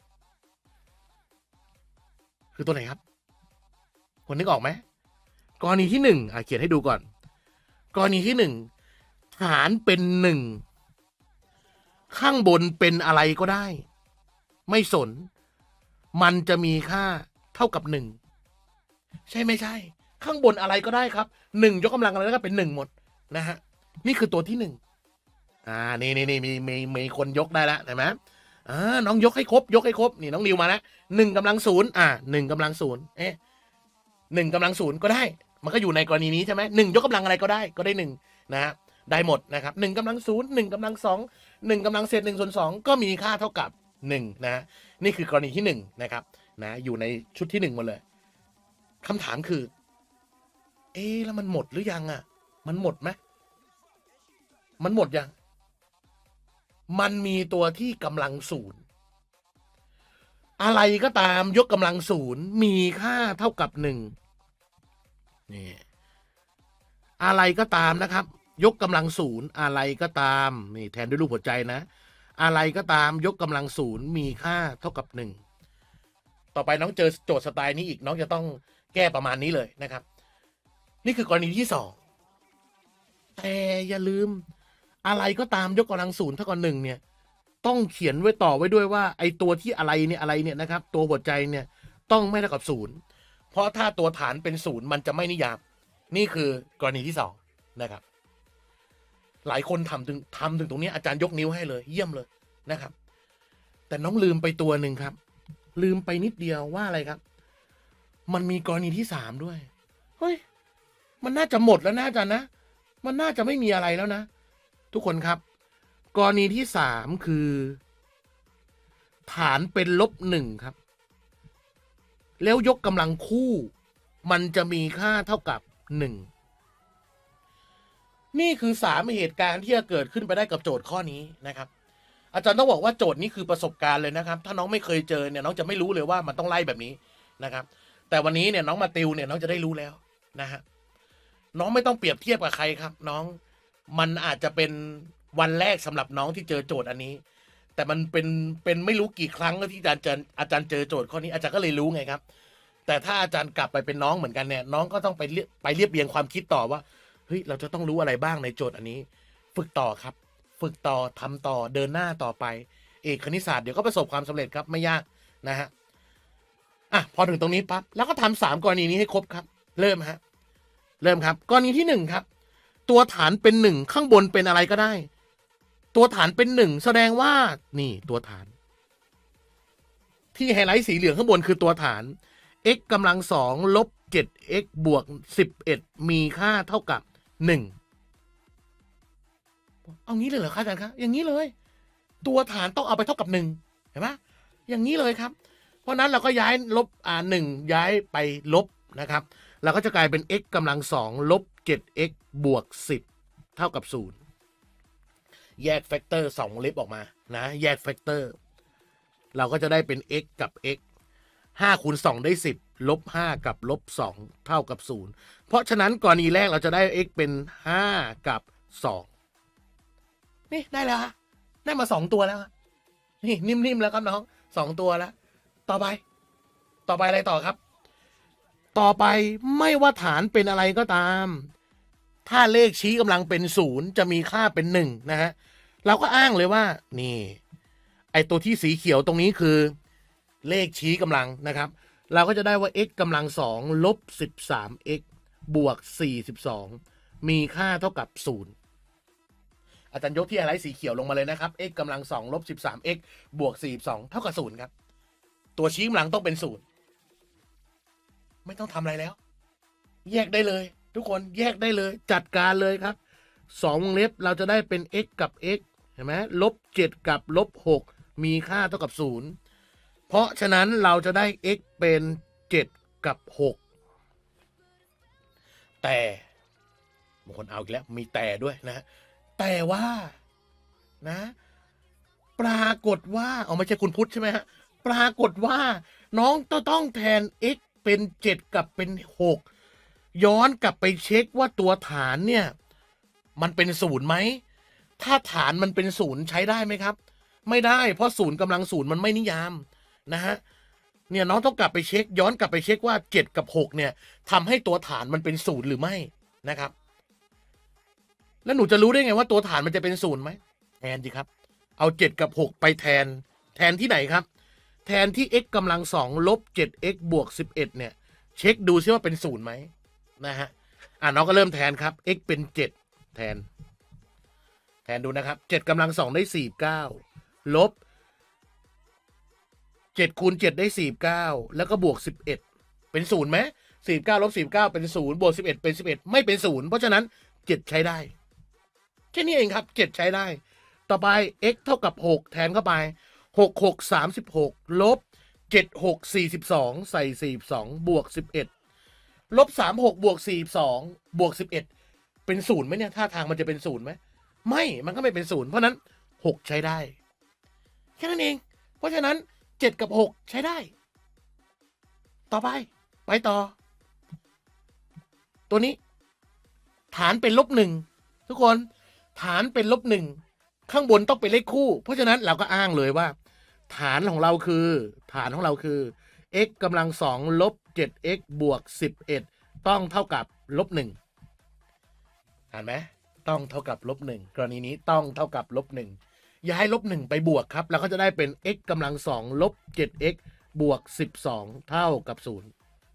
คือตัวไหนครับคนนึกออกไหมกรณีที่หนึ่งอ่ะเขียนให้ดูก่อนกรณีที่หนึ่งฐานเป็นหนึ่งข้างบนเป็นอะไรก็ได้ไม่สนมันจะมีค่าเท่ากับหนึ่งใช่ไม่ใช่ข้างบนอะไรก็ได้ครับหนึ่งยกกำลังอะไรก็เป็นหนึ่งหมดนะฮะนี่คือตัวที่หนึ่งอ่านี่นี่นี่มีมีมีคนยกได้แล้วเห็นไหมอ่าน้องยกให้ครบยกให้ครบนี่น้องนิวมาแล้วหนึ่งกำลังศูนย์อ่าหนึ่งกำลังศูนย์เอ๊ะหนึ่งกำลังศูนย์ก็ได้มันก็อยู่ในกรณีนี้ใช่ไหมหนึ่งยกกำลังอะไรก็ได้ก็ได้หนึ่งนะฮะได้หมดนะครับหนึ่งกำลังศูนย์หนึ่งกำลังสองหนึ่งกำลังเศษหนึ่งส่วนสองก็มีค่าเท่ากับหนึ่งนะนี่คือกรณีที่หนึ่งนะครับนะอยู่ในชุดที่หนึ่งหมดเลยคำถามคือเอ๊ะแล้วมันหมดหรือยังอ่ะมันหมดไหมมันหมดยังมันมีตัวที่กำลังศูนย์อะไรก็ตามยกกำลังศูนย์มีค่าเท่ากับหนึ่งนี่อะไรก็ตามนะครับยกกำลังศูนย์อะไรก็ตามนี่แทนด้วยรูปหัวใจนะอะไรก็ตามยกกำลังศูนย์มีค่าเท่ากับหนึ่งต่อไปน้องเจอโจทย์สไตล์นี้อีกน้องจะต้องแก้ประมาณนี้เลยนะครับนี่คือกรณีที่สองแต่อย่าลืมอะไรก็ตามยกกำลังศูนย์เท่ากับหนึ่งเนี่ยต้องเขียนไว้ต่อไว้ด้วยว่าไอตัวที่อะไรเนี่ยอะไรเนี่ยนะครับตัวหัวใจเนี่ยต้องไม่เท่ากับศูนย์เพราะถ้าตัวฐานเป็นศูนย์มันจะไม่นิยามนี่คือกรณีที่สองนะครับหลายคนทำถึงทำถึงตรงนี้อาจารย์ยกนิ้วให้เลยเยี่ยมเลยนะครับแต่น้องลืมไปตัวหนึ่งครับลืมไปนิดเดียวว่าอะไรครับมันมีกรณีที่สามด้วยเฮ้ยมันน่าจะหมดแล้วนะอาจารย์นะมันน่าจะไม่มีอะไรแล้วนะทุกคนครับกรณีที่สามคือ ฐานเป็นลบหนึ่งครับแล้วยกกำลังคู่มันจะมีค่าเท่ากับหนึ่งนี่คือสามเหตุการณ์ที่จะเกิดขึ้นไปได้กับโจทย์ข้อนี้นะครับอาจารย์ต้องบอกว่าโจทย์นี้คือประสบการณ์เลยนะครับถ้าน้องไม่เคยเจอเนี่ยน้องจะไม่รู้เลยว่ามันต้องไล่แบบนี้นะครับแต่วันนี้เนี่ยน้องมาติวเนี่ยน้องจะได้รู้แล้วนะฮะน้องไม่ต้องเปรียบเทียบกับใครครับน้องมันอาจจะเป็นวันแรกสำหรับน้องที่เจอโจทย์อันนี้แต่มันเป็นเป็นไม่รู้กี่ครั้งแล้วที่อาจารย์เจออาจารย์เจอโจทย์ข้อนี้อาจารย์ก็เลยรู้ไงครับแต่ถ้าอาจารย์กลับไปเป็นน้องเหมือนกันเนี่ยน้องก็ต้องไปไปเรียบเรียงความคิดต่อว่าเฮ้ยเราจะต้องรู้อะไรบ้างในโจทย์อันนี้ฝึกต่อครับฝึกต่อทำต่อเดินหน้าต่อไปเอกคณิตศาสตร์เดี๋ยวก็ประสบความสำเร็จครับไม่ยากนะฮะอ่ะพอถึงตรงนี้ปั๊บแล้วก็ทำสามกรณีนี้ให้ครบครับเริ่มฮะเริ่มครับกรณีที่หนึ่งครับตัวฐานเป็นหนึ่งข้างบนเป็นอะไรก็ได้ตัวฐานเป็นหนึ่งแสดงว่านี่ตัวฐานที่ไฮไลท์สีเหลืองข้างบนคือตัวฐาน x กำลังสองลบ เจ็ด x บวกสิบเอ็ดมีค่าเท่ากับหนึ่งเอางี้เลยเหรอครับอาจารย์ครับอย่างนี้เลยตัวฐานต้องเอาไปเท่ากับหนึ่งเห็นไหมอย่างนี้เลยครับเพราะนั้นเราก็ย้ายลบอ่าหนึ่งย้ายไปลบนะครับเราก็จะกลายเป็น x กำลังสองลบ เจ็ด x บวกสิบเท่ากับศูนย์แยกแฟกเตอร์สองเล็บออกมานะแยกแฟกเตอร์เราก็จะได้เป็น x กับ x ห้าคูณสองได้สิบลบห้ากับลบสองเท่ากับศูนย์เพราะฉะนั้นกรณีแรกเราจะได้ x เป็นห้ากับสองนี่ได้แล้วฮะได้มาสองตัวแล้วนี่นิ่มๆแล้วครับน้องสองตัวแล้วต่อไปต่อไปอะไรต่อครับต่อไปไม่ว่าฐานเป็นอะไรก็ตามถ้าเลขชี้กำลังเป็นศูนย์จะมีค่าเป็นหนึ่งนะฮะเราก็อ้างเลยว่านี่ไอตัวที่สีเขียวตรงนี้คือเลขชี้กำลังนะครับเราก็จะได้ว่า x กำลังสองลบสิบสาม x บวกสี่สิบสองมีค่าเท่ากับศูนย์อาจารย์ยกที่อะไรสีเขียวลงมาเลยนะครับ x กำลังสองลบสิบสาม x บวกสี่สิบสองเท่ากับศูนย์ครับตัวชี้กำลังต้องเป็นศูนย์ไม่ต้องทำอะไรแล้วแยกได้เลยทุกคนแยกได้เลยจัดการเลยครับสองวงเล็บเราจะได้เป็น x กับ x เห็นไหมลบเจ็ดกับลบหกมีค่าเท่ากับศูนย์เพราะฉะนั้นเราจะได้ x เป็นเจ็ดกับหกแต่บางคนเอาอีกแล้วมีแต่ด้วยนะแต่ว่านะปรากฏว่าเอาไม่ใช่คุณพุทธใช่ไหมฮะปรากฏว่าน้องต้องต้องแทน x เป็นเจ็ดกับเป็นหกย้อนกลับไปเช็คว่าตัวฐานเนี่ยมันเป็นศูนย์ไหมถ้าฐานมันเป็นศูนย์ใช้ได้ไหมครับไม่ได้เพราะศูนย์กำลังศูนย์มันไม่นิยามนะฮะเนี่ยน้องต้องกลับไปเช็คย้อนกลับไปเช็คว่าเจ็ดกับหกเนี่ยทำให้ตัวฐานมันเป็นศูนย์หรือไม่นะครับแล้วหนูจะรู้ได้ไงว่าตัวฐานมันจะเป็นศูนย์ไหมแทนสิครับเอาเจ็ดกับหกไปแทนแทนที่ไหนครับแทนที่ x กำลังสองลบ เจ็ด x บวกสิบเอ็ดเนี่ยเช็คดูซิว่าเป็นศูนย์ไหมนะฮะอ่ะน้องก็เริ่มแทนครับ x เป็นเจ็ดแทนแทนดูนะครับเจ็ดกำลังสองได้สี่สิบเก้าลบเจ็ดคูณเจ็ดได้สี่สิบเก้าแล้วก็บวกสิบเอ็ดเป็นศูนย์ไหมสี่สิบเก้าลบสี่สิบเก้าเป็นศูนย์บวกสิบเอ็ดเป็นสิบเอ็ดไม่เป็นศูนย์เพราะฉะนั้นเจ็ดใช้ได้แค่นี้เองครับเจ็ดใช้ได้ต่อไป x เท่ากับหกแทนเข้าไปหก หก สามสิบหกลบเจ็ด หก สี่สิบสองใส่สี่สิบสองบวกสิบเอ็ดลบสาม หกบวกสี่สิบสองบวกสิบเอ็ดเป็นศูนย์ไหมเนี่ยท่าทางมันจะเป็นศูนย์ไหมไม่มันก็ไม่เป็นศูนย์เพราะนั้นหกใช้ได้แค่นั้นเองเพราะฉะนั้นเจ็ดกับหกใช้ได้ต่อไปไปต่อตัวนี้ฐานเป็นลบหนึ่งทุกคนฐานเป็นลบหนึ่งข้างบนต้องเป็นเลขคู่เพราะฉะนั้นเราก็อ้างเลยว่าฐานของเราคือฐานของเราคือ x กำลังสองลบ เจ็ด x บวกสิบเอ็ดต้องเท่ากับลบหนึ่งเห็นไหมต้องเท่ากับลบหนึ่งกรณีนี้ต้องเท่ากับลบหนึ่งย้ายลบหนึ่งไปบวกครับแล้วก็จะได้เป็น x กำลังสองลบ เจ็ด x บวกสิบสองเท่ากับศูนย์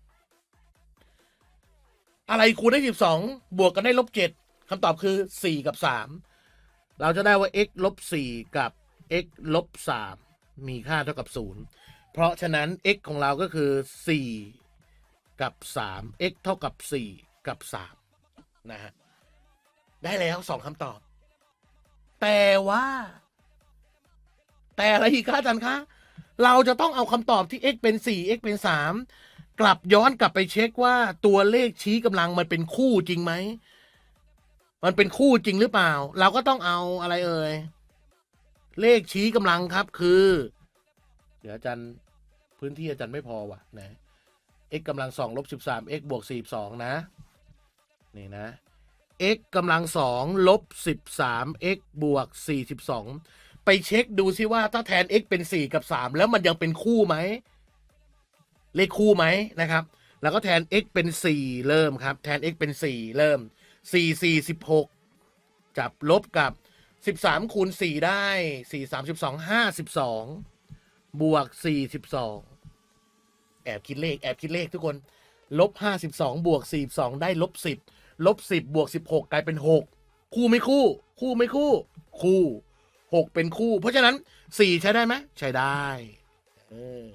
อะไรคูณได้สิบสองบวกกันได้ลบเจ็ดคำตอบคือสี่กับสามเราจะได้ว่า x ลบสี่กับ x ลบสามมีค่าเท่ากับศูนย์เพราะฉะนั้น x ของเราก็คือสี่กับสาม x เท่ากับสี่กับสามนะฮะได้แล้วสองคำตอบแต่ว่าแต่อะไรอีกคะอาจารย์คะเราจะต้องเอาคำตอบที่ x เป็นสี่ x เป็นสามกลับย้อนกลับไปเช็คว่าตัวเลขชี้กำลังมันเป็นคู่จริงไหมมันเป็นคู่จริงหรือเปล่าเราก็ต้องเอาอะไรเอ่ยเลขชี้กำลังครับคือเดี๋ยวอาจารย์พื้นที่อาจารย์ไม่พอว่ะนะ x กำลังสองลบสิบสาม x บวกสี่สิบสองนะนี่นะ x กำลังสองลบสิบสาม x บวกสี่สิบสองไปเช็คดูซิว่าถ้าแทน x เป็นสี่กับสามแล้วมันยังเป็นคู่ไหมเลขคู่ไหมนะครับแล้วก็แทน x เป็นสี่เริ่มครับแทน x เป็นสี่เริ่มสี่ สี่ สิบหกจับลบกับสิบสามคูณสี่ได้สี่ สาม สิบสอง ห้าสิบสองบวกสี่สิบสองแอบคิดเลขแอบคิดเลขทุกคนลบห้าสิบสองบวกสี่สิบสองได้ลบสิบลบสิบบวกสิบหกกลายเป็นหกคู่ไม่คู่คู่ไม่คู่คู่หกเป็นคู่เพราะฉะนั้นสี่ใช้ได้ไหมใช้ได้เออ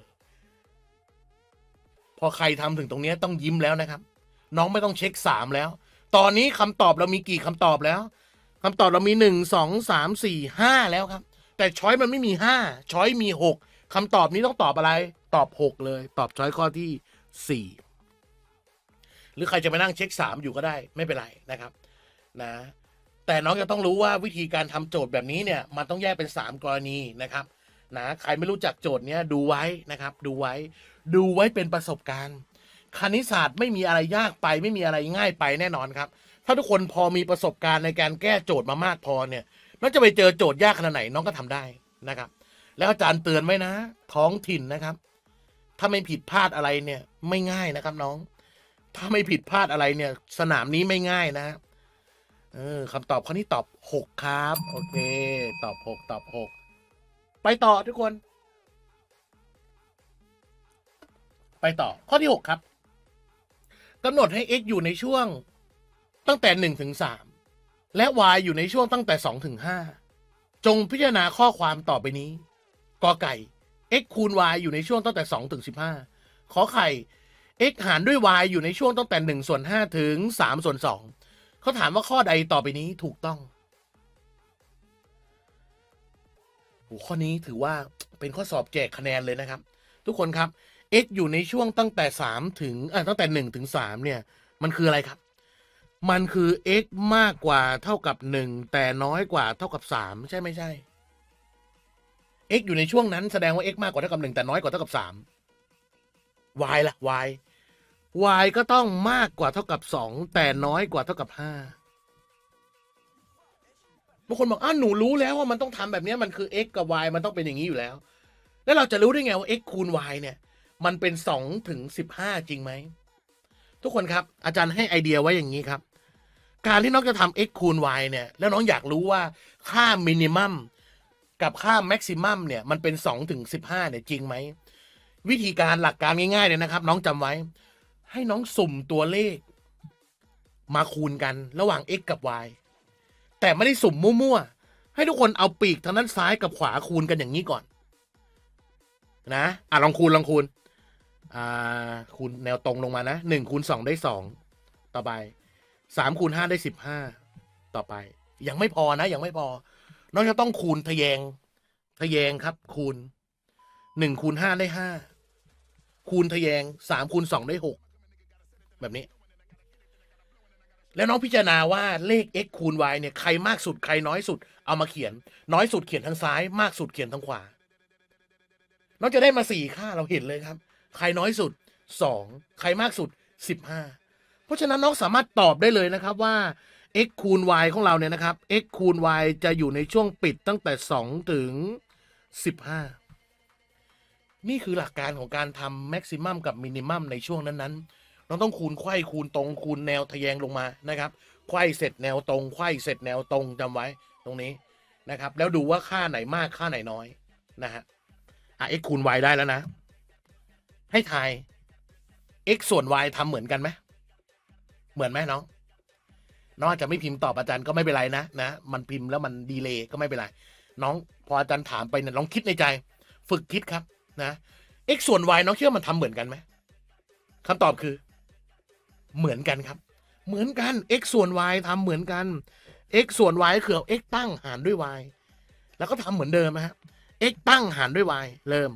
พอใครทำถึงตรงนี้ต้องยิ้มแล้วนะครับน้องไม่ต้องเช็คสามแล้วตอนนี้คำตอบเรามีกี่คำตอบแล้วคำตอบเรามีหนึ่ง สอง สาม สี่ ห้าแล้วครับแต่ช้อยมันไม่มีห้าช้อยมีหกคำตอบนี้ต้องตอบอะไรตอบหกเลยตอบช้อยข้อที่สี่หรือใครจะไปนั่งเช็คสามอยู่ก็ได้ไม่เป็นไรนะครับนะแต่น้องจะต้องรู้ว่าวิธีการทำโจทย์แบบนี้เนี่ยมันต้องแยกเป็นสามกรณีนะครับนะใครไม่รู้จักโจทย์เนี้ยดูไว้นะครับดูไว้ดูไว้เป็นประสบการณ์คณิตศาสตร์ไม่มีอะไรยากไปไม่มีอะไรง่ายไปแน่นอนครับถ้าทุกคนพอมีประสบการณ์ในการแก้โจทย์มามากพอเนี่ยน้องจะไปเจอโจทย์ยากขนาดไหนน้องก็ทำได้นะครับแล้วอาจารย์เตือนไว้นะท้องถิ่นนะครับถ้าไม่ผิดพลาดอะไรเนี่ยไม่ง่ายนะครับน้องถ้าไม่ผิดพลาดอะไรเนี่ยสนามนี้ไม่ง่ายนะเออคำตอบข้อนี้ตอบหกครับโอเคตอบหกตอบหกไปต่อทุกคนไปต่อข้อที่หกครับกำหนดให้ x อยู่ในช่วงตั้งแต่หนึ่งถึงสามและ y อยู่ในช่วงตั้งแต่สองถึงห้าจงพิจารณาข้อความต่อไปนี้กอไก่ x คูณ y อยู่ในช่วงตั้งแต่สองถึงสิบห้าขอไข่ x หารด้วย y อยู่ในช่วงตั้งแต่หนึ่งส่วนห้าถึงสามส่วนสองเขาถามว่าข้อใดต่อไปนี้ถูกต้องโอ้ข้อนี้ถือว่าเป็นข้อสอบแจกคะแนนเลยนะครับทุกคนครับ x อยู่ในช่วงตั้งแต่สามถึงอ่าตั้งแต่หนึ่งถึงสามเนี่ยมันคืออะไรครับมันคือ x มากกว่าเท่ากับหนึ่งแต่น้อยกว่าเท่ากับสามใช่ไม่ใช่ x อยู่ในช่วงนั้นแสดงว่า x มากกว่าเท่ากับหนึ่งแต่น้อยกว่าเท่ากับสาม y ล่ะ y y ก็ต้องมากกว่าเท่ากับสองแต่น้อยกว่าเท่ากับห้าบางคนบอกอ้าวหนูรู้แล้วว่ามันต้องทำแบบนี้มันคือ x กับ y มันต้องเป็นอย่างนี้อยู่แล้วแล้วเราจะรู้ได้ไงว่า x คูณ y เนี่ยมันเป็นสองถึงสิบห้าจริงไหมทุกคนครับอาจารย์ให้ไอเดียไว้อย่างนี้ครับการที่น้องจะทำ x คูณ y เนี่ยแล้วน้องอยากรู้ว่าค่ามินิมัมกับค่าแม็กซิมัมเนี่ยมันเป็นสองถึงสิบห้าเนี่ยจริงไหมวิธีการหลักการง่ายๆเลยนะครับน้องจำไว้ให้น้องสุ่มตัวเลขมาคูณกันระหว่าง x กับ y แต่ไม่ได้สุ่มมั่วๆให้ทุกคนเอาปีกทางด้านซ้ายกับขวาคูณกันอย่างนี้ก่อนนะอ่ะลองคูณลองคูณอ่าคูณแนวตรงลงมานะหนึ่งคูณสองได้สองต่อไปสามคูณห้าได้สิบห้าต่อไปยังไม่พอนะยังไม่พอน้องจะต้องคูณทะแยงทะแยงครับคูณหนึ่งคูณห้าได้ห้าคูณทะแยงสามคูณสองได้หกแบบนี้แล้วน้องพิจารณาว่าเลข x คูณ y เนี่ยใครมากสุดใครน้อยสุดเอามาเขียนน้อยสุดเขียนทางซ้ายมากสุดเขียนทางขวาน้องจะได้มาสี่ค่าเราเห็นเลยครับใครน้อยสุดสองใครมากสุดสิบห้าเพราะฉะนั้นน้องสามารถตอบได้เลยนะครับว่า x คูณ y ของเราเนี่ยนะครับ x คูณ y จะอยู่ในช่วงปิดตั้งแต่สองถึงสิบห้านี่คือหลักการของการทำแม็กซิมัมกับมินิมัมในช่วงนั้นๆเราต้องคูณไขว้คูณตรงคูณแนวทะแยงลงมานะครับไขว้เสร็จแนวตรงไขว้เสร็จแนวตรงจำไว้ตรงนี้นะครับแล้วดูว่าค่าไหนมากค่าไหนน้อยนะฮะอ่ะ x คูณ y ได้แล้วนะให้ทาย x ส่วน y ทำเหมือนกันไหมเหมือนไหมน้องน้องอาจจะไม่พิมพ์ตอบอาจารย์ก็ไม่เป็นไรนะนะมันพิมพ์แล้วมันดีเลย์ก็ไม่เป็นไรน้องพออาจารย์ถามไปเนี่ยลองคิดในใจฝึกคิดครับนะ x ส่วน y น้องคิดว่ามันทำเหมือนกันไหมคำตอบคือเหมือนกันครับเหมือนกัน x ส่วน y ทำเหมือนกัน x ส่วน y คือเอา x ตั้งหารด้วย y แล้วก็ทำเหมือนเดิมนะฮะ x ตั้งหารด้วย y เริ่ม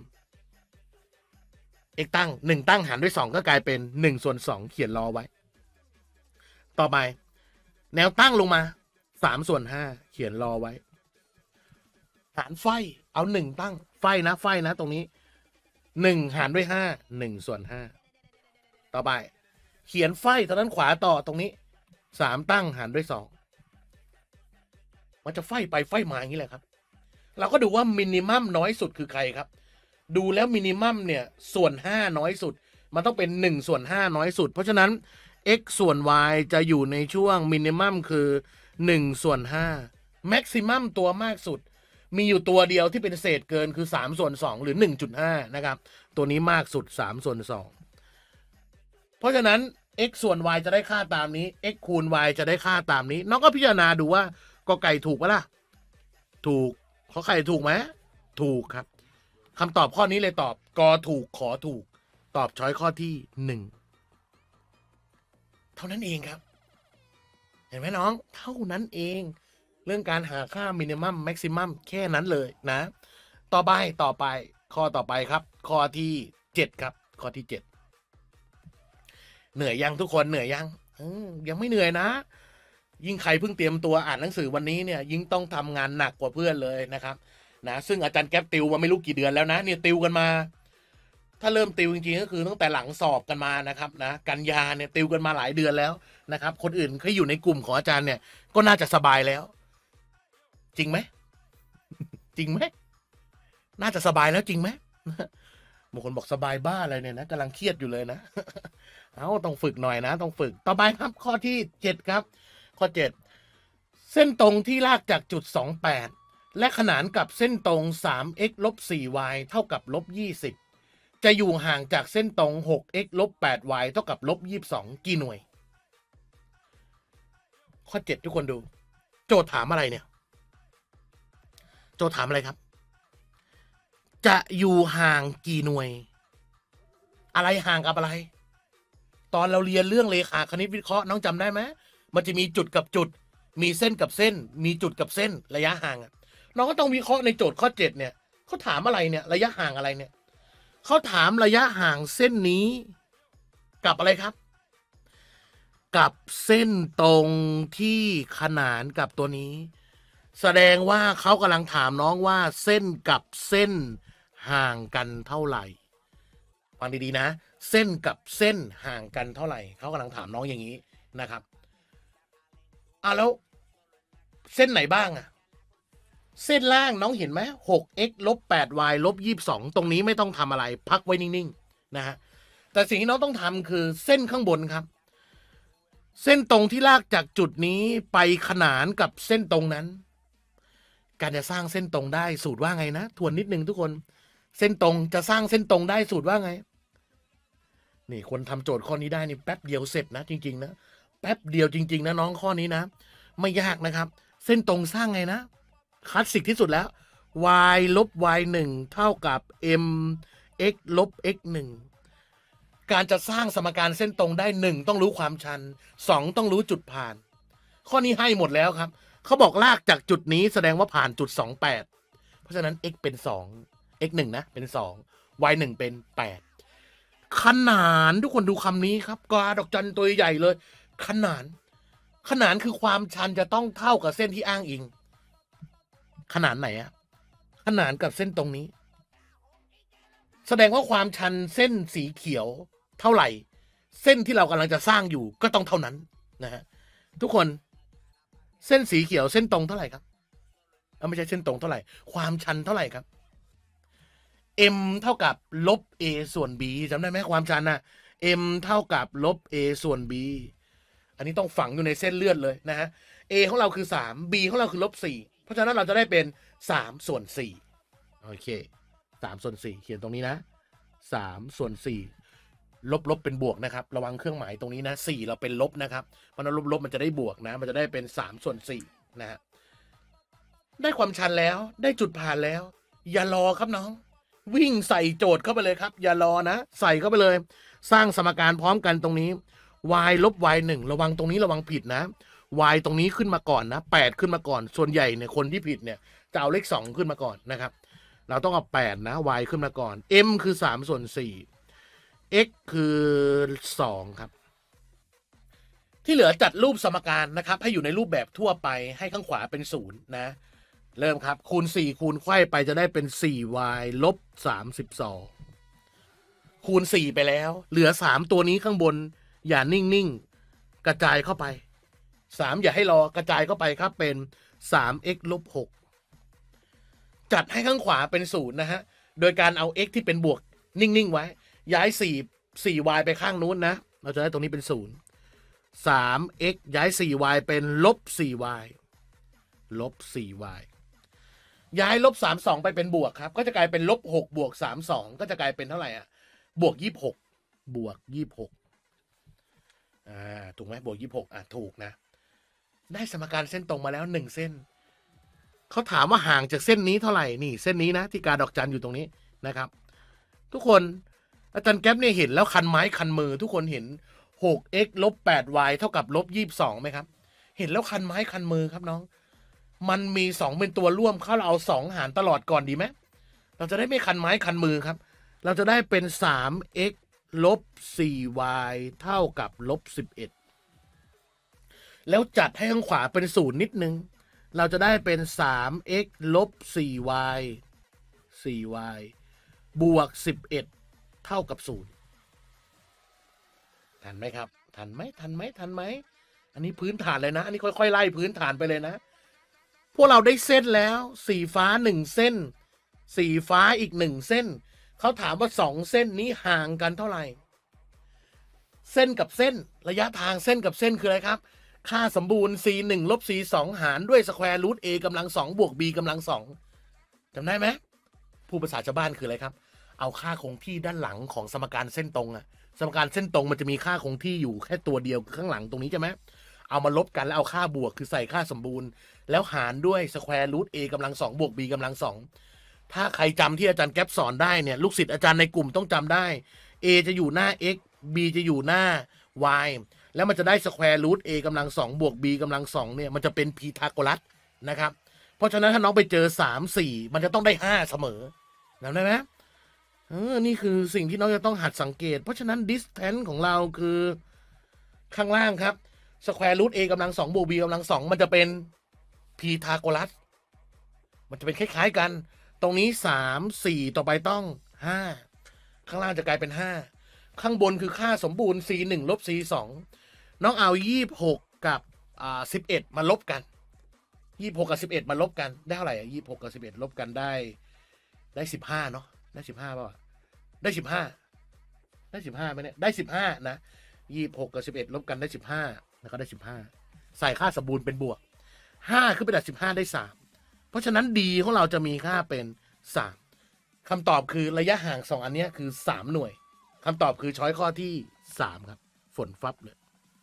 x ตั้งหนึ่งตั้งหารด้วยสองก็กลายเป็นหนึ่งส่วนสองเขียนรอไว้ต่อไปแนวตั้งลงมาสามส่วนห้าเขียนรอไว้หารไฟเอาหนึ่งตั้งไฟนะไฟนะตรงนี้หนึ่งหารด้วยห้าหนึ่งส่วนห้าต่อไปเขียนไฟตอนนั้นขวาต่อตรงนี้สามตั้งหารด้วยสองมันจะไฟไปไฟมาอย่างนี้แหละครับเราก็ดูว่ามินิมัมน้อยสุดคือใครครับดูแล้วมินิมัมเนี่ยส่วนห้าน้อยสุดมันต้องเป็นหนึ่งส่วนห้าน้อยสุดเพราะฉะนั้น x ส่วน y จะอยู่ในช่วงมินิมัมคือหนึ่งส่วนห้าแม็กซิมัมตัวมากสุดมีอยู่ตัวเดียวที่เป็นเศษเกินคือสามส่วนสองหรือ หนึ่งจุดห้า นะครับตัวนี้มากสุดสามส่วนสองเพราะฉะนั้น x ส่วน y จะได้ค่าตามนี้ x คูณ y จะได้ค่าตามนี้น้องก็พิจารณาดูว่ากอไก่ถูกปะล่ะถูกขอไข่ถูกไหมถูกครับคำตอบข้อนี้เลยตอบกอถูกขอถูกตอบช้อยข้อที่หนึ่งเท่านั้นเองครับเห็นไหมน้องเท่านั้นเองเรื่องการหาค่ามินิมัมแม็กซิมัมแค่นั้นเลยนะต่อไปต่อไปข้อต่อไปครับข้อที่เจ็ดครับข้อที่เจ็ดเหนื่อยยังทุกคนเหนื่อยยังยังไม่เหนื่อยนะยิ่งใครเพิ่งเตรียมตัวอ่านหนังสือวันนี้เนี่ยยิ่งต้องทำงานหนักกว่าเพื่อนเลยนะครับนะซึ่งอาจารย์แก๊ปติวมาไม่รู้กี่เดือนแล้วนะเนี่ยติวกันมาถ้าเริ่มติวจริงๆก็คือตั้งแต่หลังสอบกันมานะครับนะกันยาเนี่ยติวกันมาหลายเดือนแล้วนะครับคนอื่นที่อยู่ในกลุ่มของอาจารย์เนี่ยก็น่าจะสบายแล้วจริงไหมจริงไหมน่าจะสบายแล้วจริงไหมบางคนบอกสบายบ้าอะไรเนี่ยนะกำลังเครียดอยู่เลยนะเอาต้องฝึกหน่อยนะต้องฝึกต่อไปครับข้อที่เจ็ดครับข้อเจ็ดเส้นตรงที่ลากจากจุดสองแปดและขนานกับเส้นตรง สาม x ลบ สี่ y เท่ากับลบยี่สิบจะอยู่ห่างจากเส้นตรง หก x ลบ แปด y เท่ากับลบยี่สิบสองกี่หน่วยข้อเจ็ดทุกคนดูโจทย์ถามอะไรเนี่ยโจทย์ถามอะไรครับจะอยู่ห่างกี่หน่วยอะไรห่างกับอะไรตอนเราเรียนเรื่องเลขาคณิตวิเคราะห์น้องจำได้ไหมมันจะมีจุดกับจุดมีเส้นกับเส้นมีจุดกับเส้นระยะห่างอ่ะน้องก็ต้องวิเคราะห์ในโจทย์ข้อเจ็ดเนี่ยเขาถามอะไรเนี่ยระยะห่างอะไรเนี่ยเขาถามระยะห่างเส้นนี้กับอะไรครับกับเส้นตรงที่ขนานกับตัวนี้แสดงว่าเขากำลังถามน้องว่าเส้นกับเส้นห่างกันเท่าไหร่ฟังดีๆนะเส้นกับเส้นห่างกันเท่าไหร่เขากำลังถามน้องอย่างนี้นะครับอ่ะแล้วเส้นไหนบ้างอ่ะเส้นล่างน้องเห็นไหม หก x ลบ แปด y ลบ ยี่สิบสองตรงนี้ไม่ต้องทำอะไรพักไว้นิ่งๆนะฮะแต่สิ่งที่น้องต้องทำคือเส้นข้างบนครับเส้นตรงที่ลากจากจุดนี้ไปขนานกับเส้นตรงนั้นการจะสร้างเส้นตรงได้สูตรว่าไงนะทวนนิดนึงทุกคนเส้นตรงจะสร้างเส้นตรงได้สูตรว่าไงนี่คนทำโจทย์ข้อนี้ได้นี่แป๊บเดียวเสร็จนะจริงๆนะแป๊บเดียวจริงๆนะน้องข้อนี้นะไม่ยากนะครับเส้นตรงสร้างไงนะคลาสสิกที่สุดแล้ว y ลบ y หนึ่งเท่ากับ m x ลบ x หนึ่งการจะสร้างสมการเส้นตรงได้หนึ่งต้องรู้ความชันสองต้องรู้จุดผ่านข้อนี้ให้หมดแล้วครับเขาบอกลากจากจุดนี้แสดงว่าผ่านจุดสองแปดเพราะฉะนั้น x เป็นสอง x หนึ่งนะเป็นสอง y หนึ่งเป็นแปดขนานทุกคนดูคำนี้ครับกาดอกจันตัวใหญ่เลยขนานขนานคือความชันจะต้องเท่ากับเส้นที่อ้างอิงขนานไหนอะขนานกับเส้นตรงนี้แสดงว่าความชันเส้นสีเขียวเท่าไหร่เส้นที่เรากำลังจะสร้างอยู่ก็ต้องเท่านั้นนะฮะทุกคนเส้นสีเขียวเส้นตรงเท่าไหร่ครับเอาไม่ใช่เส้นตรงเท่าไหร่ความชันเท่าไหร่ครับ m เท่ากับลบ a ส่วน b จำได้ไหมความชันนะ m เท่ากับลบ a ส่วน b อันนี้ต้องฝังอยู่ในเส้นเลือดเลยนะฮะ a ของเราคือสาม b ของเราคือลบสี่เพราะฉะนั้นเราจะได้เป็นสามส่วนสี่โอเคสามส่วนสี่เขียนตรงนี้นะสามส่วนสี่ลบลบเป็นบวกนะครับระวังเครื่องหมายตรงนี้นะสี่เราเป็นลบนะครับเพราะนั้นลบลบมันจะได้บวกนะมันจะได้เป็นสามส่วนสี่นะฮะได้ความชันแล้วได้จุดผ่านแล้วอย่ารอครับน้องวิ่งใส่โจทย์เข้าไปเลยครับอย่ารอนะใส่เข้าไปเลยสร้างสมการพร้อมกันตรงนี้ y ลบ y หนึ่งระวังตรงนี้ระวังผิดนะ y ตรงนี้ขึ้นมาก่อนนะแปดขึ้นมาก่อนส่วนใหญ่เนี่ยคนที่ผิดเนี่ยจะเอาเลขสองขึ้นมาก่อนนะครับเราต้องเอาแปดนะ y ขึ้นมาก่อน m คือสามส่วนสี่ x คือสองครับที่เหลือจัดรูปสมการนะครับให้อยู่ในรูปแบบทั่วไปให้ข้างขวาเป็นศูนย์นะเริ่มครับคูณสี่คูณไขว้ไปจะได้เป็น สี่ y ลบสามสิบสองคูณสี่ไปแล้วเหลือสามตัวนี้ข้างบนอย่านิ่งๆกระจายเข้าไปสามอย่าให้รอกระจายเข้าไปครับเป็น สาม x ลบหกจัดให้ข้างขวาเป็นศูนย์นะฮะโดยการเอา x ที่เป็นบวกนิ่งๆไว้ย้ายสี่ สี่ y ไปข้างนู้นนะเราจะได้ตรงนี้เป็นศูนย์ สาม x ย้าย สี่ y เป็นลบ สี่ y ลบ สี่ y ย้ายลบสามสิบสองไปเป็นบวกครับก็จะกลายเป็นลบหกบวกสามสิบสองก็จะกลายเป็นเท่าไหร่อ่ะบวกยี่สิบหกบวกยี่สิบหกอ่าถูกไหมบวกยี่สิบหกอ่ะถูกนะได้สมการเส้นตรงมาแล้วหนึ่งเส้นเขาถามว่าห่างจากเส้นนี้เท่าไหร่นี่เส้นนี้นะที่กาดอกจันอยู่ตรงนี้นะครับทุกคนอาจารย์แก๊ปเนี่ยเห็นแล้วคันไม้คันมือทุกคนเห็น หก x ลบ แปด y เท่ากับลบยี่สิบสองไหมครับเห็นแล้วคันไม้คันมือครับน้องมันมีสองเป็นตัวร่วมเขาเราเอาสองหารตลอดก่อนดีไหมเราจะได้ไม่คันไม้คันมือครับเราจะได้เป็น สาม x ลบ สี่ y เท่ากับลบสิบเอ็ดแล้วจัดให้ข้างขวาเป็นศูนย์นิดนึงเราจะได้เป็น สาม x ลบ สี่ y สี่ y บวกสิบเอ็ดเท่ากับศูนย์ทันไหมครับทันไหมทันไหมทันไหมอันนี้พื้นฐานเลยนะอันนี้ค่อยๆไล่พื้นฐานไปเลยนะพวกเราได้เส้นแล้วสีฟ้าหนึ่งเส้นสีฟ้าอีกหนึ่งเส้นเขาถามว่าสองเส้นนี้ห่างกันเท่าไหร่เส้นกับเส้นระยะทางเส้นกับเส้นคืออะไรครับค่าสมบูรณ์ c หนึ่งลบ c สองหารด้วยสแควร์รูท a กำลังสองบวก b กำลังสองจำได้ไหมผู้ภาษาชาวบ้านคืออะไรครับเอาค่าคงที่ด้านหลังของสมการเส้นตรงอะสมการเส้นตรงมันจะมีค่าคงที่อยู่แค่ตัวเดียวข้างหลังตรงนี้ใช่ไหมเอามาลบกันแล้วเอาค่าบวกคือใส่ค่าสมบูรณ์แล้วหารด้วยสแควร์รูท a กำลังสองบวก b กำลังสองถ้าใครจำที่อาจารย์แก๊ปสอนได้เนี่ยลูกศิษย์อาจารย์ในกลุ่มต้องจำได้ a จะอยู่หน้า x b จะอยู่หน้า y แล้วมันจะได้สแควร์รูท a กำลังสองบวก b กำลังสองเนี่ยมันจะเป็นพีทาโกรัสนะครับเพราะฉะนั้นถ้าน้องไปเจอสาม สี่มันจะต้องได้ห้าเสมอจำได้ไหมเออนี่คือสิ่งที่น้องจะต้องหัดสังเกตเพราะฉะนั้น distance ของเราคือข้างล่างครับสแควร์รูท a กำลังสองบวก b กำลังสองมันจะเป็นพีทาโกรัสมันจะเป็นคล้ายๆกันตรงนี้สาม สี่ต่อไปต้องห้าข้างล่างจะกลายเป็นห้าข้างบนคือค่าสมบูรณ์ c หนึ่งลบ c สองน้องเอายี่สิบหกกับอ่าสิบเอ็ดมาลบกันยี่สิบหกกับสิบเอ็ดมาลบกันได้เท่าไหร่ยี่สิบหกกับสิบเอ็ดลบกันได้ได้สิบห้าเนาะได้สิบห้าป่ะได้สิบห้าได้สิบห้าไหมเนี่ยได้สิบห้านะยี่สิบหกกับสิบเอ็ดลบกันได้สิบห้าแล้วก็ได้สิบห้าใส่ค่าสมบูรณ์เป็นบวกห้าขึ้นไปจากสิบห้าได้สามเพราะฉะนั้น d ของเราจะมีค่าเป็นสามคำตอบคือระยะห่างสองอันนี้คือสามหน่วยคำตอบคือช้อยข้อที่สามครับฝนฟับเลย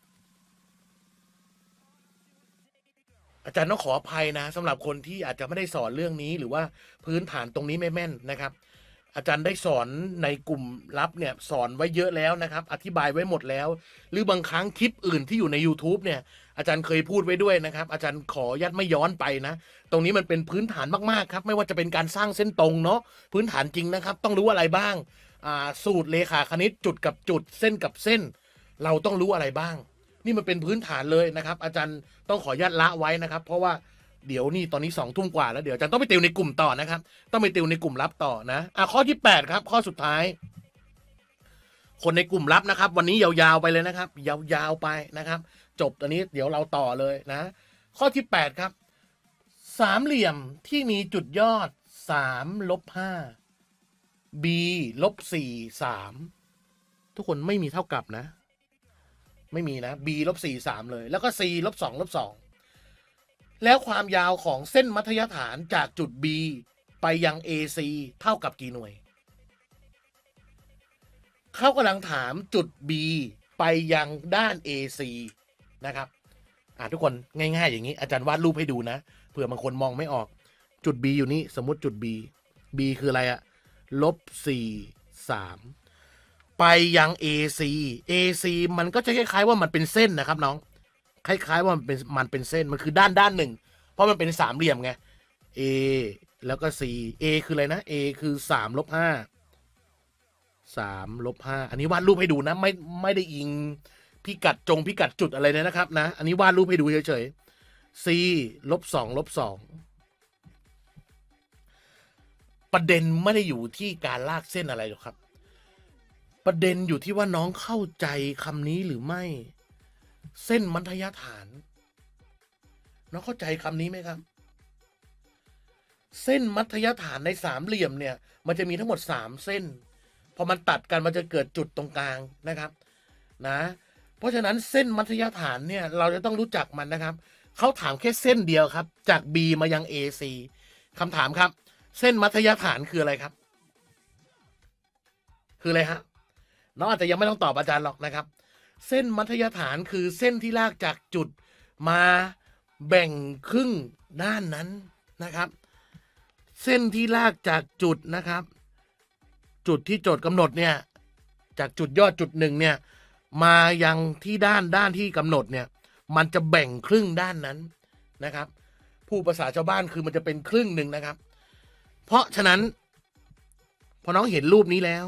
อาจารย์ต้องขออภัยนะสำหรับคนที่อาจจะไม่ได้สอนเรื่องนี้หรือว่าพื้นฐานตรงนี้ไม่แม่นนะครับอาจารย์ได้สอนในกลุ่มลับเนี่ยสอนไว้เยอะแล้วนะครับอธิบายไว้หมดแล้วหรือบางครั้งคลิปอื่นที่อยู่ใน YouTube เนี่ยออาจารย์เคยพูดไว้ด้วยนะครับอาจารย์ขอยัดไม่ย้อนไปนะตรงนี้มันเป็นพื้นฐานมากๆครับไม่ว่าจะเป็นการสร้างเส้นตรงเนาะพื้นฐานจริงนะครับต้องรู้อะไรบ้างอ่าสูตรเลขาคณิตจุดกับจุดเส้นกับเส้นเราต้องรู้อะไรบ้างนี่มันเป็นพื้นฐานเลยนะครับอาจารย์ต้องขอยัดละไว้นะครับเพราะว่าเดี๋ยวนี่ตอนนี้สองทุ่มกว่าแล้วเดี๋ยวอาจารย์ต้องไปติวในกลุ่มต่อนะครับต้องไปติวในกลุ่มลับต่อนะอ่ะข้อที่แปดครับข้อสุดท้ายคนในกลุ่มลับนะครับวันนี้ยาวๆไปเลยนะครับยาวๆไปนะครับจบตอนนี้เดี๋ยวเราต่อเลยนะข้อที่แปดครับสามเหลี่ยมที่มีจุดยอดสามลบห้า b ลบสี่สามทุกคนไม่มีเท่ากับนะไม่มีนะ b ลบสี่สามเลยแล้วก็ c ลบสองลบสองแล้วความยาวของเส้นมัธยฐานจากจุด b ไปยัง เอ ซี เท่ากับกี่หน่วยเขากำลังถามจุด B ไปยังด้าน เอ ซี นะครับอ่าทุกคนง่ายๆอย่างนี้อาจารย์วาดรูปให้ดูนะเผื่อบางคนมองไม่ออกจุด B อยู่นี่สมมุติจุด B B คืออะไรอะลบสี่สามไปยัง เอ ซี เอ ซี มันก็จะคล้ายๆว่ามันเป็นเส้นนะครับน้องคล้ายๆว่ามันเป็นมันเป็นเส้นมันคือด้านด้านหนึ่งเพราะมันเป็นสามเหลี่ยมไง A แล้วก็ C A คืออะไรนะ A คือสามลบห้าสามลบห้าอันนี้วาดรูปให้ดูนะไม่ไม่ได้อิงพิกัดจงพิกัดจุดอะไรเลยนะครับนะอันนี้วาดรูปให้ดูเฉยๆ c ลบสองลบสองประเด็นไม่ได้อยู่ที่การลากเส้นอะไรหรอกครับประเด็นอยู่ที่ว่าน้องเข้าใจคำนี้หรือไม่เส้นมัธยฐานน้องเข้าใจคำนี้ไหมครับเส้นมัธยฐานในสามเหลี่ยมเนี่ยมันจะมีทั้งหมดสามเส้นพอมันตัดกันมันจะเกิดจุดตรงกลางนะครับนะเพราะฉะนั้นเส้นมัธยฐานเนี่ยเราจะต้องรู้จักมันนะครับเขาถามแค่เส้นเดียวครับจาก B มายัง เอ ซี คำถามครับเส้นมัธยฐานคืออะไรครับคืออะไรฮะน้องอาจจะยังไม่ต้องตอบอาจารย์หรอกนะครับเส้นมัธยฐานคือเส้นที่ลากจากจุดมาแบ่งครึ่งด้านนั้นนะครับเส้นที่ลากจากจุดนะครับจุดที่โจทย์กำหนดเนี่ยจากจุดยอดจุดหนึ่งเนี่ยมายังที่ด้านด้านที่กำหนดเนี่ยมันจะแบ่งครึ่งด้านนั้นนะครับผู้ภาษาชาวบ้านคือมันจะเป็นครึ่งหนึ่งนะครับเพราะฉะนั้นพอน้องเห็นรูปนี้แล้ว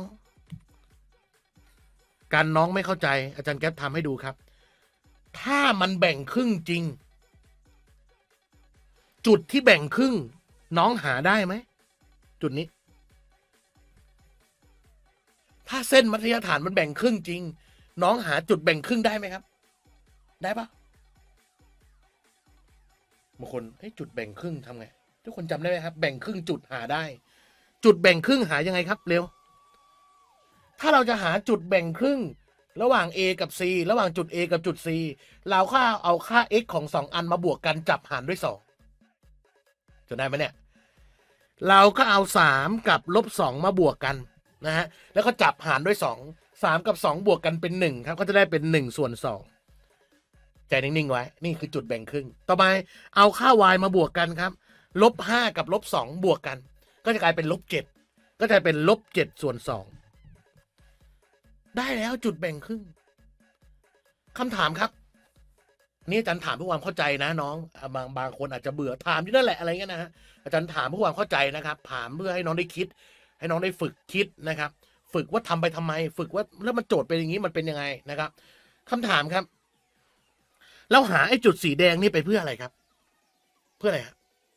การน้องไม่เข้าใจอาจารย์แก๊ปทำให้ดูครับถ้ามันแบ่งครึ่งจริงจุดที่แบ่งครึ่งน้องหาได้ไหมจุดนี้ถ้าเส้นมัธยฐานมันแบ่งครึ่งจริงน้องหาจุดแบ่งครึ่งได้ไหมครับได้ปะบางคนเฮ้ยจุดแบ่งครึ่งทำไงทุกคนจำได้ไหมครับแบ่งครึ่งจุดหาได้จุดแบ่งครึ่งหายังไงครับเร็วถ้าเราจะหาจุดแบ่งครึ่งระหว่าง A กับ C ระหว่างจุด A กับจุด C เราค่าเอาค่า x ของสองอันมาบวกกันจับหารด้วยสองจะได้ไหมเนี่ยเราก็เอาสามกับลบสองมาบวกกันนะฮะแล้วก็จับหารด้วยสอง สามกับสองบวกกันเป็นหนึ่งครับก็จะได้เป็นหนึ่งส่วนสองใจนิ่งๆไว้นี่คือจุดแบ่งครึ่งต่อไปเอาค่า y มาบวกกันครับลบห้ากับลบสองบวกกันก็จะกลายเป็นลบเจ็ดก็จะเป็นลบเจ็ดส่วนสองได้แล้วจุดแบ่งครึ่งคำถามครับนี่อาจารย์ถามเพื่อความเข้าใจนะน้องบางบางคนอาจจะเบื่อถามอยู่นั่นแหละอะไรเงี้ยนะฮะอาจารย์ถามเพื่อความเข้าใจนะครับถามเพื่อให้น้องได้คิดให้น้องได้ฝึกคิดนะครับฝึกว่าทำไปทำไมฝึกว่าแล้วมันโจทย์เป็นอย่างนี้มันเป็นยังไงนะครับคำถามครับแล้วหาไอ้จุดสีแดงนี่ไปเพื่ออะไรครับเพื่ออะไรครับ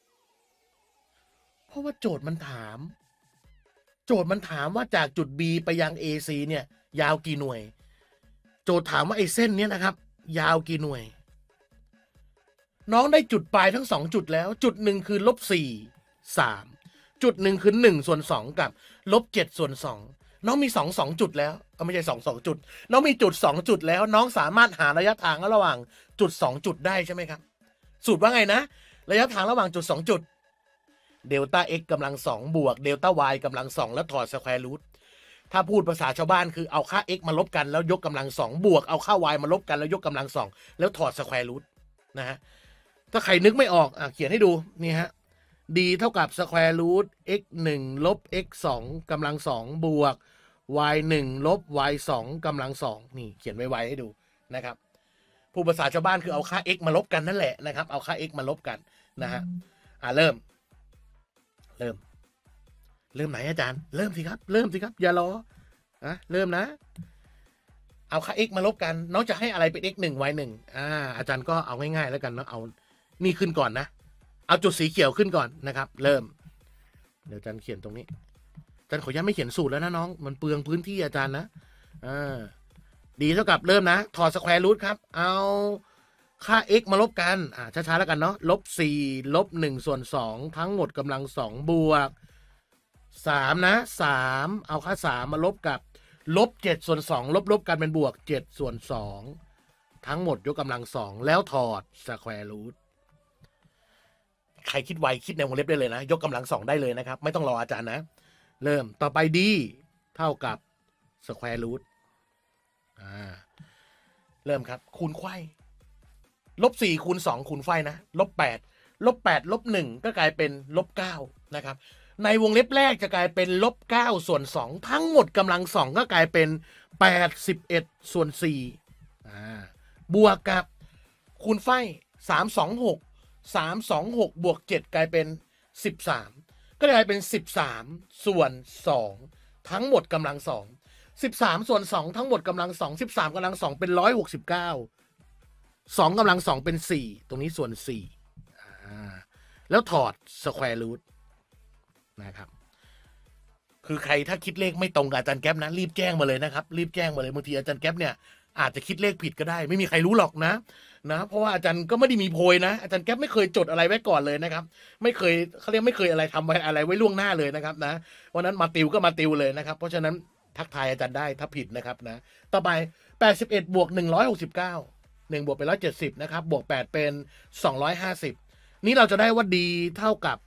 เพราะว่าโจทย์มันถามโจทย์มันถามว่าจากจุด B ไปยัง เอ ซี เนี่ยยาวกี่หน่วยโจทย์ถามว่าไอ้เส้นนี้นะครับยาวกี่หน่วยน้องได้จุดปลายทั้งสองจุดแล้วจุดหนึ่งคือลบสี่สามจุดหนึ่งคือหนึ่งส่วนสองกับลบเจ็ดส่วนสองน้องมีสองสองจุดแล้วเอาไม่ใช่สองสองจุดน้องมีจุดสองจุดแล้วน้องสามารถหาระยะทางระหว่างจุดสองจุดได้ใช่ไหมครับสูตรว่าไงนะระยะทางระหว่างจุดสองจุดเดลต้า x กำลังสองบวกเดลต้า y กำลังสองแล้วถอดสแควร์รูทถ้าพูดภาษาชาวบ้านคือเอาค่า x มาลบกันแล้วยกกำลังสองบวกเอาค่า y มาลบกันแล้วยกกำลังสองแล้วถอดสแควร์รูทนะฮะถ้าใครนึกไม่ออกอ่ะเขียนให้ดูนี่ฮะ d เท่ากับสแควร์รูท x หนึ่งลบ x สองกำลังสองบวก y หนึ่งลบ y สองกำลังสองนี่เขียนไว้ๆให้ดูนะครับผู้ภาษาชาวบ้านคือเอาค่า x มาลบกันนั่นแหละนะครับเอาค่า x มาลบกันนะฮะอ่าเริ่มเริ่มเริ่มไหนอาจารย์เริ่มสิครับเริ่มสิครับอย่ารออ่ะเริ่มนะเอาค่า x มาลบกันน้องจะให้อะไรเป็น x หนึ่ง y หนึ่งอ่าอาจารย์ก็เอาง่ายๆแล้วกันเนาะเอานี่ขึ้นก่อนนะเอาจุดสีเขียวขึ้นก่อนนะครับเริ่มเดี๋ยวอาจารย์เขียนตรงนี้อาจารย์ขออนุญาตไม่เขียนสูตรแล้วนะน้องมันเปลืองพื้นที่อาจารย์นะอ่าดีเท่ากับเริ่มนะถอดสแควร์รูทครับเอาค่า x มาลบกันอ่าช้าๆแล้วกันเนาะลบสี่ลบหนึ่งส่วนสองทั้งหมดกำลังสองบวกสามนะสามเอาค่าสามมาลบกับลบเจ็ดส่วนสองลบลบกันเป็นบวกเจ็ดส่วนสองทั้งหมดยกกำลังสองแล้วถอดสแควร์รูทใครคิดไวคิดในวงเล็บได้เลยนะยกกำลังสองได้เลยนะครับไม่ต้องรออาจารย์นะเริ่มต่อไปดีเท่ากับสแควร์รูทอ่าเริ่มครับคูณไขว้ลบสี่คูณสองคูณไขว้นะลบแปดลบแปดลบหนึ่งก็กลายเป็นลบเก้านะครับในวงเล็บแรกจะกลายเป็นลบเก้าส่วนสองทั้งหมดกำลังสองก็กลายเป็นแปดสิบเอ็ดส่วนสี่อ่าบวกกับคูณไขว้สามสองหกสามสองหกบวกเจ็ดกลายเป็นสิบสามก็กลายเป็นสิบสามส่วนสองทั้งหมดกำลังสองสิบสามส่วนสองทั้งหมดกำลังสองสิบสามกำลังสองเป็นร้อยหกสิบเก้าสองกำลังสองเป็นสี่ตรงนี้ส่วนสี่อ่าแล้วถอดสแควร์รูทนะครับคือใครถ้าคิดเลขไม่ตรงกับอาจารย์แก๊ปนะรีบแจ้งมาเลยนะครับรีบแจ้งมาเลยบางทีอาจารย์แก๊ปเนี่ยอาจจะคิดเลขผิดก็ได้ไม่มีใครรู้หรอกนะนะเพราะว่าอาจารย์ก็ไม่ได้มีโพยนะอาจารย์แก๊ปไม่เคยจดอะไรไว้ก่อนเลยนะครับไม่เคยเขาเรียกไม่เคยอะไรทำไว้อะไรไว้ล่วงหน้าเลยนะครับนะวันนั้นมาติวก็มาติวเลยนะครับเพราะฉะนั้นทักทายอาจารย์ได้ถ้าผิดนะครับนะต่อไปแปดสิบเอ็ดบวกหนึ่งร้อยหกสิบเก้า หนึ่งบวกเป็นหนึ่งร้อยเจ็ดสิบนะครับบวกแปดเป็นสองร้อยห้าสิบนี้เราจะได้ว่า d เท่ากับ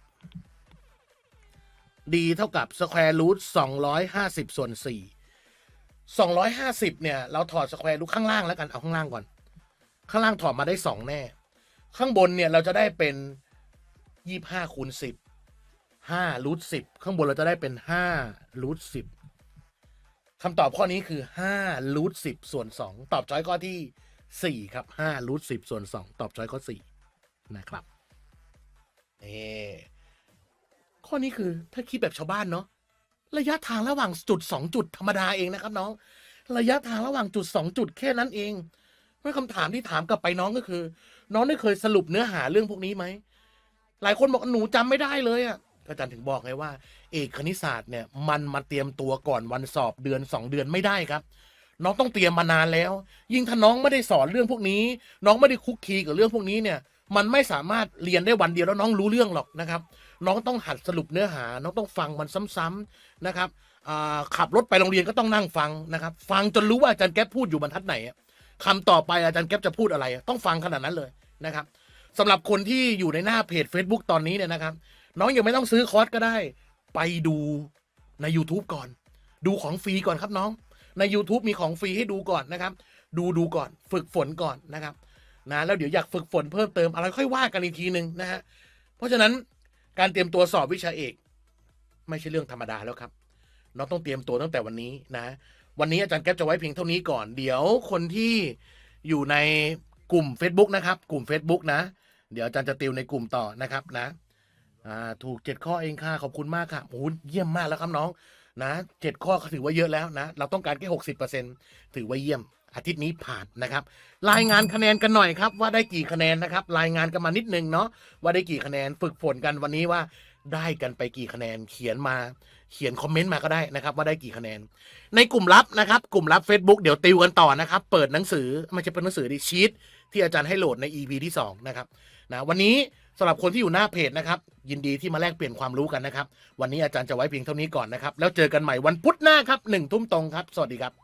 d เท่ากับสแควร์รูทสองร้อยห้าสิบส่วนสี่สองร้อยห้าสิบเนี่ยเราถอดสแควร์รูทข้างล่างแล้วกันเอาข้างล่างก่อนข้างล่างถอดมาได้สองแน่ข้างบนเนี่ยเราจะได้เป็นยี่สิบห้าคูณสิบ ห้ารูทสิบข้างบนเราจะได้เป็นห้ารูทสิบคำตอบข้อนี้คือห้ารูทสิบส่วนสองตอบช้อยข้อที่สี่ครับห้ารูทสิบส่วนสองตอบช้อยข้อสี่นะครับเอข้อนี้คือถ้าคิดแบบชาวบ้านเนาะระยะทางระหว่างจุดสองจุดธรรมดาเองนะครับน้องระยะทางระหว่างจุดสองจุดแค่นั้นเองเมื่อคำถามที่ถามกลับไปน้องก็คือน้องได้เคยสรุปเนื้อหาเรื่องพวกนี้ไหมหลายคนบอกหนูจำไม่ได้เลยอ่ะอาจารย์ถึงบอกไงว่าเอกคณิตศาสตร์เนี่ยมันมาเตรียมตัวก่อนวันสอบเดือนสองเดือนไม่ได้ครับน้องต้องเตรียมมานานแล้วยิ่งถ้าน้องไม่ได้สอนเรื่องพวกนี้น้องไม่ได้คุกคีกับเรื่องพวกนี้เนี่ยมันไม่สามารถเรียนได้วันเดียวแล้วน้องรู้เรื่องหรอกนะครับน้องต้องหัดสรุปเนื้อหาน้องต้องฟังมันซ้ำๆนะครับขับรถไปโรงเรียนก็ต้องนั่งฟังนะครับฟังจนรู้ว่าอาจารย์แก๊ปพูดอยู่บรรทัดไหนคำต่อไปอาจารย์แก๊ปจะพูดอะไรต้องฟังขนาดนั้นเลยนะครับสำหรับคนที่อยู่ในหน้าเพจ Facebook ตอนนี้เนี่ยนะครับน้องยังไม่ต้องซื้อคอร์สก็ได้ไปดูใน YouTube ก่อนดูของฟรีก่อนครับน้องใน YouTube มีของฟรีให้ดูก่อนนะครับดูดูก่อนฝึกฝนก่อนนะครับนะแล้วเดี๋ยวอยากฝึกฝนเพิ่มเติมอะไรค่อยว่ากันอีกทีหนึ่งนะฮะเพราะฉะนั้นการเตรียมตัวสอบวิชาเอกไม่ใช่เรื่องธรรมดาแล้วครับน้องต้องเตรียมตัวตั้งแต่วันนี้นะวันนี้อาจารย์แก๊ปจะไว้เพียงเท่านี้ก่อนเดี๋ยวคนที่อยู่ในกลุ่ม Facebook นะครับกลุ่ม Facebook นะเดี๋ยวอาจารย์จะติวในกลุ่มต่อนะครับนะอ่าถูกเจ็ดข้อเองค่ะขอบคุณมากค่ะโอ้เยี่ยมมากแล้วครับน้องนะเจ็ดข้อก็ถือว่าเยอะแล้วนะเราต้องการแค่หกสิบเปอร์เซ็นต์ถือว่าเยี่ยมอาทิตย์นี้ผ่านนะครับรายงานคะแนนกันหน่อยครับว่าได้กี่คะแนนนะครับรายงานกันมานิดนึงเนาะว่าได้กี่คะแนนฝึกฝนกันวันนี้ว่าได้กันไปกี่คะแนนเขียนมาเขียนคอมเมนต์มาก็ได้นะครับว่าได้กี่คะแนนในกลุ่มลับนะครับกลุ่มลับ Facebook เดี๋ยวติวกันต่อนะครับเปิดหนังสือไม่ใช่เป็นหนังสือดิชีทที่อาจารย์ให้โหลดใน อี พี ที่สองนะครับนะวันนี้สำหรับคนที่อยู่หน้าเพจนะครับยินดีที่มาแลกเปลี่ยนความรู้กันนะครับวันนี้อาจารย์จะไว้เพียงเท่านี้ก่อนนะครับแล้วเจอกันใหม่วันพุธหน้าครับหนึ่งทุ่มตรงครับสวัสดีครับ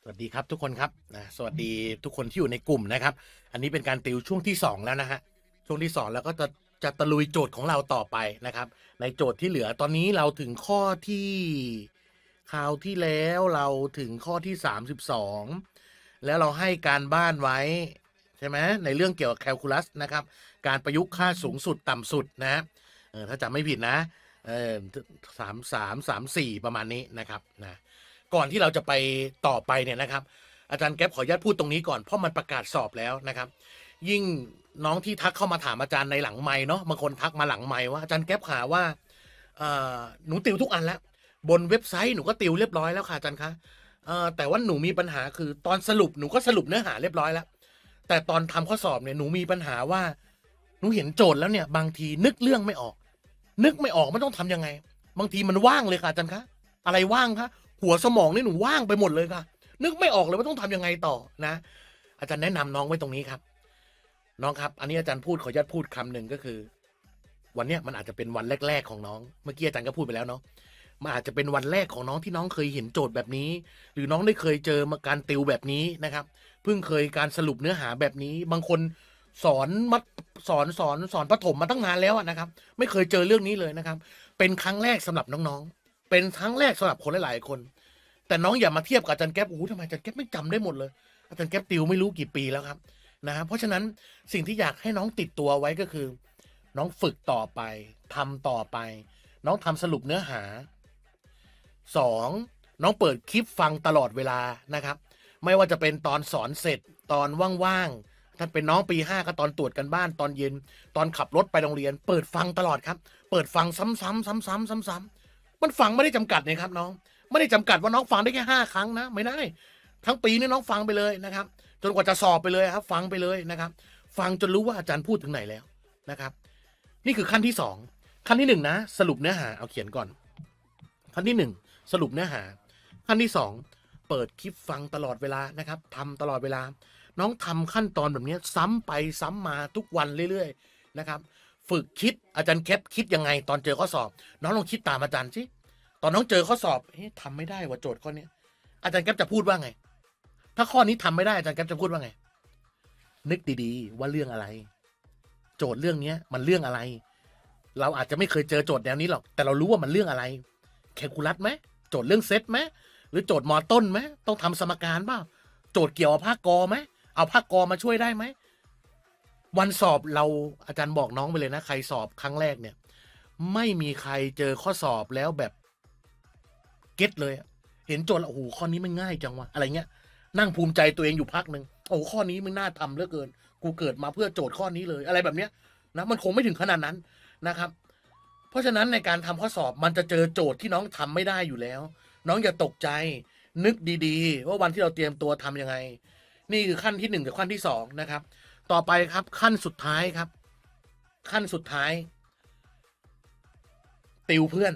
วัสดีครับทุกคนครับนะสวัสดีทุกคนที่อยู่ในกลุ่มนะครับอันนี้เป็นการติวช่วงที่สองแล้วนะฮะช่วงที่สองแล้วก็จะจะตะลุยโจทย์ของเราต่อไปนะครับในโจทย์ที่เหลือตอนนี้เราถึงข้อที่คราวที่แล้วเราถึงข้อที่สามสิบสองแล้วเราให้การบ้านไว้ใช่ไหมในเรื่องเกี่ยวกับแคลคูลัสนะครับการประยุกต์ค่าสูงสุดต่ำสุดนะเออถ้าจำไม่ผิดนะเออสามสามสามสี่ประมาณนี้นะครับนะก่อนที่เราจะไปต่อไปเนี่ยนะครับอาจารย์แก๊ปขออนุญาตพูดตรงนี้ก่อนเพราะมันประกาศสอบแล้วนะครับยิ่งน้องที่ทักเข้ามาถามอาจารย์ในหลังไมค์เนาะบางคนทักมาหลังไมค์ว่าอาจารย์แก๊ปหาว่าหนูติวทุกอันแล้วบนเว็บไซต์หนูก็ติวเรียบร้อยแล้วค่ะอาจารย์คะแต่ว่าหนูมีปัญหาคือตอนสรุปหนูก็สรุปเนื้อหาเรียบร้อยแล้วแต่ตอนทำข้อสอบเนี่ยหนูมีปัญหาว่าหนูเห็นโจทย์แล้วเนี่ยบางทีนึกเรื่องไม่ออกนึกไม่ออกมันต้องทำยังไงบางทีมันว่างเลยค่ะอาจารย์คะอะไรว่างคะหัวสมองนี่หนูว่างไปหมดเลยค่ะนึกไม่ออกเลยว่าต้องทำยังไงต่อนะอาจารย์แนะนำน้องไว้ตรงนี้ครับน้องครับอันนี้อาจารย์พูดขออนุญาตพูดคำหนึ่งก็คือวันเนี้ยมันอาจจะเป็นวันแรกๆของน้องเมื่อกี้อาจารย์ก็พูดไปแล้วเนาะมันอาจจะเป็นวันแรกของน้องที่น้องเคยเห็นโจทย์แบบนี้หรือน้องได้เคยเจอมาการติวแบบนี้นะครับเพิ่งเคยการสรุปเนื้อหาแบบนี้บางคนสอนมัดสอนสอนสอนประถมมาตั้งนานแล้วนะครับไม่เคยเจอเรื่องนี้เลยนะครับเป็นครั้งแรกสำหรับน้องๆเป็นครั้งแรกสำหรับคนหลายๆคนแต่น้องอย่ามาเทียบกับอาจารย์แก๊ปโอ้โหทำไมอาจารย์แก๊ปไม่จำได้หมดเลยอาจารย์แก๊ปติวไม่รู้กี่ปีแล้วครับนะครับเพราะฉะนั้นสิ่งที่อยากให้น้องติดตัวไว้ก็คือน้องฝึกต่อไปทำต่อไปน้องทำสรุปเนื้อหาสองน้องเปิดคลิปฟังตลอดเวลานะครับไม่ว่าจะเป็นตอนสอนเสร็จตอนว่างๆถ้าเป็นน้องปีห้าก็ตอนตรวจกันบ้านตอนเย็นตอนขับรถไปโรงเรียนเปิดฟังตลอดครับเปิดฟังซ้ำๆซ้ำๆซ้ำๆมันฟังไม่ได้จำกัดเลยครับน้องไม่ได้จำกัดว่าน้องฟังได้แค่ห้าครั้งนะไม่ได้ทั้งปีนี่น้องฟังไปเลยนะครับจนกว่าจะสอบไปเลยครับฟังไปเลยนะครับฟังจนรู้ว่าอาจารย์พูดถึงไหนแล้วนะครับนี่คือขั้นที่สองขั้นที่หนึ่งนะสรุปเนื้อหาเอาเขียนก่อนขั้นที่หนึ่งสรุปเนื้อหาขั้นที่สองเปิดคลิปฟังตลอดเวลานะครับทำตลอดเวลาน้องทำขั้นตอนแบบนี้ซ้ำไปซ้ำมาทุกวันเรื่อยๆนะครับฝึกคิดอาจารย์แคปคิดยังไงตอนเจอข้อสอบน้องลองคิดตามอาจารย์สิตอนน้องเจอข้อสอบเฮ้ยทำไม่ได้ว่าโจทย์ข้อนี้อาจารย์แคปจะพูดว่าไงถ้าข้อนี้ทำไม่ได้อาจารย์แคปจะพูดว่าไงนึกดีๆว่าเรื่องอะไรโจทย์เรื่องนี้มันเรื่องอะไรเราอาจจะไม่เคยเจอโจทย์แนวนี้หรอกแต่เรารู้ว่ามันเรื่องอะไรแคลคูลัสไหมโจทย์เรื่องเซตไหมหรือโจทย์มอต้นไหมต้องทำสมการบ้างโจทย์เกี่ยวกับภาคกอไหมเอาภาคกอมาช่วยได้ไหมวันสอบเราอาจารย์บอกน้องไปเลยนะใครสอบครั้งแรกเนี่ยไม่มีใครเจอข้อสอบแล้วแบบเก็ตเลยเห็นโจทย์แล้วโอ้โหข้อนี้มันง่ายจังวะอะไรเงี้ยนั่งภูมิใจตัวเองอยู่พักหนึ่งโอ้ข้อนี้มันน่าทำเหลือเกินกูเกิดมาเพื่อโจทย์ข้อนี้เลยอะไรแบบเนี้ยนะมันคงไม่ถึงขนาดนั้นนะครับเพราะฉะนั้นในการทำข้อสอบมันจะเจอโจทย์ที่น้องทำไม่ได้อยู่แล้วน้องอย่าตกใจนึกดีๆว่าวันที่เราเตรียมตัวทำยังไงนี่คือขั้นที่หนึ่งกับขั้นที่สองนะครับต่อไปครับขั้นสุดท้ายครับขั้นสุดท้ายติวเพื่อน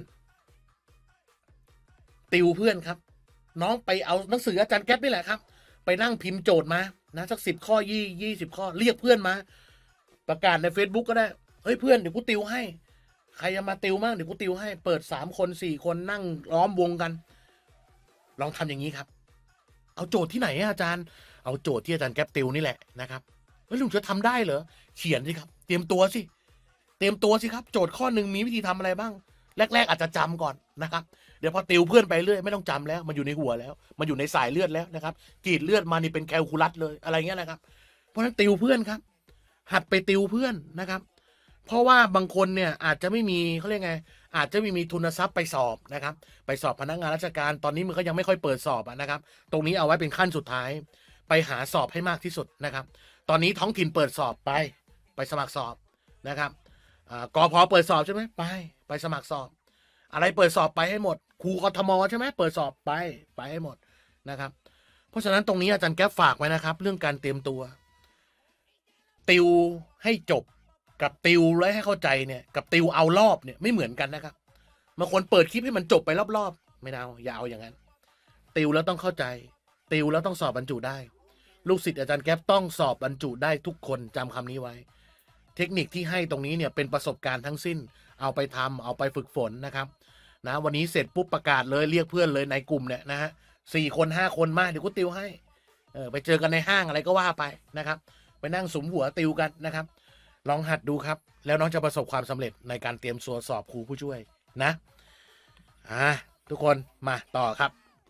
ติวเพื่อนครับน้องไปเอาหนังสืออาจารย์แก๊ปนี่แหละครับไปนั่งพิมพ์โจทย์มานะสักสิบข้อยี่ยี่สิบข้อเรียกเพื่อนมาประกาศใน Facebook ก็ได้เฮ้ยเพื่อนเดี๋ยวกูติวให้ใครจะมาติวมั่งเดี๋ยวกูติวให้เปิดสามคนสี่คนนั่งล้อมวงกันลองทำอย่างนี้ครับเอาโจทย์ที่ไหนอาจารย์เอาโจทย์ที่อาจารย์แก๊ปติวนี่แหละนะครับเฮ้ยลุงจะทำได้เหรอเขียนสิครับเตรียมตัวสิเตรียมตัวสิครับโจทย์ข้อหนึ่งมีวิธีทำอะไรบ้างแรกๆอาจจะจำก่อนนะครับเดี๋ยวพอติวเพื่อนไปเรื่อยไม่ต้องจำแล้วมันอยู่ในหัวแล้วมันอยู่ในสายเลือดแล้วนะครับกรีดเลือดมานี่เป็นแคลคูลัสเลยอะไรเงี้ยนะครับเพราะฉะนั้นติวเพื่อนครับหัดไปติวเพื่อนนะครับเพราะว่าบางคนเนี่ยอาจจะไม่มีเขาเรียกไงอาจจะไม่มีทุนทรัพย์ไปสอบนะครับไปสอบพนักงานราชการตอนนี้มันก็ยังไม่ค่อยเปิดสอบนะครับตรงนี้เอาไว้เป็นขั้นสุดท้ายไปหาสอบให้มากที่สุดนะครับตอนนี้ท้องถิ่นเปิดสอบไปไปสมัครสอบนะครับกพเปิดสอบใช่ไหมไปไปสมัครสอบอะไรเปิดสอบไปให้หมดครูกทมใช่ไหมเปิดสอบไปไปให้หมดนะครับเพราะฉะนั้นตรงนี้อาจารย์แก๊ปฝากไว้นะครับเรื่องการเตรียมตัวติวให้จบกับติวแล้วให้เข้าใจเนี่ยกับติวเอารอบเนี่ยไม่เหมือนกันนะครับบางคนเปิดคลิปให้มันจบไปรอบๆไม่เอาอย่าเอาอย่างนั้นติวแล้วต้องเข้าใจติวแล้วต้องสอบบรรจุได้ลูกศิษย์อาจารย์แก๊ปต้องสอบบรรจุได้ทุกคนจำคำนี้ไว้เทคนิคที่ให้ตรงนี้เนี่ยเป็นประสบการณ์ทั้งสิ้นเอาไปทำเอาไปฝึกฝนนะครับนะวันนี้เสร็จปุ๊บประกาศเลยเรียกเพื่อนเลยในกลุ่มเนี่ยนะฮะสี่คนห้าคนมาเดี๋ยวกูติวให้เออไปเจอกันในห้างอะไรก็ว่าไปนะครับไปนั่งสุมหัวติวกันนะครับลองหัดดูครับแล้วน้องจะประสบความสำเร็จในการเตรียมตัวสอบครูผู้ช่วยนะอ่าทุกคนมาต่อครับ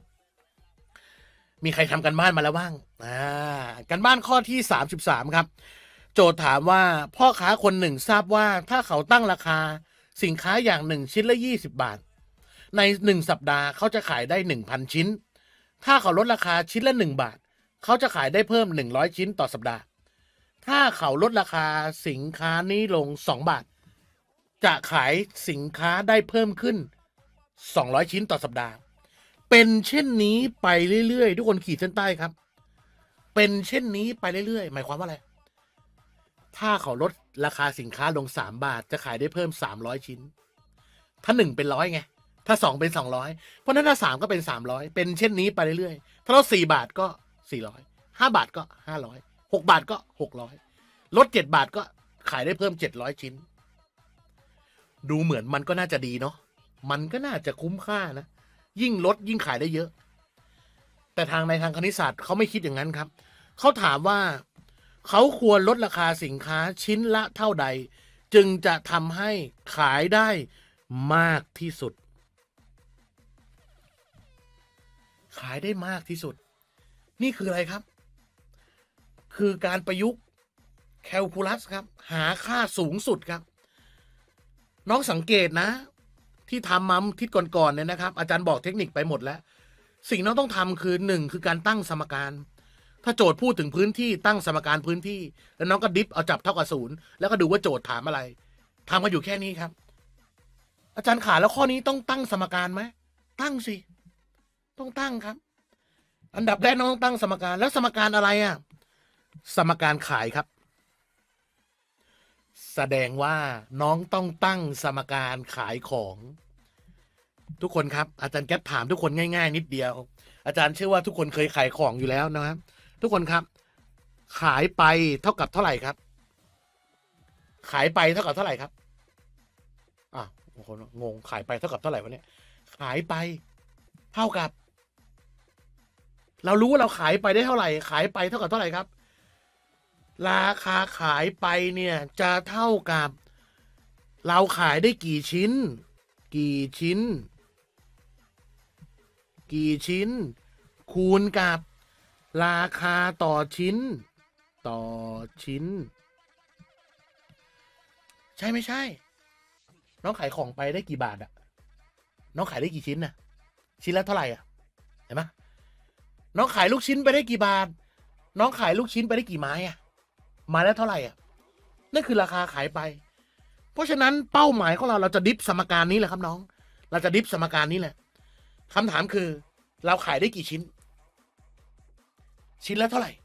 มีใครทำกันบ้านมาแล้วบ้างอ่ากันบ้านข้อที่สามสิบสามครับโจทย์ถามว่าพ่อค้าคนหนึ่งทราบว่าถ้าเขาตั้งราคาสินค้าอย่างหนึ่งชิ้นละยี่สิบบาทในหนึ่งสัปดาห์เขาจะขายได้หนึ่งพันชิ้นถ้าเขาลดราคาชิ้นละหนึ่งบาทเขาจะขายได้เพิ่มหนึ่งร้อยชิ้นต่อสัปดาห์ถ้าเขาลดราคาสินค้านี้ลงสองบาทจะขายสินค้าได้เพิ่มขึ้นสองร้อยชิ้นต่อสัปดาห์เป็นเช่นนี้ไปเรื่อยๆทุกคนขีดเส้นใต้ครับเป็นเช่นนี้ไปเรื่อยๆหมายความว่าอะไรถ้าเขาลดราคาสินค้าลงสามบาทจะขายได้เพิ่มสามร้อยชิ้นถ้าหนึ่งเป็นร้อยไงถ้าสองเป็นสองร้อยเพราะนั้นถ้าสามก็เป็นสามร้อยเป็นเช่นนี้ไปเรื่อยๆถ้าลดสี่บาทก็สี่ร้อยห้าบาทก็ห้าร้อยหกบาทก็หกร้อยลดเจ็ดบาทก็ขายได้เพิ่มเจ็ดร้อยชิ้นดูเหมือนมันก็น่าจะดีเนาะมันก็น่าจะคุ้มค่านะยิ่งลดยิ่งขายได้เยอะแต่ทางในทางคณิตศาสตร์เขาไม่คิดอย่างนั้นครับเขาถามว่าเขาควรลดราคาสินค้าชิ้นละเท่าใดจึงจะทำให้ขายได้มากที่สุดขายได้มากที่สุดนี่คืออะไรครับคือการประยุกต์แคลคูลัสครับหาค่าสูงสุดครับน้องสังเกตนะที่ทำมาทิศก่อนๆเนี่ยนะครับอาจารย์บอกเทคนิคไปหมดแล้วสิ่งน้องต้องทำคือหนึ่งคือการตั้งสมการถ้าโจทย์พูดถึงพื้นที่ตั้งสมการพื้นที่แล้วน้องก็ดิฟเอาจับเท่ากับศูนย์แล้วก็ดูว่าโจทย์ถามอะไรทำกันอยู่แค่นี้ครับอาจารย์ขาแล้วข้อนี้ต้องตั้งสมการไหมตั้งสิต้องตั้งครับอันดับแรกน้องต้องตั้งสมการแล้วสมการอะไรอ่ะสมการขายครับแสดงว่าน้องต้องตั้งสมการขายของทุกคนครับอาจารย์แก๊ปถามทุกคนง่ายๆนิดเดียวอาจารย์เชื่อว่าทุกคนเคยขายของอยู่แล้วนะครับทุกคนครับขายไปเท่ากับเท่าไหร่ครับขายไปเท่ากับเท่าไหร่ครับอ่ะบางคนงงขายไปเท่ากับเท่าไหร่วะเนี่ยขายไปเท่ากับเรารู้ว่าเราขายไปได้เท่าไหร่ขายไปเท่ากับเท่าไหร่ครับราคาขายไปเนี่ยจะเท่ากับเราขายได้กี่ชิ้นกี่ชิ้นกี่ชิ้นคูณกับราคาต่อชิ้นต่อชิ้นใช่ไม่ใช่น้องขายของไปได้กี่บาทอะน้องขายได้กี่ชิ้นน่ะชิ้นละเท่าไหร่อะเห็นไหมน้องขายลูกชิ้นไปได้กี่บาทน้องขายลูกชิ้นไปได้กี่ไม้อะไม้ละเท่าไหร่อะนั่นคือราคาขายไปเพราะฉะนั้นเป้าหมายของเราเราจะดิฟสมการนี้แหละครับน้องเราจะดิฟสมการนี้แหละคำถามคือเราขายได้กี่ชิ้นชิ้นละเท่าไหร่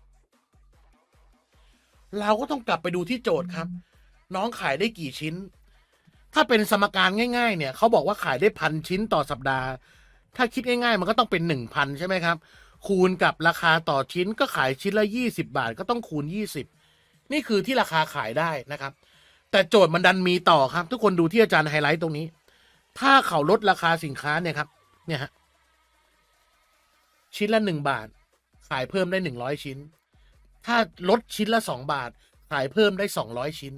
เราก็ต้องกลับไปดูที่โจทย์ครับน้องขายได้กี่ชิ้นถ้าเป็นสมการง่ายๆเนี่ยเขาบอกว่าขายได้พันชิ้นต่อสัปดาห์ถ้าคิดง่ายๆมันก็ต้องเป็นหนึ่งพันใช่ไหมครับคูณกับราคาต่อชิ้นก็ขายชิ้นละยี่สิบบาทก็ต้องคูณยี่สิบนี่คือที่ราคาขายได้นะครับแต่โจทย์มันดันมีต่อครับทุกคนดูที่อาจารย์ไฮไลท์ตรงนี้ถ้าเขาลดราคาสินค้าเนี่ยครับเนี่ยฮะชิ้นละหนึ่งบาทขายเพิ่มได้หนึ่งร้อยชิ้นถ้าลดชิ้นละสองบาทขายเพิ่มได้สองร้อยชิ้น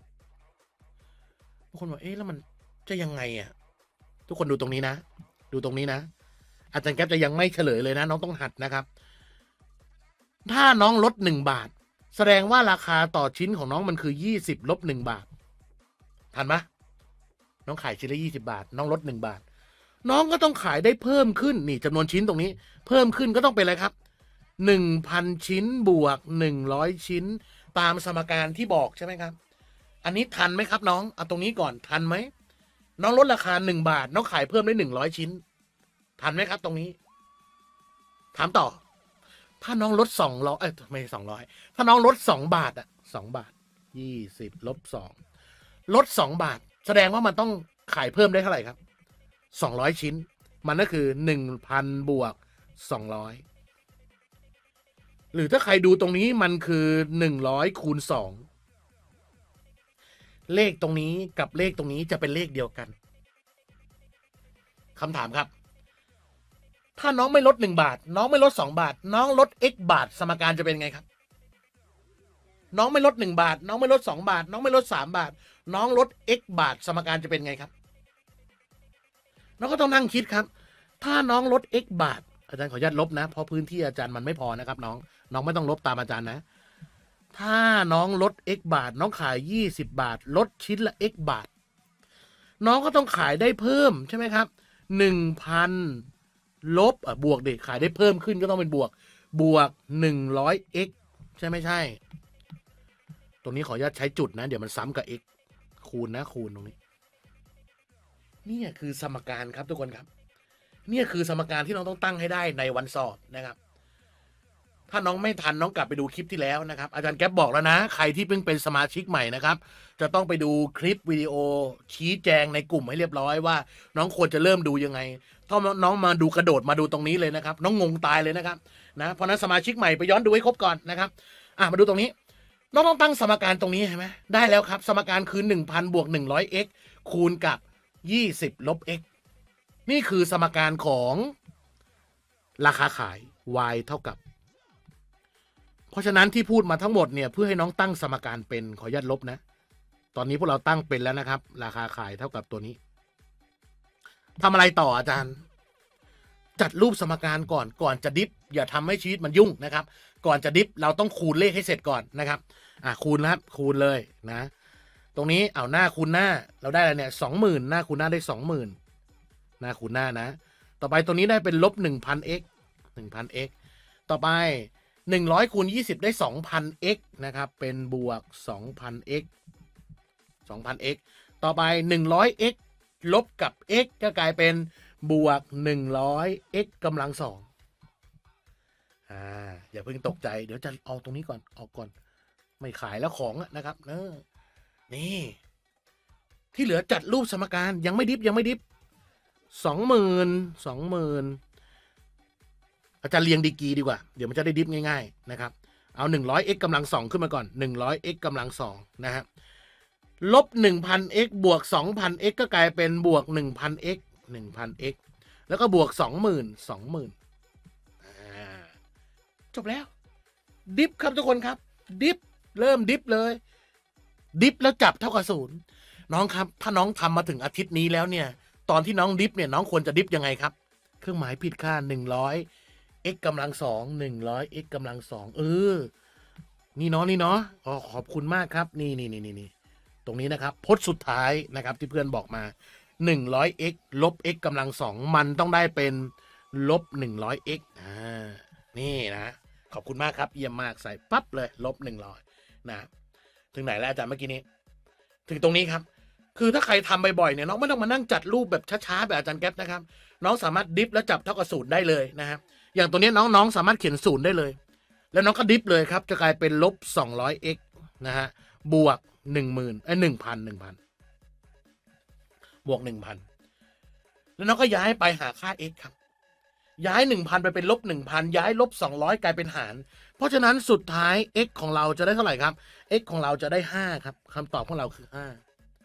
ทุกคนบอกเอ๊ะแล้วมันจะยังไงอ่ะทุกคนดูตรงนี้นะดูตรงนี้นะอาจารย์แก๊ปจะยังไม่เฉลยเลยนะน้องต้องหัดนะครับถ้าน้องลดหนึ่งบาทแสดงว่าราคาต่อชิ้นของน้องมันคือยี่สิบลบหนึ่งบาททันไหมน้องขายชิ้นละยี่สิบาทน้องลดหนึ่งบาทน้องก็ต้องขายได้เพิ่มขึ้นนี่จำนวนชิ้นตรงนี้เพิ่มขึ้นก็ต้องเป็นอะไรครับหนึ่งพันชิ้นบวกหนึ่งร้อยชิ้นตามสมการที่บอกใช่ไหมครับอันนี้ทันไหมครับน้องเอาตรงนี้ก่อนทันไหมน้องลดราคาหนึ่งบาทน้องขายเพิ่มได้หนึ่งร้อยชิ้นทันไหมครับตรงนี้ถามต่อถ้าน้องลดสองร้อยเอ้ยไม่สองร้อยถ้าน้องลดสองบาทอะสองบาทยี่สิบลบสองลดสองบาทแสดงว่ามันต้องขายเพิ่มได้เท่าไหร่ครับสองร้อยชิ้นมันก็คือหนึ่งพันบวกสองร้อยหรือถ้าใครดูตรงนี้มันคือหนึ่งร้อยคูณสองเลขตรงนี้กับเลขตรงนี้จะเป็นเลขเดียวกันคำถามครับถ้าน้องไม่ลดหนึ่งบาทน้องไม่ลดสองบาทน้องลด x บาทสมการจะเป็นไงครับน้องไม่ลดหนึ่งบาทน้องไม่ลดสองบาทน้องไม่ลดสามบาทน้องลด x บาทสมการจะเป็นไงครับน้องก็ต้องนั่งคิดครับถ้าน้องลด x บาทอาจารย์ขออนุญาตลบนะเพราะพื้นที่อาจารย์มันไม่พอนะครับน้องน้องไม่ต้องลบตามอาจารย์นะถ้าน้องลด x บาทน้องขายยี่สิบบาทลดชิ้นละ x บาทน้องก็ต้องขายได้เพิ่มใช่ไหมครับหนึ่งพันลบอ่ะบวกเด็กขายได้เพิ่มขึ้นก็ต้องเป็นบวกบวกหนึ่งร้อย x ใช่ไม่ใช่ตรงนี้ขออนุญาตใช้จุดนะเดี๋ยวมันซ้ำกับ x คูณนะคูณตรงนี้นี่คือสมการครับทุกคนครับนี่คือสมการที่น้องต้องตั้งให้ได้ในวันสอบนะครับถ้าน้องไม่ทันน้องกลับไปดูคลิปที่แล้วนะครับอาจารย์แก๊ปบอกแล้วนะใครที่เพิ่งเป็นสมาชิกใหม่นะครับจะต้องไปดูคลิปวิดีโอชี้แจงในกลุ่มให้เรียบร้อยว่าน้องควรจะเริ่มดูยังไงถ้าน้องมาดูกระโดดมาดูตรงนี้เลยนะครับน้องงงตายเลยนะครับนะเพราะนั้นสมาชิกใหม่ไปย้อนดูให้ครบก่อนนะครับอ่ะมาดูตรงนี้น้องต้องตั้งสมการตรงนี้ใช่ไหมได้แล้วครับสมการคือ หนึ่งพัน บวก หนึ่งร้อย x คูณกับยี่สิบลบ x นี่คือสมการของราคาขาย y เท่ากับเพราะฉะนั้นที่พูดมาทั้งหมดเนี่ยเพื่อให้น้องตั้งสมการเป็นขออนุญาตลบนะตอนนี้พวกเราตั้งเป็นแล้วนะครับราคาขายเท่ากับตัวนี้ทำอะไรต่ออาจารย์จัดรูปสมการก่อนก่อนจะดิฟอย่าทำให้ชีวิตมันยุ่งนะครับก่อนจะดิฟเราต้องคูณเลขให้เสร็จก่อนนะครับอ่ะคูณนะครับคูณเลยนะตรงนี้เอาหน้าคูณหน้าเราได้อะไรเนี่ยสองหมื่นหน้าคูณหน้าได้สองหมื่นหน้าคูณหน้านะต่อไปตัวนี้ได้เป็นลบหนึ่งพัน x หนึ่งพัน x ต่อไปหนึ่งร้อยคูณยี่สิบได้ สองพัน x นะครับเป็นบวก สองพัน x สองพัน x ต่อไป หนึ่งร้อย x ลบกับ x ก็กลายเป็นบวก หนึ่งร้อย x กำลังสองอ่าอย่าเพิ่งตกใจเดี๋ยวจะเอาตรงนี้ก่อนออกก่อนไม่ขายแล้วของนะครับเนอะนี่ที่เหลือจัดรูปสมการยังไม่ดิฟยังไม่ดิฟสองหมื่นสองหมื่นอาจารย์เรียงดีกรีดีกว่าเดี๋ยวมันจะได้ดิฟง่ายๆนะครับเอา หนึ่งร้อย x กำลังสองขึ้นมาก่อน หนึ่งร้อย x กำลังสองนะฮะลบ หนึ่งพัน x บวก สองพัน x ก็กลายเป็นบวก หนึ่งพัน x หนึ่งพัน x แล้วก็บวก สองหมื่น สองหมื่นอ่าจบแล้วดิฟครับทุกคนครับดิฟเริ่มดิฟเลยดิฟแล้วจับเท่ากับศูนย์น้องครับถ้าน้องทำมาถึงอาทิตย์นี้แล้วเนี่ยตอนที่น้องดิฟเนี่ยน้องควรจะดิฟยังไงครับเครื่องหมายผิดค่าหนึ่งร้อย x กำลังสองหนึ่งร้อย x กำลังสองเออนี่เนาะนี่เนาะขอขอบคุณมากครับนี่นี่นี่นี่ตรงนี้นะครับพจน์สุดท้ายนะครับที่เพื่อนบอกมาหนึ่งร้อย x ลบ x กำลังสองมันต้องได้เป็นลบหนึ่งร้อย x อ่านี่นะขอบคุณมากครับเยี่ยมมากใส่ปั๊บเลยลบหนึ่งร้อยนะถึงไหนแล้วอาจารย์เมื่อกี้นี้ถึงตรงนี้ครับคือถ้าใครทำบ่อยๆเนี่ยน้องไม่ต้องมานั่งจัดรูปแบบช้าๆแบบอาจารย์แก๊ปนะครับน้องสามารถดิฟแล้วจับเท่ากับศูนย์ได้เลยนะครับอย่างตัวนี้น้องๆสามารถเขียนศูนย์ได้เลยแล้วน้องก็ดิฟเลยครับจะกลายเป็นลบสองร้อย x นะฮะบวกหนึ่งหมื่นเอ้ยหนึ่งพันหนึ่งพันบวกหนึ่งพันแล้วน้องก็ย้ายไปหาค่า x ครับย้ายหนึ่งพันไปเป็นลบหนึ่งพันย้ายลบสองร้อยกลายเป็นหารเพราะฉะนั้นสุดท้าย x ของเราจะได้เท่าไหร่ครับ x ของเราจะได้ห้าครับคำตอบของเราคือห้า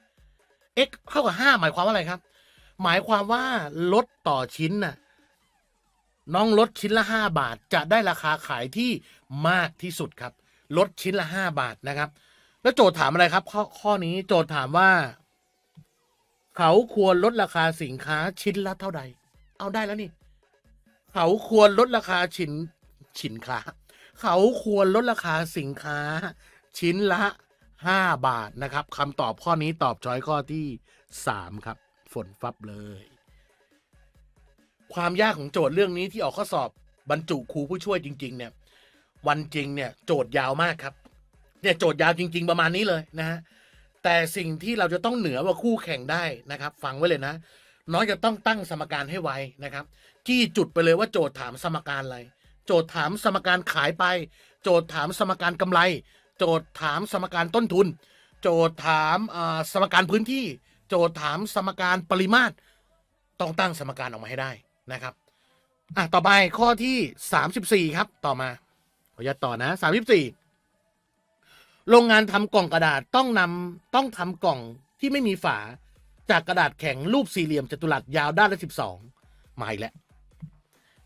x เท่ากับห้าหมายความว่าอะไรครับหมายความว่าลดต่อชิ้นน่ะน้องลดชิ้นละห้าบาทจะได้ราคาขายที่มากที่สุดครับลดชิ้นละห้าบาทนะครับแล้วโจทย์ถามอะไรครับข้อข้อนี้โจทย์ถามว่าเขาควรลดราคาสินค้าชิ้นละเท่าใดเอาได้แล้วนี่เขาควรลดราคาชิ้นสินค้าเขาควรลดราคาสินค้าชิ้นละห้าบาทนะครับคำตอบข้อนี้ตอบช้อยข้อที่สามครับฝนฟับเลยความยากของโจทย์เรื่องนี้ที่ออกข้อสอบบรรจุครูผู้ช่วยจริงๆเนี่ยวันจริงเนี่ยโจทย์ยาวมากครับเนี่ยโจทย์ยาวจริงๆประมาณนี้เลยนะฮะแต่สิ่งที่เราจะต้องเหนือกว่าคู่แข่งได้นะครับฟังไว้เลยนะน้องจะต้องตั้งสมการให้ไวนะครับจี้จุดไปเลยว่าโจทย์ถามสมการอะไรโจทย์ถามสมการขายไปโจทย์ถามสมการกำไรโจทย์ถามสมการต้นทุนโจทย์ถามสมการพื้นที่โจทย์ถามสมการปริมาตรต้องตั้งสมการออกมาให้ได้นะครับอ่ะต่อไปข้อที่สามสิบสี่ครับต่อมาขออนุญาตต่อนะสามสิบสี่โรงงานทำกล่องกระดาษต้องนำต้องทำกล่องที่ไม่มีฝาจากกระดาษแข็งรูปสี่เหลี่ยมจัตุรัสยาวด้านละสิบสองมาอีกแล้ว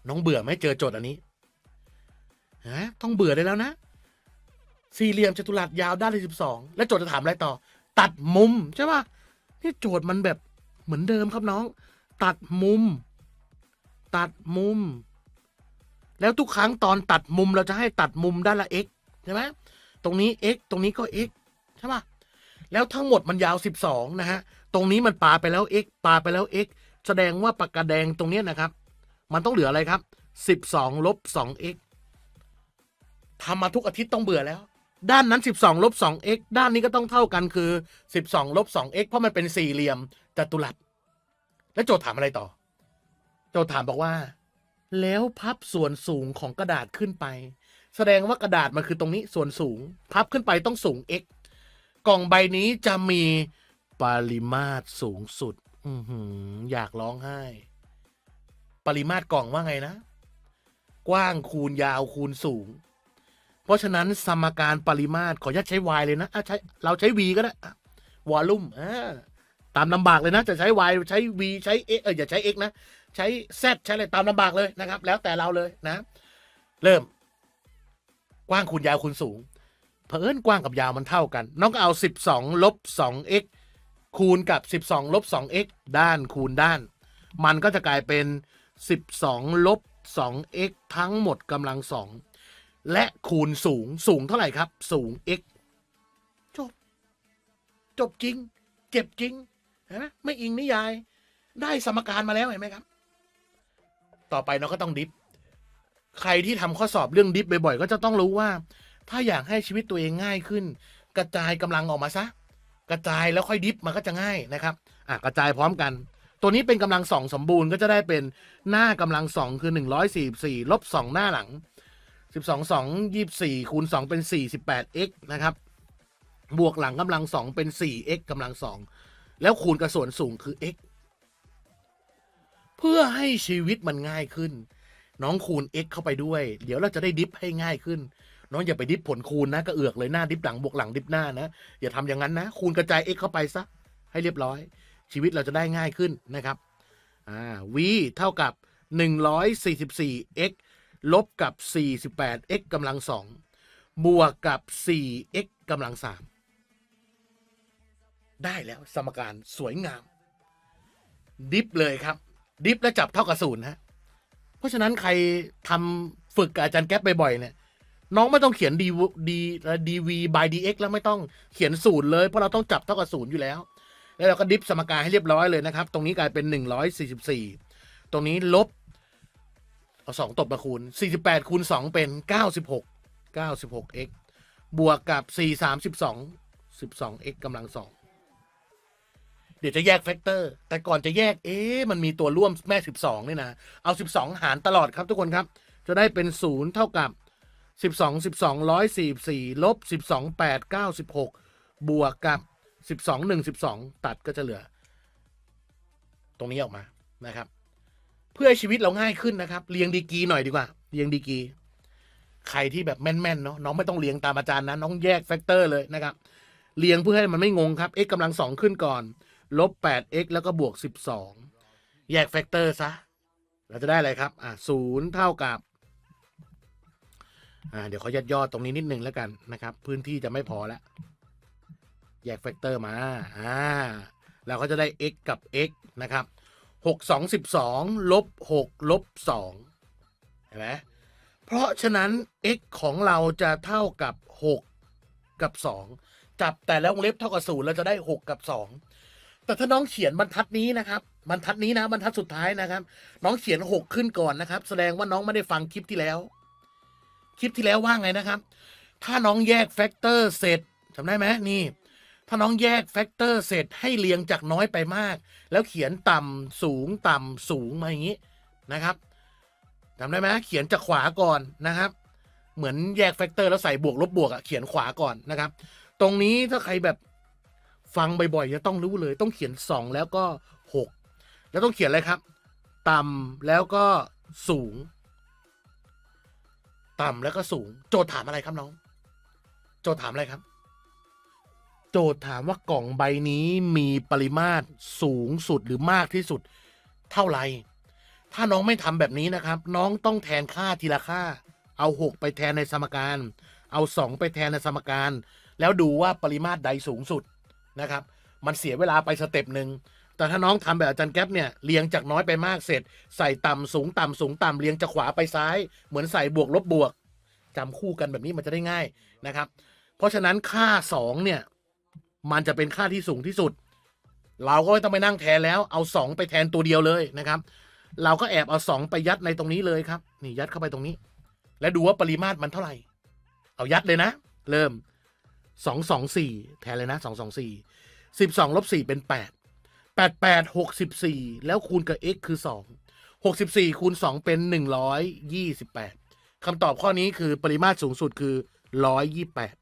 น้องเบื่อไหมเจอโจทย์อันนี้ฮะต้องเบื่อได้แล้วนะสี่เหลี่ยมจัตุรัสยาวด้านละสิบสองแล้วโจทย์จะถามอะไรต่อตัดมุมใช่ป่ะนี่โจทย์มันแบบเหมือนเดิมครับน้องตัดมุมตัดมุมแล้วทุกครั้งตอนตัดมุมเราจะให้ตัดมุมด้านละ x ใช่ไหมตรงนี้ x ตรงนี้ก็ x ใช่ป่ะแล้วทั้งหมดมันยาวสิบสองนะฮะตรงนี้มันปาไปแล้ว x ปาไปแล้ว x แสดงว่าปากกาแดงตรงนี้นะครับมันต้องเหลืออะไรครับสิบสองลบสอง x ทำมาทุกอาทิตย์ต้องเบื่อแล้วด้านนั้นสิบสองลบสอง x ด้านนี้ก็ต้องเท่ากันคือสิบสองลบสอง x เพราะมันเป็นสี่เหลี่ยมจัตุรัสแล้วโจทย์ถามอะไรต่อโจทย์ถามบอกว่าแล้วพับส่วนสูงของกระดาษขึ้นไปแสดงว่ากระดาษมันคือตรงนี้ส่วนสูงพับขึ้นไปต้องสูง x กล่องใบนี้จะมีปริมาตรสูงสุดอือหืออยากร้องไห้ปริมาตรกล่องว่าไงนะกว้างคูณยาวคูณสูงเพราะฉะนั้นสมการปริมาตรขออนุญาตใช้ y เลยนะใช้เราใช้ v ก็ได้วอลลุ่มตามลำบากเลยนะจะใช้ y ใช้ v ใช้ x เอออย่าใช้ x นะใช้ z ใช้อะไรตามลำบากเลยนะครับแล้วแต่เราเลยนะเริ่มกว้างคูณยาวคูณสูงเผอิญกว้างกับยาวมันเท่ากันน้องก็เอาสิบสองลบสอง x คูณกับสิบสองลบสอง x ด้านคูณด้านมันก็จะกลายเป็นสิบสองลบสอง x ทั้งหมดกำลังสองและคูณสูงสูงเท่าไหร่ครับสูง x จบจบจริงเจ็บจริงเห็นไหมไม่อิงนิยายได้สมการมาแล้วเห็นไหมครับต่อไปเราก็ต้องดิฟใครที่ทำข้อสอบเรื่องดิฟบ่อยๆก็จะต้องรู้ว่าถ้าอยากให้ชีวิตตัวเองง่ายขึ้นกระจายกำลังออกมาซะกระจายแล้วค่อยดิฟมันก็จะง่ายนะครับอ่ะกระจายพร้อมกันตัวนี้เป็นกำลังสองสมบูรณ์ก็จะได้เป็นหน้ากำลังสองคือหนึ่งร้อยสี่สิบสี่ลบสองหน้าหลังสิบสอง สอง ยี่สิบสี่คูณสองเป็นสี่สิบแปด x นะครับบวกหลังกำลังสองเป็น สี่ x กำลังสองแล้วคูณกับส่วนสูงคือ x เพื่อให้ชีวิตมันง่ายขึ้นน้องคูณ x เข้าไปด้วยเดี๋ยวเราจะได้ดิฟให้ง่ายขึ้นน้องอย่าไปดิฟผลคูณนะก็เอือกเลยหน้าดิฟหลังบวกหลังดิฟหน้านะอย่าทำอย่างนั้นนะคูณกระจาย x เข้าไปซะให้เรียบร้อยชีวิตเราจะได้ง่ายขึ้นนะครับอ่า v เท่ากับหนึ่งร้อยสี่สิบสี่ x ลบกับสี่สิบแปด x กำลังสองบวกกับ สี่ x กำลังสามได้แล้วสมการสวยงามดิฟเลยครับดิฟแล้วจับเท่ากับศูนย์ฮะเพราะฉะนั้นใครทำฝึกกับอาจารย์แก๊ปบ่อยๆเนี่ยน้องไม่ต้องเขียน d d dv by dx แล้วไม่ต้องเขียนศูนย์เลยเพราะเราต้องจับเท่ากับศูนย์อยู่แล้วแล้วเราก็ดิฟสมการให้เรียบร้อยเลยนะครับตรงนี้กลายเป็นหนึ่งร้อยสี่สิบสี่ตรงนี้ลบเอาสองตบมาคูณสี่สิบแปดคูณสองเป็นเก้าสิบหก เก้าสิบหก x บวกกับสี่ สามสิบสอง สิบสอง x กำลังสองเดี๋ยวจะแยกแฟกเตอร์แต่ก่อนจะแยกเอ๊ะมันมีตัวร่วมแม่สิบสองนี่นะเอาสิบสองหารตลอดครับทุกคนครับจะได้เป็นศูนย์เท่ากับสิบสอง สิบสอง หนึ่งร้อยสี่สิบสี่ลบสิบสอง แปด เก้าสิบหกบวกกับสิบสอง หนึ่ง สิบสองตัดก็จะเหลือตรงนี้ออกมานะครับเพื่อให้ชีวิตเราง่ายขึ้นนะครับเรียงดีกรีหน่อยดีกว่าเรียงดีกรีใครที่แบบแม่นๆเนาะน้องไม่ต้องเรียงตามอาจารย์นะน้องแยกแฟกเตอร์เลยนะครับเรียงเพื่อให้มันไม่งงครับ x กำลังสองขึ้นก่อนลบ แปด x แล้วก็บวกสิบสองแยกแฟกเตอร์ซะเราจะได้อะไรครับอ่ะศูนย์เท่ากับอ่าเดี๋ยวเขายัดยอดตรงนี้นิดนึงแล้วกันนะครับพื้นที่จะไม่พอแล้วแยกแฟกเตอร์มาอ่าเราก็จะได้ x กับ x นะครับหก สอง สิบสองลบหกลบสองเห็นไหมเพราะฉะนั้น x ของเราจะเท่ากับหกกับสองจับแต่แล้ววงเล็บเท่ากับศูนย์เราจะได้หกกับสองแต่ถ้าน้องเขียนบรรทัดนี้นะครับบรรทัดนี้นะบรรทัดสุดท้ายนะครับน้องเขียนหกขึ้นก่อนนะครับแสดงว่าน้องไม่ได้ฟังคลิปที่แล้วคลิปที่แล้วว่าไงนะครับถ้าน้องแยกแฟกเตอร์เสร็จจำได้ไหมนี่ถ้าน้องแยกแฟกเตอร์เสร็จให้เรียงจากน้อยไปมากแล้วเขียนต่ำสูงต่ำสูงมาอย่างนี้นะครับจำได้ไหมเขียนจากขวาก่อนนะครับเหมือนแยกแฟกเตอร์แล้วใส่บวกลบบวกอ่ะเขียนขวาก่อนนะครับตรงนี้ถ้าใครแบบฟังบ่อยๆจะต้องรู้เลยต้องเขียนสองแล้วก็หกแล้วต้องเขียนอะไรครับต่ำแล้วก็สูงต่ำแล้วก็สูงโจทย์ถามอะไรครับน้องโจทย์ถามอะไรครับโจทย์ถามว่ากล่องใบนี้มีปริมาตรสูงสุดหรือมากที่สุดเท่าไหร่ถ้าน้องไม่ทำแบบนี้นะครับน้องต้องแทนค่าทีละค่าเอาหกไปแทนในสมการเอาสองไปแทนในสมการแล้วดูว่าปริมาตรใดสูงสุดนะครับมันเสียเวลาไปสเต็ปหนึ่งแต่ถ้าน้องทำแบบอาจารย์แก๊ปเนี่ยเรียงจากน้อยไปมากเสร็จใส่ต่ำสูงต่ำสูงต่ำเรียงจากขวาไปซ้ายเหมือนใส่บวกลบบวกจำคู่กันแบบนี้มันจะได้ง่ายนะครับเพราะฉะนั้นค่าสองเนี่ยมันจะเป็นค่าที่สูงที่สุดเราก็ไม่ต้องไปนั่งแทนแล้วเอาสองไปแทนตัวเดียวเลยนะครับเราก็แอบเอาสองไปยัดในตรงนี้เลยครับนี่ยัดเข้าไปตรงนี้และดูว่าปริมาตรมันเท่าไหร่เอายัดเลยนะเริ่มสองสองสี่แทนเลยนะสองสองสี่สิบสองลบสี่เป็นแปดแปดแปดหกสิบสี่แล้วคูณกับ x คือสองหกสิบสี่คูณสองเป็นหนึ่งร้อยยี่สิบแปดคำตอบข้อนี้คือปริมาตรสูงสุดคือร้อยยี่สิบแปด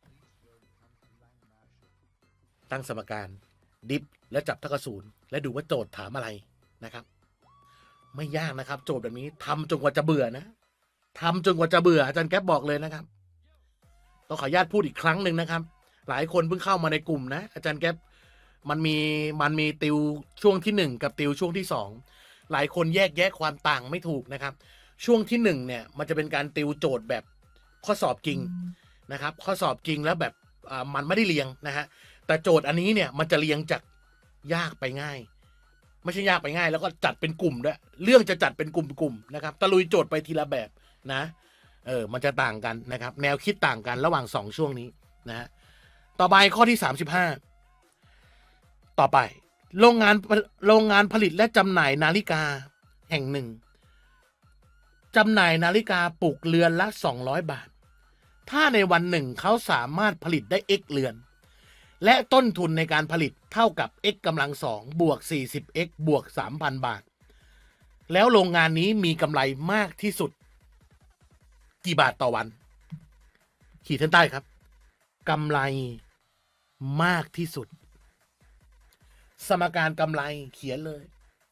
ตั้งสมการดิฟและจับเท่ากับศูนย์และดูว่าโจทย์ถามอะไรนะครับไม่ยากนะครับโจทย์แบบนี้ทำจนกว่าจะเบื่อนะทำจนกว่าจะเบื่ออาจารย์แก๊ปบอกเลยนะครับต้องขออนุญาตพูดอีกครั้งหนึ่งนะครับหลายคนเพิ่งเข้ามาในกลุ่มนะอาจารย์แก๊ปมันมีมันมีติวช่วงที่หนึ่งกับติวช่วงที่สองหลายคนแยกแยะความต่างไม่ถูกนะครับช่วงที่หนึ่งเนี่ยมันจะเป็นการติวโจทย์แบบข้อสอบจริงนะครับข้อสอบจริงแล้วแบบอ่ามันไม่ได้เรียงนะฮะแต่โจทย์อันนี้เนี่ยมันจะเรียงจากยากไปง่ายไม่ใช่ยากไปง่ายแล้วก็จัดเป็นกลุ่มด้วยเรื่องจะจัดเป็นกลุ่มๆนะครับตะลุยโจทย์ไปทีละแบบนะเออมันจะต่างกันนะครับแนวคิดต่างกันระหว่างสองช่วงนี้นะฮะต่อไปข้อที่สามสิบห้าต่อไปโรงงานโรงงานผลิตและจำหน่ายนาฬิกาแห่งหนึ่งจำหน่ายนาฬิกาปลุกเรือนละสองร้อยบาทถ้าในวันหนึ่งเขาสามารถผลิตได้ x เรือนและต้นทุนในการผลิตเท่ากับ x กำลังสองบวก สี่สิบ x บวก สามพัน บาทแล้วโรงงานนี้มีกำไรมากที่สุดกี่บาทต่อวันขีดเส้นใต้ครับกำไรมากที่สุดสมการกำไรเขียนเลย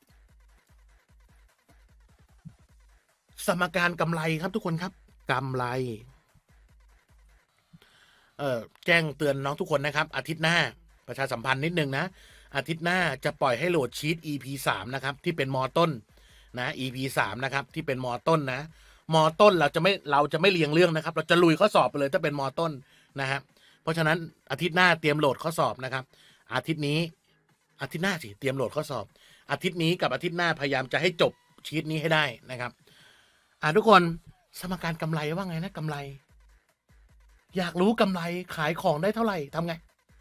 สมการกำไรครับทุกคนครับกำไรเออแจ้งเตือนน้องทุกคนนะครับอาทิตย์หน้าประชาสัมพันธ์นิดนึงนะอาทิตย์หน้าจะปล่อยให้โหลดชีต อี พี สามนะครับที่เป็นมอต้นนะ อี พี สามนะครับที่เป็นมอต้นนะมอต้นเราจะไม่เราจะไม่เรียงเรื่องนะครับเราจะลุยข้อสอบไปเลยถ้าเป็นมอต้นนะฮะเพราะฉะนั้นอาทิตย์หน้าเตรียมโหลดข้อสอบนะครับอาทิตย์นี้อาทิตย์หน้าสิเตรียมโหลดข้อสอบอาทิตย์นี้กับอาทิตย์หน้าพยายามจะให้จบชีตนี้ให้ได้นะครับอ่าทุกคนสมการกำไรว่าไงนะกำไรอยากรู้กำไรขายของได้เท่าไหร่ทำไง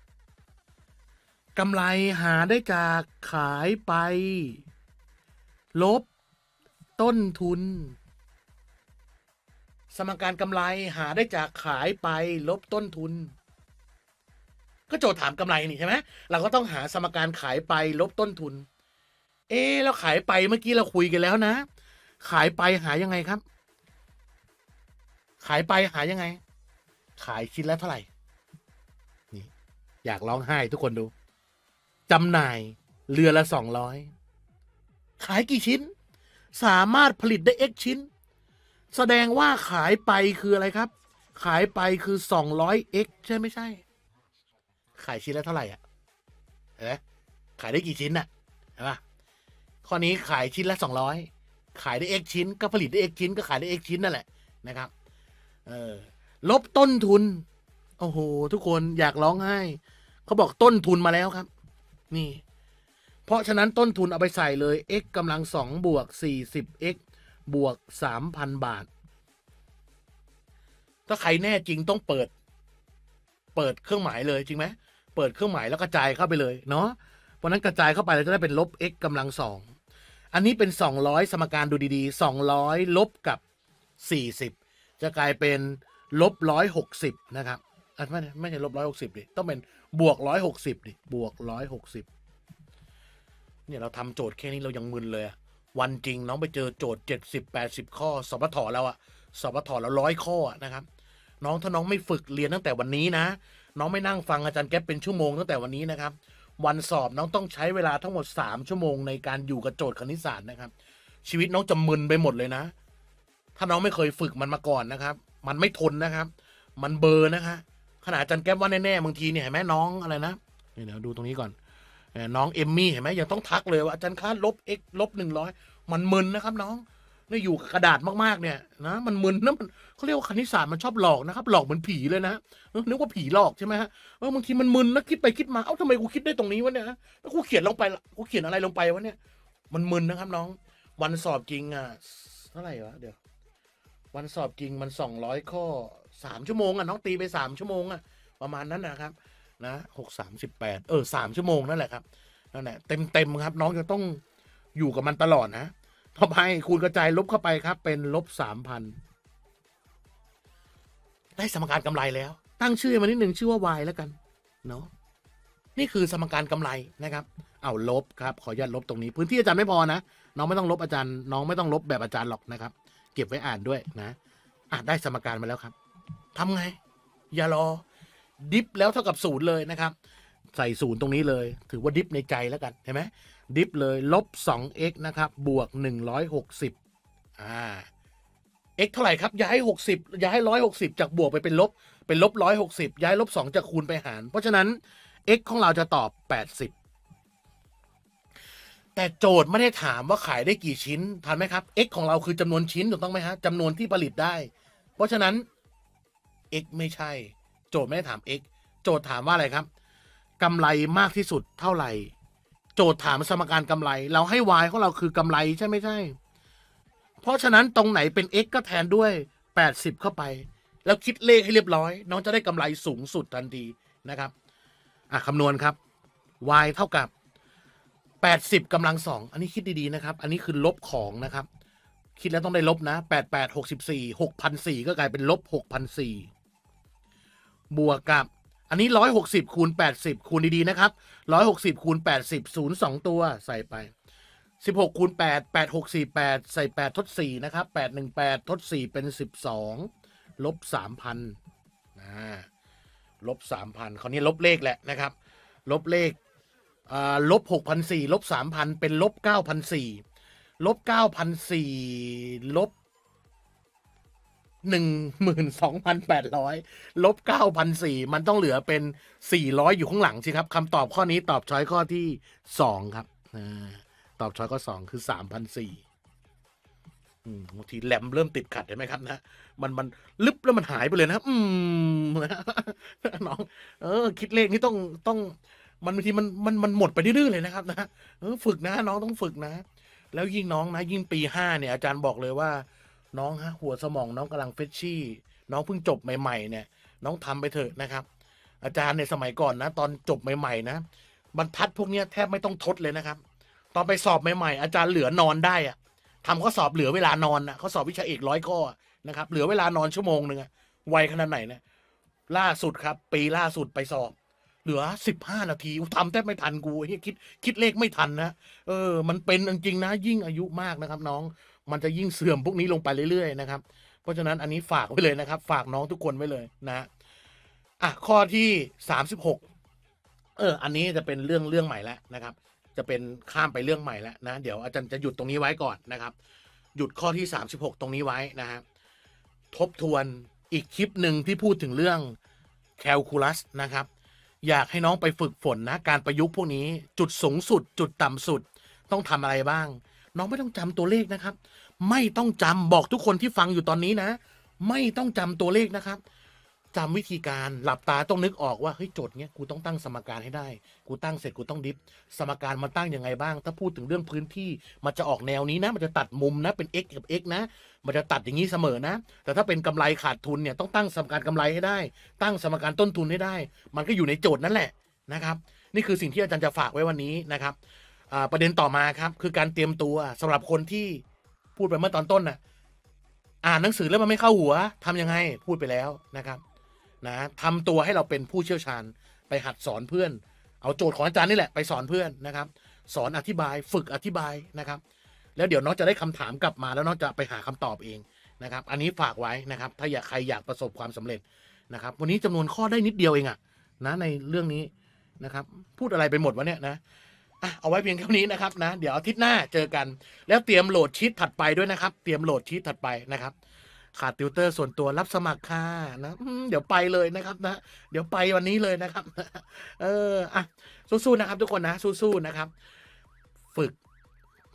กำไรหาได้จากขายไปลบต้นทุนสมการกำไรหาได้จากขายไปลบต้นทุนก็โจทย์ถามกำไรนี่ใช่ไหมเราก็ต้องหาสมการขายไปลบต้นทุนเอ๊แล้วขายไปเมื่อกี้เราคุยกันแล้วนะขายไปหายังไงครับขายไปหายังไงขายชิ้นละเท่าไหร่นี่อยากร้องไห้ทุกคนดูจำหน่ายเรือละสองร้อยขายกี่ชิ้นสามารถผลิตได้ x ชิ้นแสดงว่าขายไปคืออะไรครับขายไปคือสองร้อย x ใช่ไม่ใช่ขายชิ้นละเท่าไหร่อ่ะเอ๊ะขายได้กี่ชิ้นน่ะเห็นปะข้อนี้ขายชิ้นละสองร้อยขายได้ x ชิ้นก็ผลิตได้ x ชิ้นก็ขายได้ x ชิ้นนั่นแหละนะครับเออลบต้นทุนโอ้โหทุกคนอยากร้องไห้เขาบอกต้นทุนมาแล้วครับนี่เพราะฉะนั้นต้นทุนเอาไปใส่เลย x กำลังสองบวก สี่สิบ x บวก สามพัน บาทถ้าใครแน่จริงต้องเปิดเปิดเครื่องหมายเลยจริงไหมเปิดเครื่องหมายแล้วกระจายเข้าไปเลยเนาะเพราะนั้นกระจายเข้าไปเราจะได้เป็นลบ x กำลังสองอันนี้เป็นสองร้อยสมการดูดีๆสองร้อยลบกับสี่สิบจะกลายเป็นลบหนึ่งร้อยหกสิบนะครับอ่ะไม่ไม่ใช่ลบหนึ่งร้อยหกสิบดิต้องเป็นบวกหนึ่งร้อยหกสิบดิบวกหนึ่งร้อยหกสิบเนี่ยเราทำโจทย์แค่นี้เรายังมึนเลยอะวันจริงน้องไปเจอโจทย์เจ็ดสิบแปดสิบข้อสปทแล้วอะสปทแล้วร้อยข้อนะครับน้องถ้าน้องไม่ฝึกเรียนตั้งแต่วันนี้นะน้องไม่นั่งฟังอาจารย์แก๊ปเป็นชั่วโมงตั้งแต่วันนี้นะครับวันสอบน้องต้องใช้เวลาทั้งหมดสามชั่วโมงในการอยู่กับโจทย์คณิตศาสตร์นะครับชีวิตน้องจะมึนไปหมดเลยนะถ้าน้องไม่เคยฝึกมันมาก่อนนะครับมันไม่ทนนะครับมันเบอร์นะคะขนาดอาจารย์แก๊ปว่าแน่ๆบางทีเนี่ยเห็นไหมน้องอะไรนะเดี๋ยวดูตรงนี้ก่อนน้องเอมมี่เห็นไหมยังต้องทักเลยว่าอาจารย์คะลบ x ลบหนึ่งร้อยมันมึนนะครับน้องนี่อยู่กับกระดาษมากๆเนี่ยนะมันมึนนะมันเขาเรียกว่าคณิตศาสตร์มันชอบหลอกนะครับหลอกเหมือนผีเลยนะเออนึกว่าผีหลอกใช่ไหมฮะเออบางทีมันมึนนะคิดไปคิดมาเอ้าทำไมกูคิดได้ตรงนี้วะเนี่ยแล้วกูเขียนลงไปกูเขียนอะไรลงไปวะเนี่ยมันมึนนะครับน้องวันสอบจริงอ่ะเท่าไหร่วะเดี๋ยววันสอบจริงมันสองร้อยข้อสามชั่วโมงอ่ะน้องตีไปสามชั่วโมงอ่ะประมาณนั้นนะครับนะหกสามสิบแปดเออสามชั่วโมงนั่นแหละครับนั่นแหละเต็มเต็มครับน้องจะต้องอยู่กับมันตลอดนะต่อไปคูณกระจายลบเข้าไปครับเป็นลบสามพันได้สมการกำไรแล้วตั้งชื่อมานิดหนึ่งชื่อว่า y แล้วกันเนาะนี่คือสมการกำไรนะครับเอาลบครับขออนุญาตลบตรงนี้พื้นที่อาจารย์ไม่พอนะน้องไม่ต้องลบอาจารย์น้องไม่ต้องลบแบบอาจารย์หรอกนะครับเก็บไว้อ่านด้วยนะอ่ะได้สมการมาแล้วครับทำไงอย่ารอดิฟแล้วเท่ากับศูนย์เลยนะครับใส่ศูนย์ตรงนี้เลยถือว่าดิฟในใจแล้วกันเห็นไหมดิฟเลยลบ สอง เอ็กซ์ นะครับบวกหนึ่งร้อยหกสิบอ่า x เท่าไหร่ครับย้ายหกสิบย้ายหนึ่งร้อยหกสิบจากบวกไปเป็นลบเป็นลบหนึ่งร้อยหกสิบย้ายลบสองจากคูณไปหารเพราะฉะนั้น x ของเราจะตอบแปดสิบแต่โจทย์ไม่ได้ถามว่าขายได้กี่ชิ้นทันไหมครับ x ของเราคือจำนวนชิ้นถูกต้องไหมฮะจำนวนที่ผลิตได้เพราะฉะนั้น x ไม่ใช่โจทย์ไม่ได้ถาม x โจทย์ถามว่าอะไรครับกำไรมากที่สุดเท่าไหร่โจทย์ถามสมการกำไรเราให้ y ของเราคือกำไรใช่ไม่ใช่เพราะฉะนั้นตรงไหนเป็น x ก็แทนด้วยแปดสิบเข้าไปแล้วคิดเลขให้เรียบร้อยน้องจะได้กำไรสูงสุดทันทีนะครับอ่ะคำนวณครับ y เท่ากับแปดสิบกำลังสองอันนี้คิดดีๆนะครับอันนี้คือลบของนะครับคิดแล้วต้องได้ลบนะแปด แปด หกสิบสี่ หกพันสี่ร้อยก็กลายเป็นลบ หกพันสี่ร้อย บวกกับอันนี้หนึ่งร้อยหกสิบคูณแปดสิบคูณดีๆนะครับหนึ่งร้อยหกสิบคูณแปดสิบ ศูนย์ สองตัวใส่ไปสิบหกคูณแปด แปด หก สี่ แปดใส่แปดทดสี่นะครับแปด หนึ่ง แปดทดสี่เป็นสิบสองลบ สามพัน อ่าลบ สามพัน คราวนี้ลบเลขแหละนะครับลบเลขอ่าลบ หกพันสี่ร้อย ลบ สามพัน เป็นลบ เก้าพันสี่ร้อย ลบ เก้าพันสี่ร้อย ลบ หนึ่งหมื่นสองพันแปดร้อย ลบ เก้าพันสี่ร้อย มันต้องเหลือเป็นสี่ร้อยอยู่ข้างหลังสิครับคำตอบข้อนี้ตอบช้อยข้อที่สองครับอ่าตอบช้อยข้อสองคือ สามพันสี่ร้อย อืมบางทีแหลมเริ่มติดขัดเห็นไหมครับนะมันมันลึบแล้วมันหายไปเลยนะครับอืมน้องเออคิดเลขนี่ต้องต้องมันบางทีมันมันมันหมดไปดื้อๆเลยนะครับนะเออฝึกนะน้องต้องฝึกนะแล้วยิ่งน้องนะยิ่งปีห้าเนี่ยอาจารย์บอกเลยว่าน้องฮะหัวสมองน้องกำลังเฟชชี่น้องเพิ่งจบใหม่ๆเนี่ยน้องทำไปเถอะนะครับอาจารย์ในสมัยก่อนนะตอนจบใหม่ๆนะบรรทัดพวกเนี้ยแทบไม่ต้องทดเลยนะครับตอนไปสอบใหม่ๆอาจารย์เหลือนอนได้อะทำข้อสอบเหลือเวลานอนนะข้อสอบวิชาเอกร้อยข้อนะครับเหลือเวลานอนชั่วโมงหนึ่งอะไวขนาดไหนเนี่ยล่าสุดครับปีล่าสุดไปสอบเหลือสิบห้านาทีทำแทบไม่ทันกูเฮียคิดคิดเลขไม่ทันนะเออมันเป็นจริงๆนะยิ่งอายุมากนะครับน้องมันจะยิ่งเสื่อมพวกนี้ลงไปเรื่อยๆนะครับเพราะฉะนั้นอันนี้ฝากไว้เลยนะครับฝากน้องทุกคนไว้เลยนะอ่ะข้อที่สามสิบหกเอออันนี้จะเป็นเรื่องเรื่องใหม่แล้วนะครับจะเป็นข้ามไปเรื่องใหม่แล้วนะเดี๋ยวอาจารย์จะหยุดตรงนี้ไว้ก่อนนะครับหยุดข้อที่สามสิบหกตรงนี้ไว้นะฮะทบทวนอีกคลิปหนึ่งที่พูดถึงเรื่องแคลคูลัสนะครับอยากให้น้องไปฝึกฝนนะการประยุกต์พวกนี้จุดสูงสุดจุดต่ำสุดต้องทำอะไรบ้างน้องไม่ต้องจำตัวเลขนะครับไม่ต้องจำบอกทุกคนที่ฟังอยู่ตอนนี้นะไม่ต้องจำตัวเลขนะครับจำวิธีการหลับตาต้องนึกออกว่าเฮ้ยโจทย์เนี้ยกูต้องตั้งสมการให้ได้กูตั้งเสร็จกูต้องดิฟสมการมันตั้งยังไงบ้างถ้าพูดถึงเรื่องพื้นที่มันจะออกแนวนี้นะมันจะตัดมุมนะเป็น x กับ x นะมันจะตัดอย่างนี้เสมอนะแต่ถ้าเป็นกำไรขาดทุนเนี่ยต้องตั้งสมการกำไรให้ได้ตั้งสมการต้นทุนให้ได้มันก็อยู่ในโจทย์นั่นแหละนะครับนี่คือสิ่งที่อาจารย์จะฝากไว้วันนี้นะครับประเด็นต่อมาครับคือการเตรียมตัวสำหรับคนที่พูดไปเมื่อตอนต้นน่ะอ่านหนังสือแล้วมันไม่เข้าหัวทำยังไงพูดไปแล้วนะครับนะทำตัวให้เราเป็นผู้เชี่ยวชาญไปหัดสอนเพื่อนเอาโจทย์ของอาจารย์นี่แหละไปสอนเพื่อนนะครับสอนอธิบายฝึกอธิบายนะครับแล้วเดี๋ยวน้องจะได้คำถามกลับมาแล้วน้องจะไปหาคำตอบเองนะครับอันนี้ฝากไว้นะครับถ้าอยากใครอยากประสบความสำเร็จนะครับวันนี้จำนวนข้อได้นิดเดียวเองอะนะในเรื่องนี้นะครับพูดอะไรไปหมดวะเนี่ยนะอ่ะเอาไว้เพียงเท่านี้นะครับนะเดี๋ยวอาทิตย์หน้าเจอกันแล้วเตรียมโหลดชีตถัดไปด้วยนะครับเตรียมโหลดชีตถัดไปนะครับขาดติวเตอร์ส่วนตัวรับสมัครค่ะนะเดี๋ยวไปเลยนะครับนะเดี๋ยวไปวันนี้เลยนะครับเอออ่ะสู้ๆนะครับทุกคนนะสู้ๆนะครับฝึก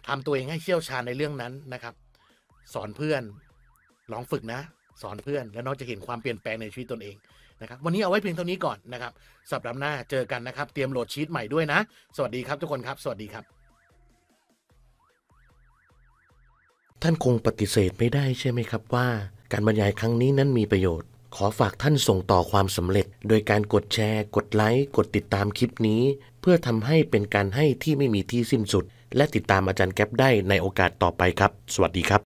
ทำตัวเองให้เชี่ยวชาญในเรื่องนั้นนะครับ สอนเพื่อนลองฝึกนะสอนเพื่อนแล้วน้องจะเห็นความเปลี่ยนแปลงในชีวิตตนเองนะครับวันนี้เอาไว้เพียงเท่านี้ก่อนนะครับสัปดาห์หน้าเจอกันนะครับเตรียมโหลดชีตใหม่ด้วยนะสวัสดีครับทุกคนครับสวัสดีครับท่านคงปฏิเสธไม่ได้ใช่ไหมครับว่าการบรรยายครั้งนี้นั้นมีประโยชน์ขอฝากท่านส่งต่อความสำเร็จโดยการกดแชร์กดไลค์กดติดตามคลิปนี้เพื่อทำให้เป็นการให้ที่ไม่มีที่สิ้นสุดและติดตามอาจารย์แก๊ปได้ในโอกาสต่อไปครับสวัสดีครับ